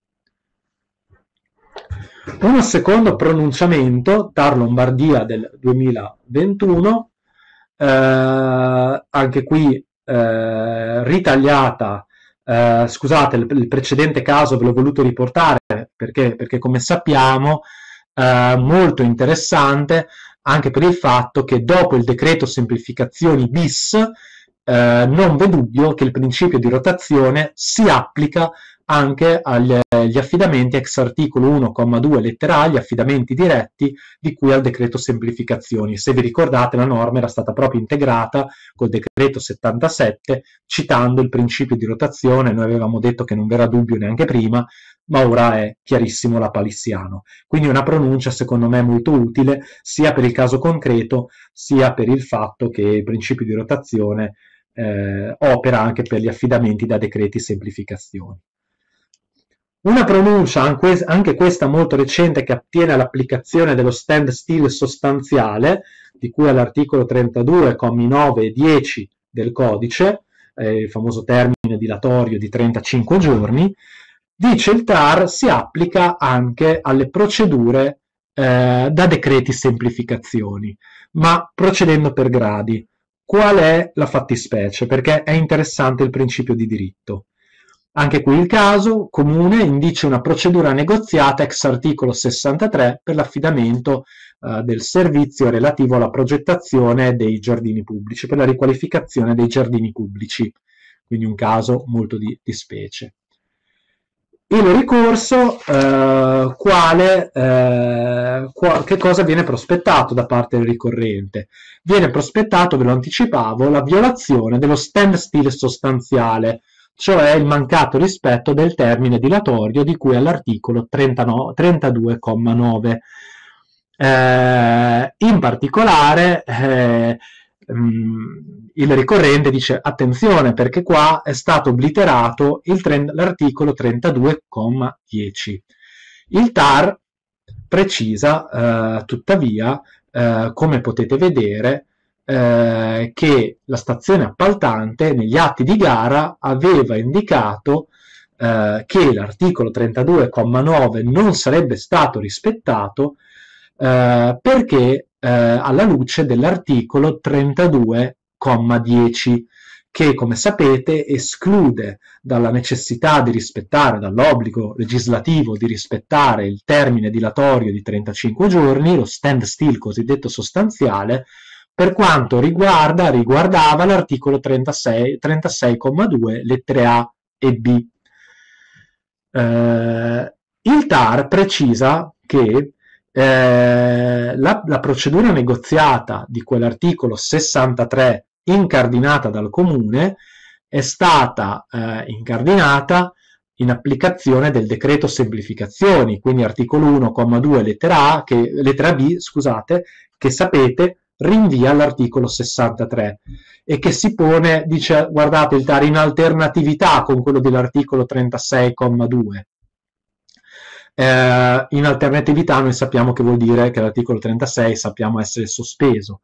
Un secondo pronunciamento, T A R Lombardia del duemilaventuno, eh, anche qui eh, ritagliata, eh, scusate, il, il precedente caso ve l'ho voluto riportare perché, perché come sappiamo, eh, molto interessante anche per il fatto che dopo il decreto semplificazioni bis eh, non v'è dubbio che il principio di rotazione si applica anche agli, agli affidamenti ex articolo uno comma due lettera A, gli affidamenti diretti di cui al decreto semplificazioni. Se vi ricordate, la norma era stata proprio integrata col decreto settantasette, citando il principio di rotazione. Noi avevamo detto che non v'era dubbio neanche prima, ma ora è chiarissimo la palissiano. Quindi una pronuncia secondo me molto utile sia per il caso concreto sia per il fatto che il principio di rotazione eh, opera anche per gli affidamenti da decreti semplificazioni. Una pronuncia, anche questa molto recente, che attiene all'applicazione dello stand still sostanziale, di cui all'articolo trentadue, commi nove e dieci del codice, eh, il famoso termine dilatorio di trentacinque giorni, dice il T A R si applica anche alle procedure eh, da decreti semplificazioni, ma procedendo per gradi. Qual è la fattispecie? Perché è interessante il principio di diritto. Anche qui il caso comune indice una procedura negoziata ex articolo sessantatré per l'affidamento eh, del servizio relativo alla progettazione dei giardini pubblici, per la riqualificazione dei giardini pubblici, quindi un caso molto di, di specie. Il ricorso, eh, quale, eh, qua, che cosa viene prospettato da parte del ricorrente? Viene prospettato, ve lo anticipavo, la violazione dello standstill sostanziale, cioè il mancato rispetto del termine dilatorio di cui all'articolo trentadue comma nove. Eh, in particolare, eh, il ricorrente dice attenzione perché qua è stato obliterato l'articolo trentadue comma dieci. Il T A R precisa eh, tuttavia, eh, come potete vedere, eh, che la stazione appaltante negli atti di gara aveva indicato eh, che l'articolo trentadue comma nove non sarebbe stato rispettato eh, perché eh, alla luce dell'articolo trentadue comma dieci, che come sapete esclude dalla necessità di rispettare, dall'obbligo legislativo di rispettare il termine dilatorio di trentacinque giorni, lo standstill cosiddetto sostanziale, per quanto riguarda, riguardava l'articolo trentasei comma due lettere A e B. Eh, il T A R precisa che eh, la, la procedura negoziata di quell'articolo sessantatré incardinata dal Comune è stata eh, incardinata in applicazione del decreto semplificazioni, quindi articolo uno comma due lettera A, che, lettera B, scusate, che sapete rinvia all'articolo sessantatré e che si pone, dice, guardate, il T A R in alternatività con quello dell'articolo trentasei comma due. Eh, in alternatività noi sappiamo che vuol dire che l'articolo trentasei sappiamo essere sospeso.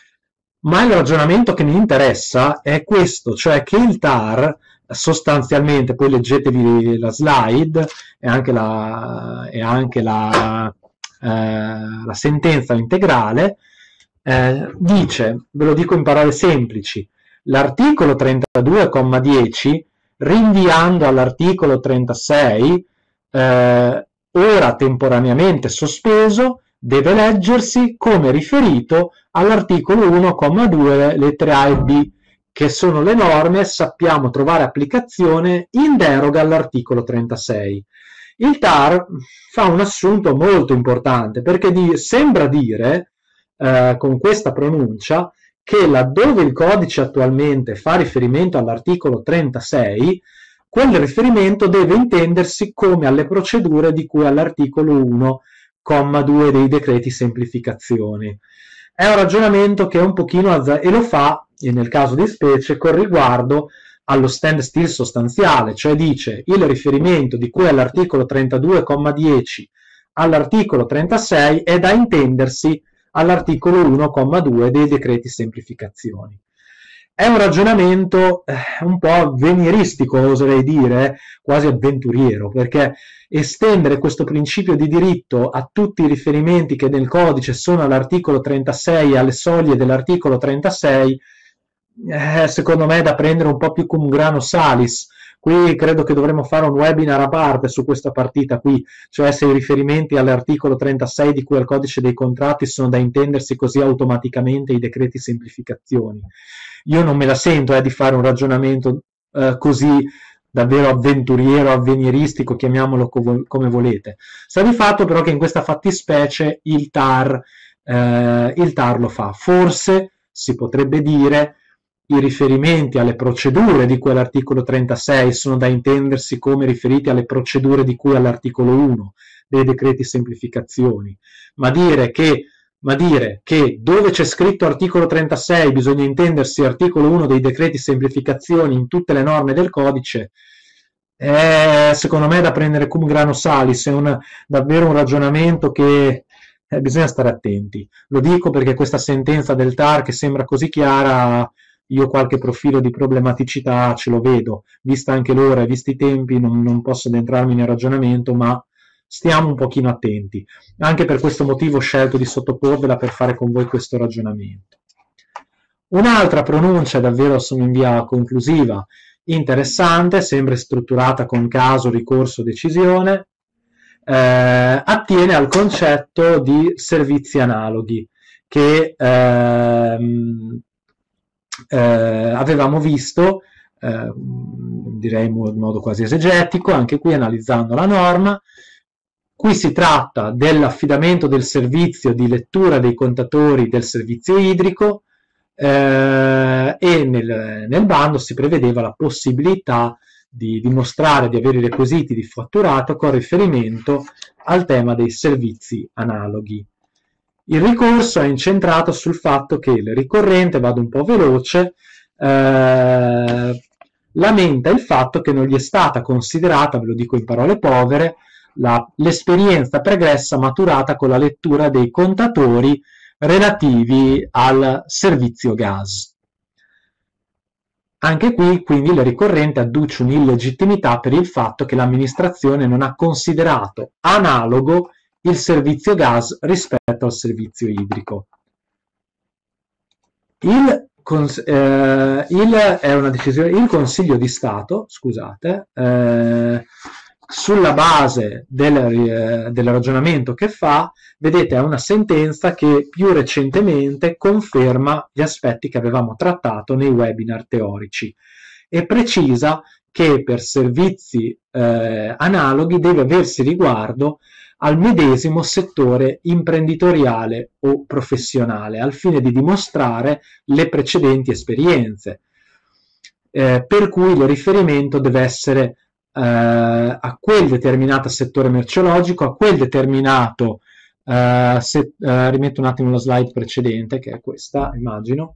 Ma il ragionamento che mi interessa è questo, cioè che il T A R sostanzialmente, poi leggetevi la slide e anche la, e anche la, eh, la sentenza integrale, eh, dice, ve lo dico in parole semplici, l'articolo trentadue comma dieci, rinviando all'articolo trentasei, eh, ora temporaneamente sospeso, deve leggersi come riferito all'articolo uno comma due lettere A e B, che sono le norme, sappiamo trovare applicazione in deroga all'articolo trentasei. Il T A R fa un assunto molto importante perché di, sembra dire eh, con questa pronuncia che laddove il codice attualmente fa riferimento all'articolo trentasei, quel riferimento deve intendersi come alle procedure di cui all'articolo uno comma due dei decreti semplificazioni. È un ragionamento che è un pochino azza- e lo fa, e nel caso di specie, con riguardo allo standstill sostanziale, cioè dice il riferimento di cui all'articolo trentadue comma dieci all'articolo trentasei è da intendersi all'articolo uno comma due dei decreti semplificazioni. È un ragionamento eh, un po' avveniristico, oserei dire, quasi avventuriero, perché estendere questo principio di diritto a tutti i riferimenti che nel codice sono all'articolo trentasei e alle soglie dell'articolo trentasei, eh, secondo me è da prendere un po' più cum grano salis. Qui credo che dovremmo fare un webinar a parte su questa partita qui, cioè se i riferimenti all'articolo trentasei di cui al codice dei contratti sono da intendersi così automaticamente i decreti semplificazioni. Io non me la sento eh, di fare un ragionamento eh, così davvero avventuriero, avveniristico, chiamiamolo co- come volete. Sta di fatto però che in questa fattispecie il T A R, eh, il T A R lo fa. Forse si potrebbe dire i riferimenti alle procedure di cui all'articolo trentasei sono da intendersi come riferiti alle procedure di cui all'articolo uno dei decreti semplificazioni, ma dire che ma dire che dove c'è scritto articolo trentasei bisogna intendersi articolo uno dei decreti semplificazioni in tutte le norme del codice è secondo me da prendere cum grano salis, è un, davvero un ragionamento che eh, bisogna stare attenti. Lo dico perché questa sentenza del T A R che sembra così chiara, io qualche profilo di problematicità ce lo vedo, vista anche l'ora e visti i tempi non, non posso addentrarmi nel ragionamento, ma stiamo un pochino attenti. Anche per questo motivo ho scelto di sottoporvela per fare con voi questo ragionamento. Un'altra pronuncia, davvero sono in via conclusiva, interessante, sempre strutturata con caso, ricorso, decisione, eh, attiene al concetto di servizi analoghi che ehm, eh, avevamo visto, eh, direi in modo quasi esegetico, anche qui analizzando la norma. Qui si tratta dell'affidamento del servizio di lettura dei contatori del servizio idrico, eh, e nel, nel bando si prevedeva la possibilità di dimostrare di avere i requisiti di fatturato con riferimento al tema dei servizi analoghi. Il ricorso è incentrato sul fatto che il ricorrente, vado un po' veloce, eh, lamenta il fatto che non gli è stata considerata, ve lo dico in parole povere, l'esperienza pregressa maturata con la lettura dei contatori relativi al servizio gas. Anche qui, quindi, il ricorrente adduce un'illegittimità per il fatto che l'amministrazione non ha considerato analogo il servizio gas rispetto al servizio idrico. Il, eh, il, è una decisione, il Consiglio di Stato, scusate, eh, sulla base del, eh, del ragionamento che fa, vedete, è una sentenza che più recentemente conferma gli aspetti che avevamo trattato nei webinar teorici e precisa che per servizi eh, analoghi deve aversi riguardo al medesimo settore imprenditoriale o professionale, al fine di dimostrare le precedenti esperienze, eh, per cui il riferimento deve essere eh, a quel determinato settore merceologico, a quel determinato, eh, se, eh, rimetto un attimo la slide precedente, che è questa, immagino,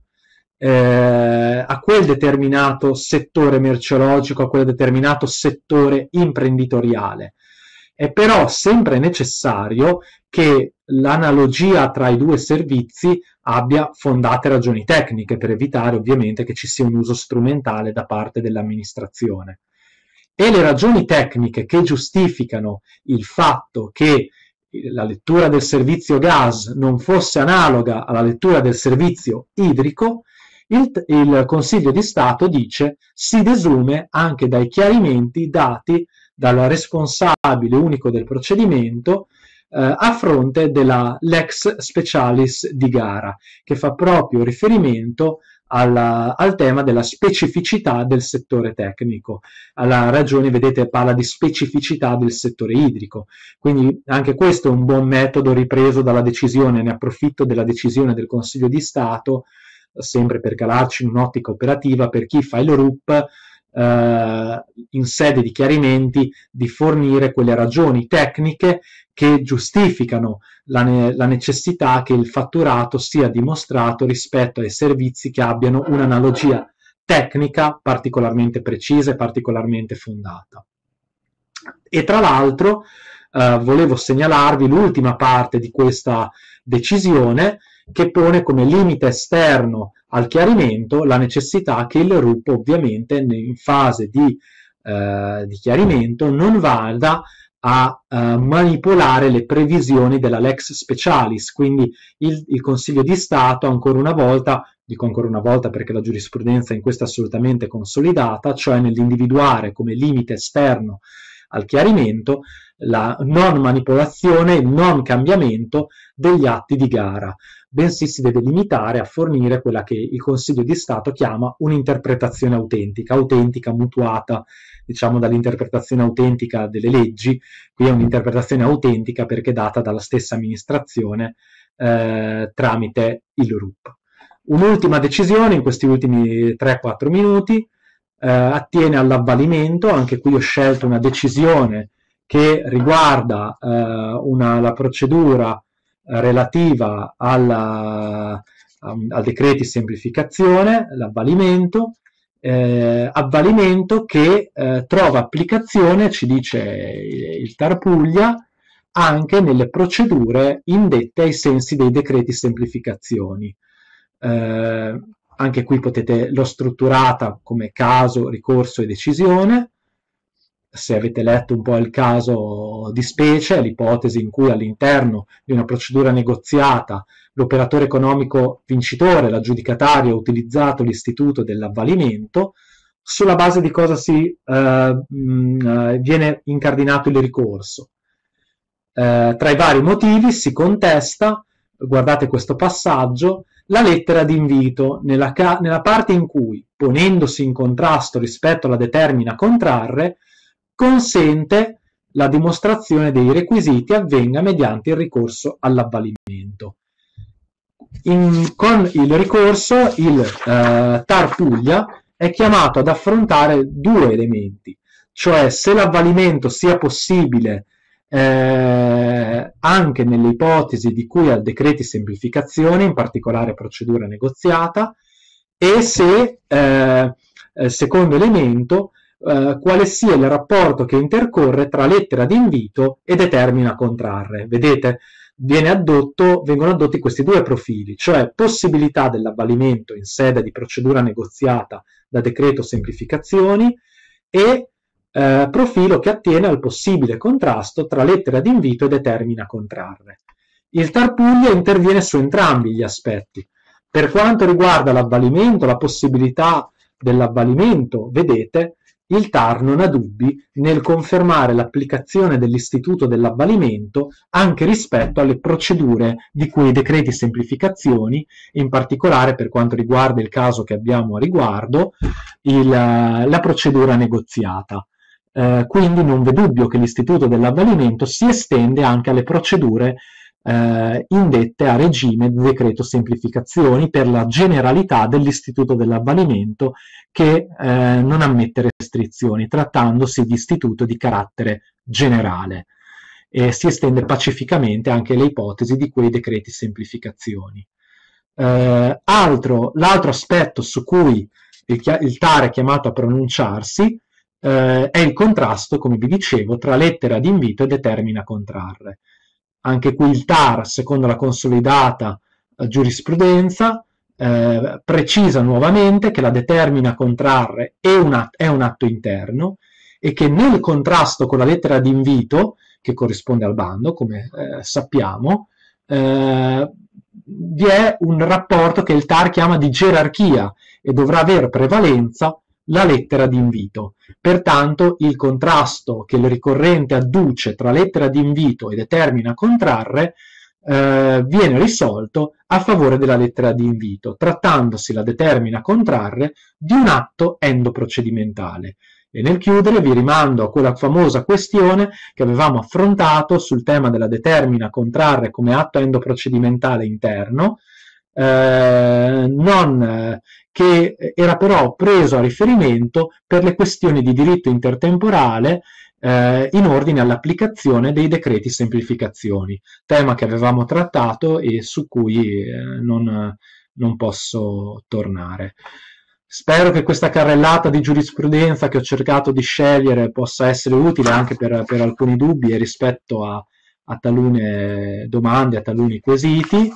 eh, a quel determinato settore merceologico, a quel determinato settore imprenditoriale. È però sempre necessario che l'analogia tra i due servizi abbia fondate ragioni tecniche, per evitare ovviamente che ci sia un uso strumentale da parte dell'amministrazione. E le ragioni tecniche che giustificano il fatto che la lettura del servizio gas non fosse analoga alla lettura del servizio idrico, il, il Consiglio di Stato dice si desume anche dai chiarimenti dati dal responsabile unico del procedimento eh, a fronte della lex specialis di gara, che fa proprio riferimento alla, al tema della specificità del settore tecnico. Alla ragione, vedete, parla di specificità del settore idrico, quindi anche questo è un buon metodo ripreso dalla decisione, ne approfitto della decisione del Consiglio di Stato, sempre per calarci in un'ottica operativa per chi fa il R U P, Uh, in sede di chiarimenti, di fornire quelle ragioni tecniche che giustificano la, ne la necessità che il fatturato sia dimostrato rispetto ai servizi che abbiano un'analogia tecnica particolarmente precisa e particolarmente fondata. E tra l'altro uh, volevo segnalarvi l'ultima parte di questa decisione, che pone come limite esterno al chiarimento la necessità che il R U P ovviamente in fase di, eh, di chiarimento non vada a eh, manipolare le previsioni della lex specialis, quindi il, il Consiglio di Stato ancora una volta, dico ancora una volta perché la giurisprudenza in questo è assolutamente consolidata, cioè nell'individuare come limite esterno al chiarimento la non manipolazione, il non cambiamento degli atti di gara, bensì si deve limitare a fornire quella che il Consiglio di Stato chiama un'interpretazione autentica, autentica mutuata, diciamo, dall'interpretazione autentica delle leggi. Qui è un'interpretazione autentica perché data dalla stessa amministrazione eh, tramite il R U P. Un'ultima decisione in questi ultimi tre quattro minuti eh, attiene all'avvalimento. Anche qui ho scelto una decisione che riguarda eh, una, la procedura relativa alla, al decreto di semplificazione, l'avvalimento, eh, avvalimento che eh, trova applicazione, ci dice il TAR Puglia, anche nelle procedure indette ai sensi dei decreti semplificazioni. Eh, anche qui potete, l'ho strutturata come caso, ricorso e decisione. se avete letto un po' il caso di specie, è l'ipotesi in cui all'interno di una procedura negoziata l'operatore economico vincitore, l'aggiudicatario, ha utilizzato l'istituto dell'avvalimento, sulla base di cosa si eh, mh, viene incardinato il ricorso. Eh, tra i vari motivi si contesta, guardate questo passaggio, la lettera d'invito nella, nella parte in cui, ponendosi in contrasto rispetto alla determina a contrarre, consente la dimostrazione dei requisiti avvenga mediante il ricorso all'avvalimento. In, con il ricorso il eh, TAR Puglia è chiamato ad affrontare due elementi, cioè se l'avvalimento sia possibile eh, anche nelle ipotesi di cui al decreti semplificazione, in particolare procedura negoziata, e se, eh, secondo elemento, eh, quale sia il rapporto che intercorre tra lettera di invito e determina a contrarre. Vedete, viene addotto, vengono addotti questi due profili, cioè possibilità dell'avvalimento in sede di procedura negoziata da decreto semplificazioni e eh, profilo che attiene al possibile contrasto tra lettera di invito e determina a contrarre. Il TAR Puglia interviene su entrambi gli aspetti. Per quanto riguarda l'avvalimento, la possibilità dell'avvalimento, vedete, il TAR non ha dubbi nel confermare l'applicazione dell'istituto dell'avvalimento anche rispetto alle procedure di cui i decreti semplificazioni, in particolare per quanto riguarda il caso che abbiamo a riguardo, il, la procedura negoziata. Eh, quindi non v'è dubbio che l'istituto dell'avvalimento si estende anche alle procedure eh, indette a regime di decreto semplificazioni per la generalità dell'istituto dell'avvalimento che eh, non ammette restrizioni, trattandosi di istituto di carattere generale. E si estende pacificamente anche alle ipotesi di quei decreti semplificazioni. Eh, altro, l'altro aspetto su cui il, il TAR è chiamato a pronunciarsi eh, è il contrasto, come vi dicevo, tra lettera di invito e determina a contrarre. Anche qui il TAR, secondo la consolidata eh, giurisprudenza, eh, precisa nuovamente che la determina a contrarre è un, atto, è un atto interno e che nel contrasto con la lettera di invito, che corrisponde al bando, come eh, sappiamo, eh, vi è un rapporto che il TAR chiama di gerarchia e dovrà avere prevalenza la lettera di invito. Pertanto il contrasto che il ricorrente adduce tra lettera di invito e determina a contrarre eh, viene risolto a favore della lettera di invito, trattandosi la determina a contrarre di un atto endoprocedimentale. E nel chiudere vi rimando a quella famosa questione che avevamo affrontato sul tema della determina a contrarre come atto endoprocedimentale interno, eh, non, che era però preso a riferimento per le questioni di diritto intertemporale eh, in ordine all'applicazione dei decreti semplificazioni, tema che avevamo trattato e su cui eh, non, non posso tornare. Spero che questa carrellata di giurisprudenza che ho cercato di scegliere possa essere utile anche per, per alcuni dubbi e rispetto a, a talune domande, a taluni quesiti.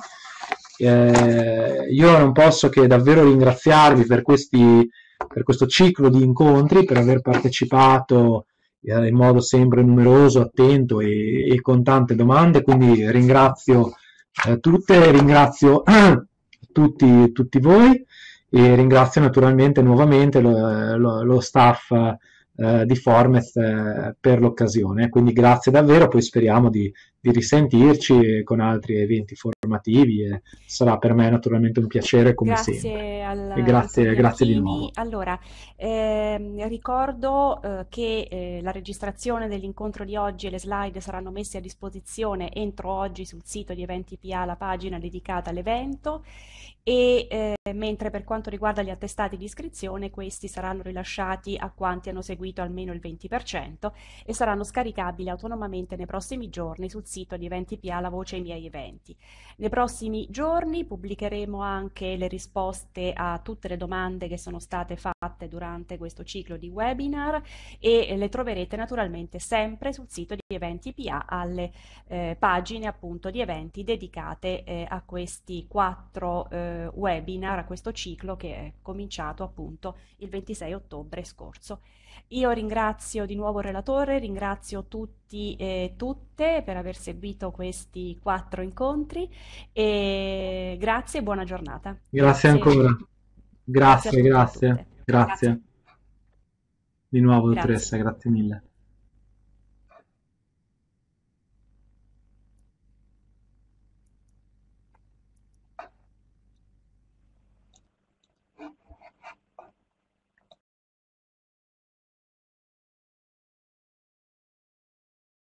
Eh, io non posso che davvero ringraziarvi per, questi, per questo ciclo di incontri, per aver partecipato eh, in modo sempre numeroso, attento e, e con tante domande, quindi ringrazio eh, tutte, ringrazio tutti, tutti voi e ringrazio naturalmente nuovamente lo, lo, lo staff eh, di Formez eh, per l'occasione, quindi grazie davvero, poi speriamo di, di risentirci con altri eventi formativi e sarà per me naturalmente un piacere come Grazie sempre. al, E grazie, al grazie di Bianchini. nuovo. Allora, ehm, ricordo eh, che eh, la registrazione dell'incontro di oggi e le slide saranno messe a disposizione entro oggi sul sito di Eventi P A, la pagina dedicata all'evento, e eh, mentre per quanto riguarda gli attestati di iscrizione, questi saranno rilasciati a quanti hanno seguito almeno il venti per cento e saranno scaricabili autonomamente nei prossimi giorni sul sito di Eventi P A, la voce ai miei eventi. Nei prossimi giorni pubblicheremo anche le risposte a tutte le domande che sono state fatte durante questo ciclo di webinar e le troverete naturalmente sempre sul sito di Eventi P A alle eh, pagine appunto di eventi dedicate eh, a questi quattro eh, webinar, a questo ciclo che è cominciato appunto il ventisei ottobre scorso. Io ringrazio di nuovo il relatore, ringrazio tutti e tutte per aver seguito questi quattro incontri e grazie e buona giornata. Grazie Grazie, ancora. grazie a Grazie, tutti e a grazie, tutte. grazie. Di nuovo, Grazie. dottoressa, grazie mille.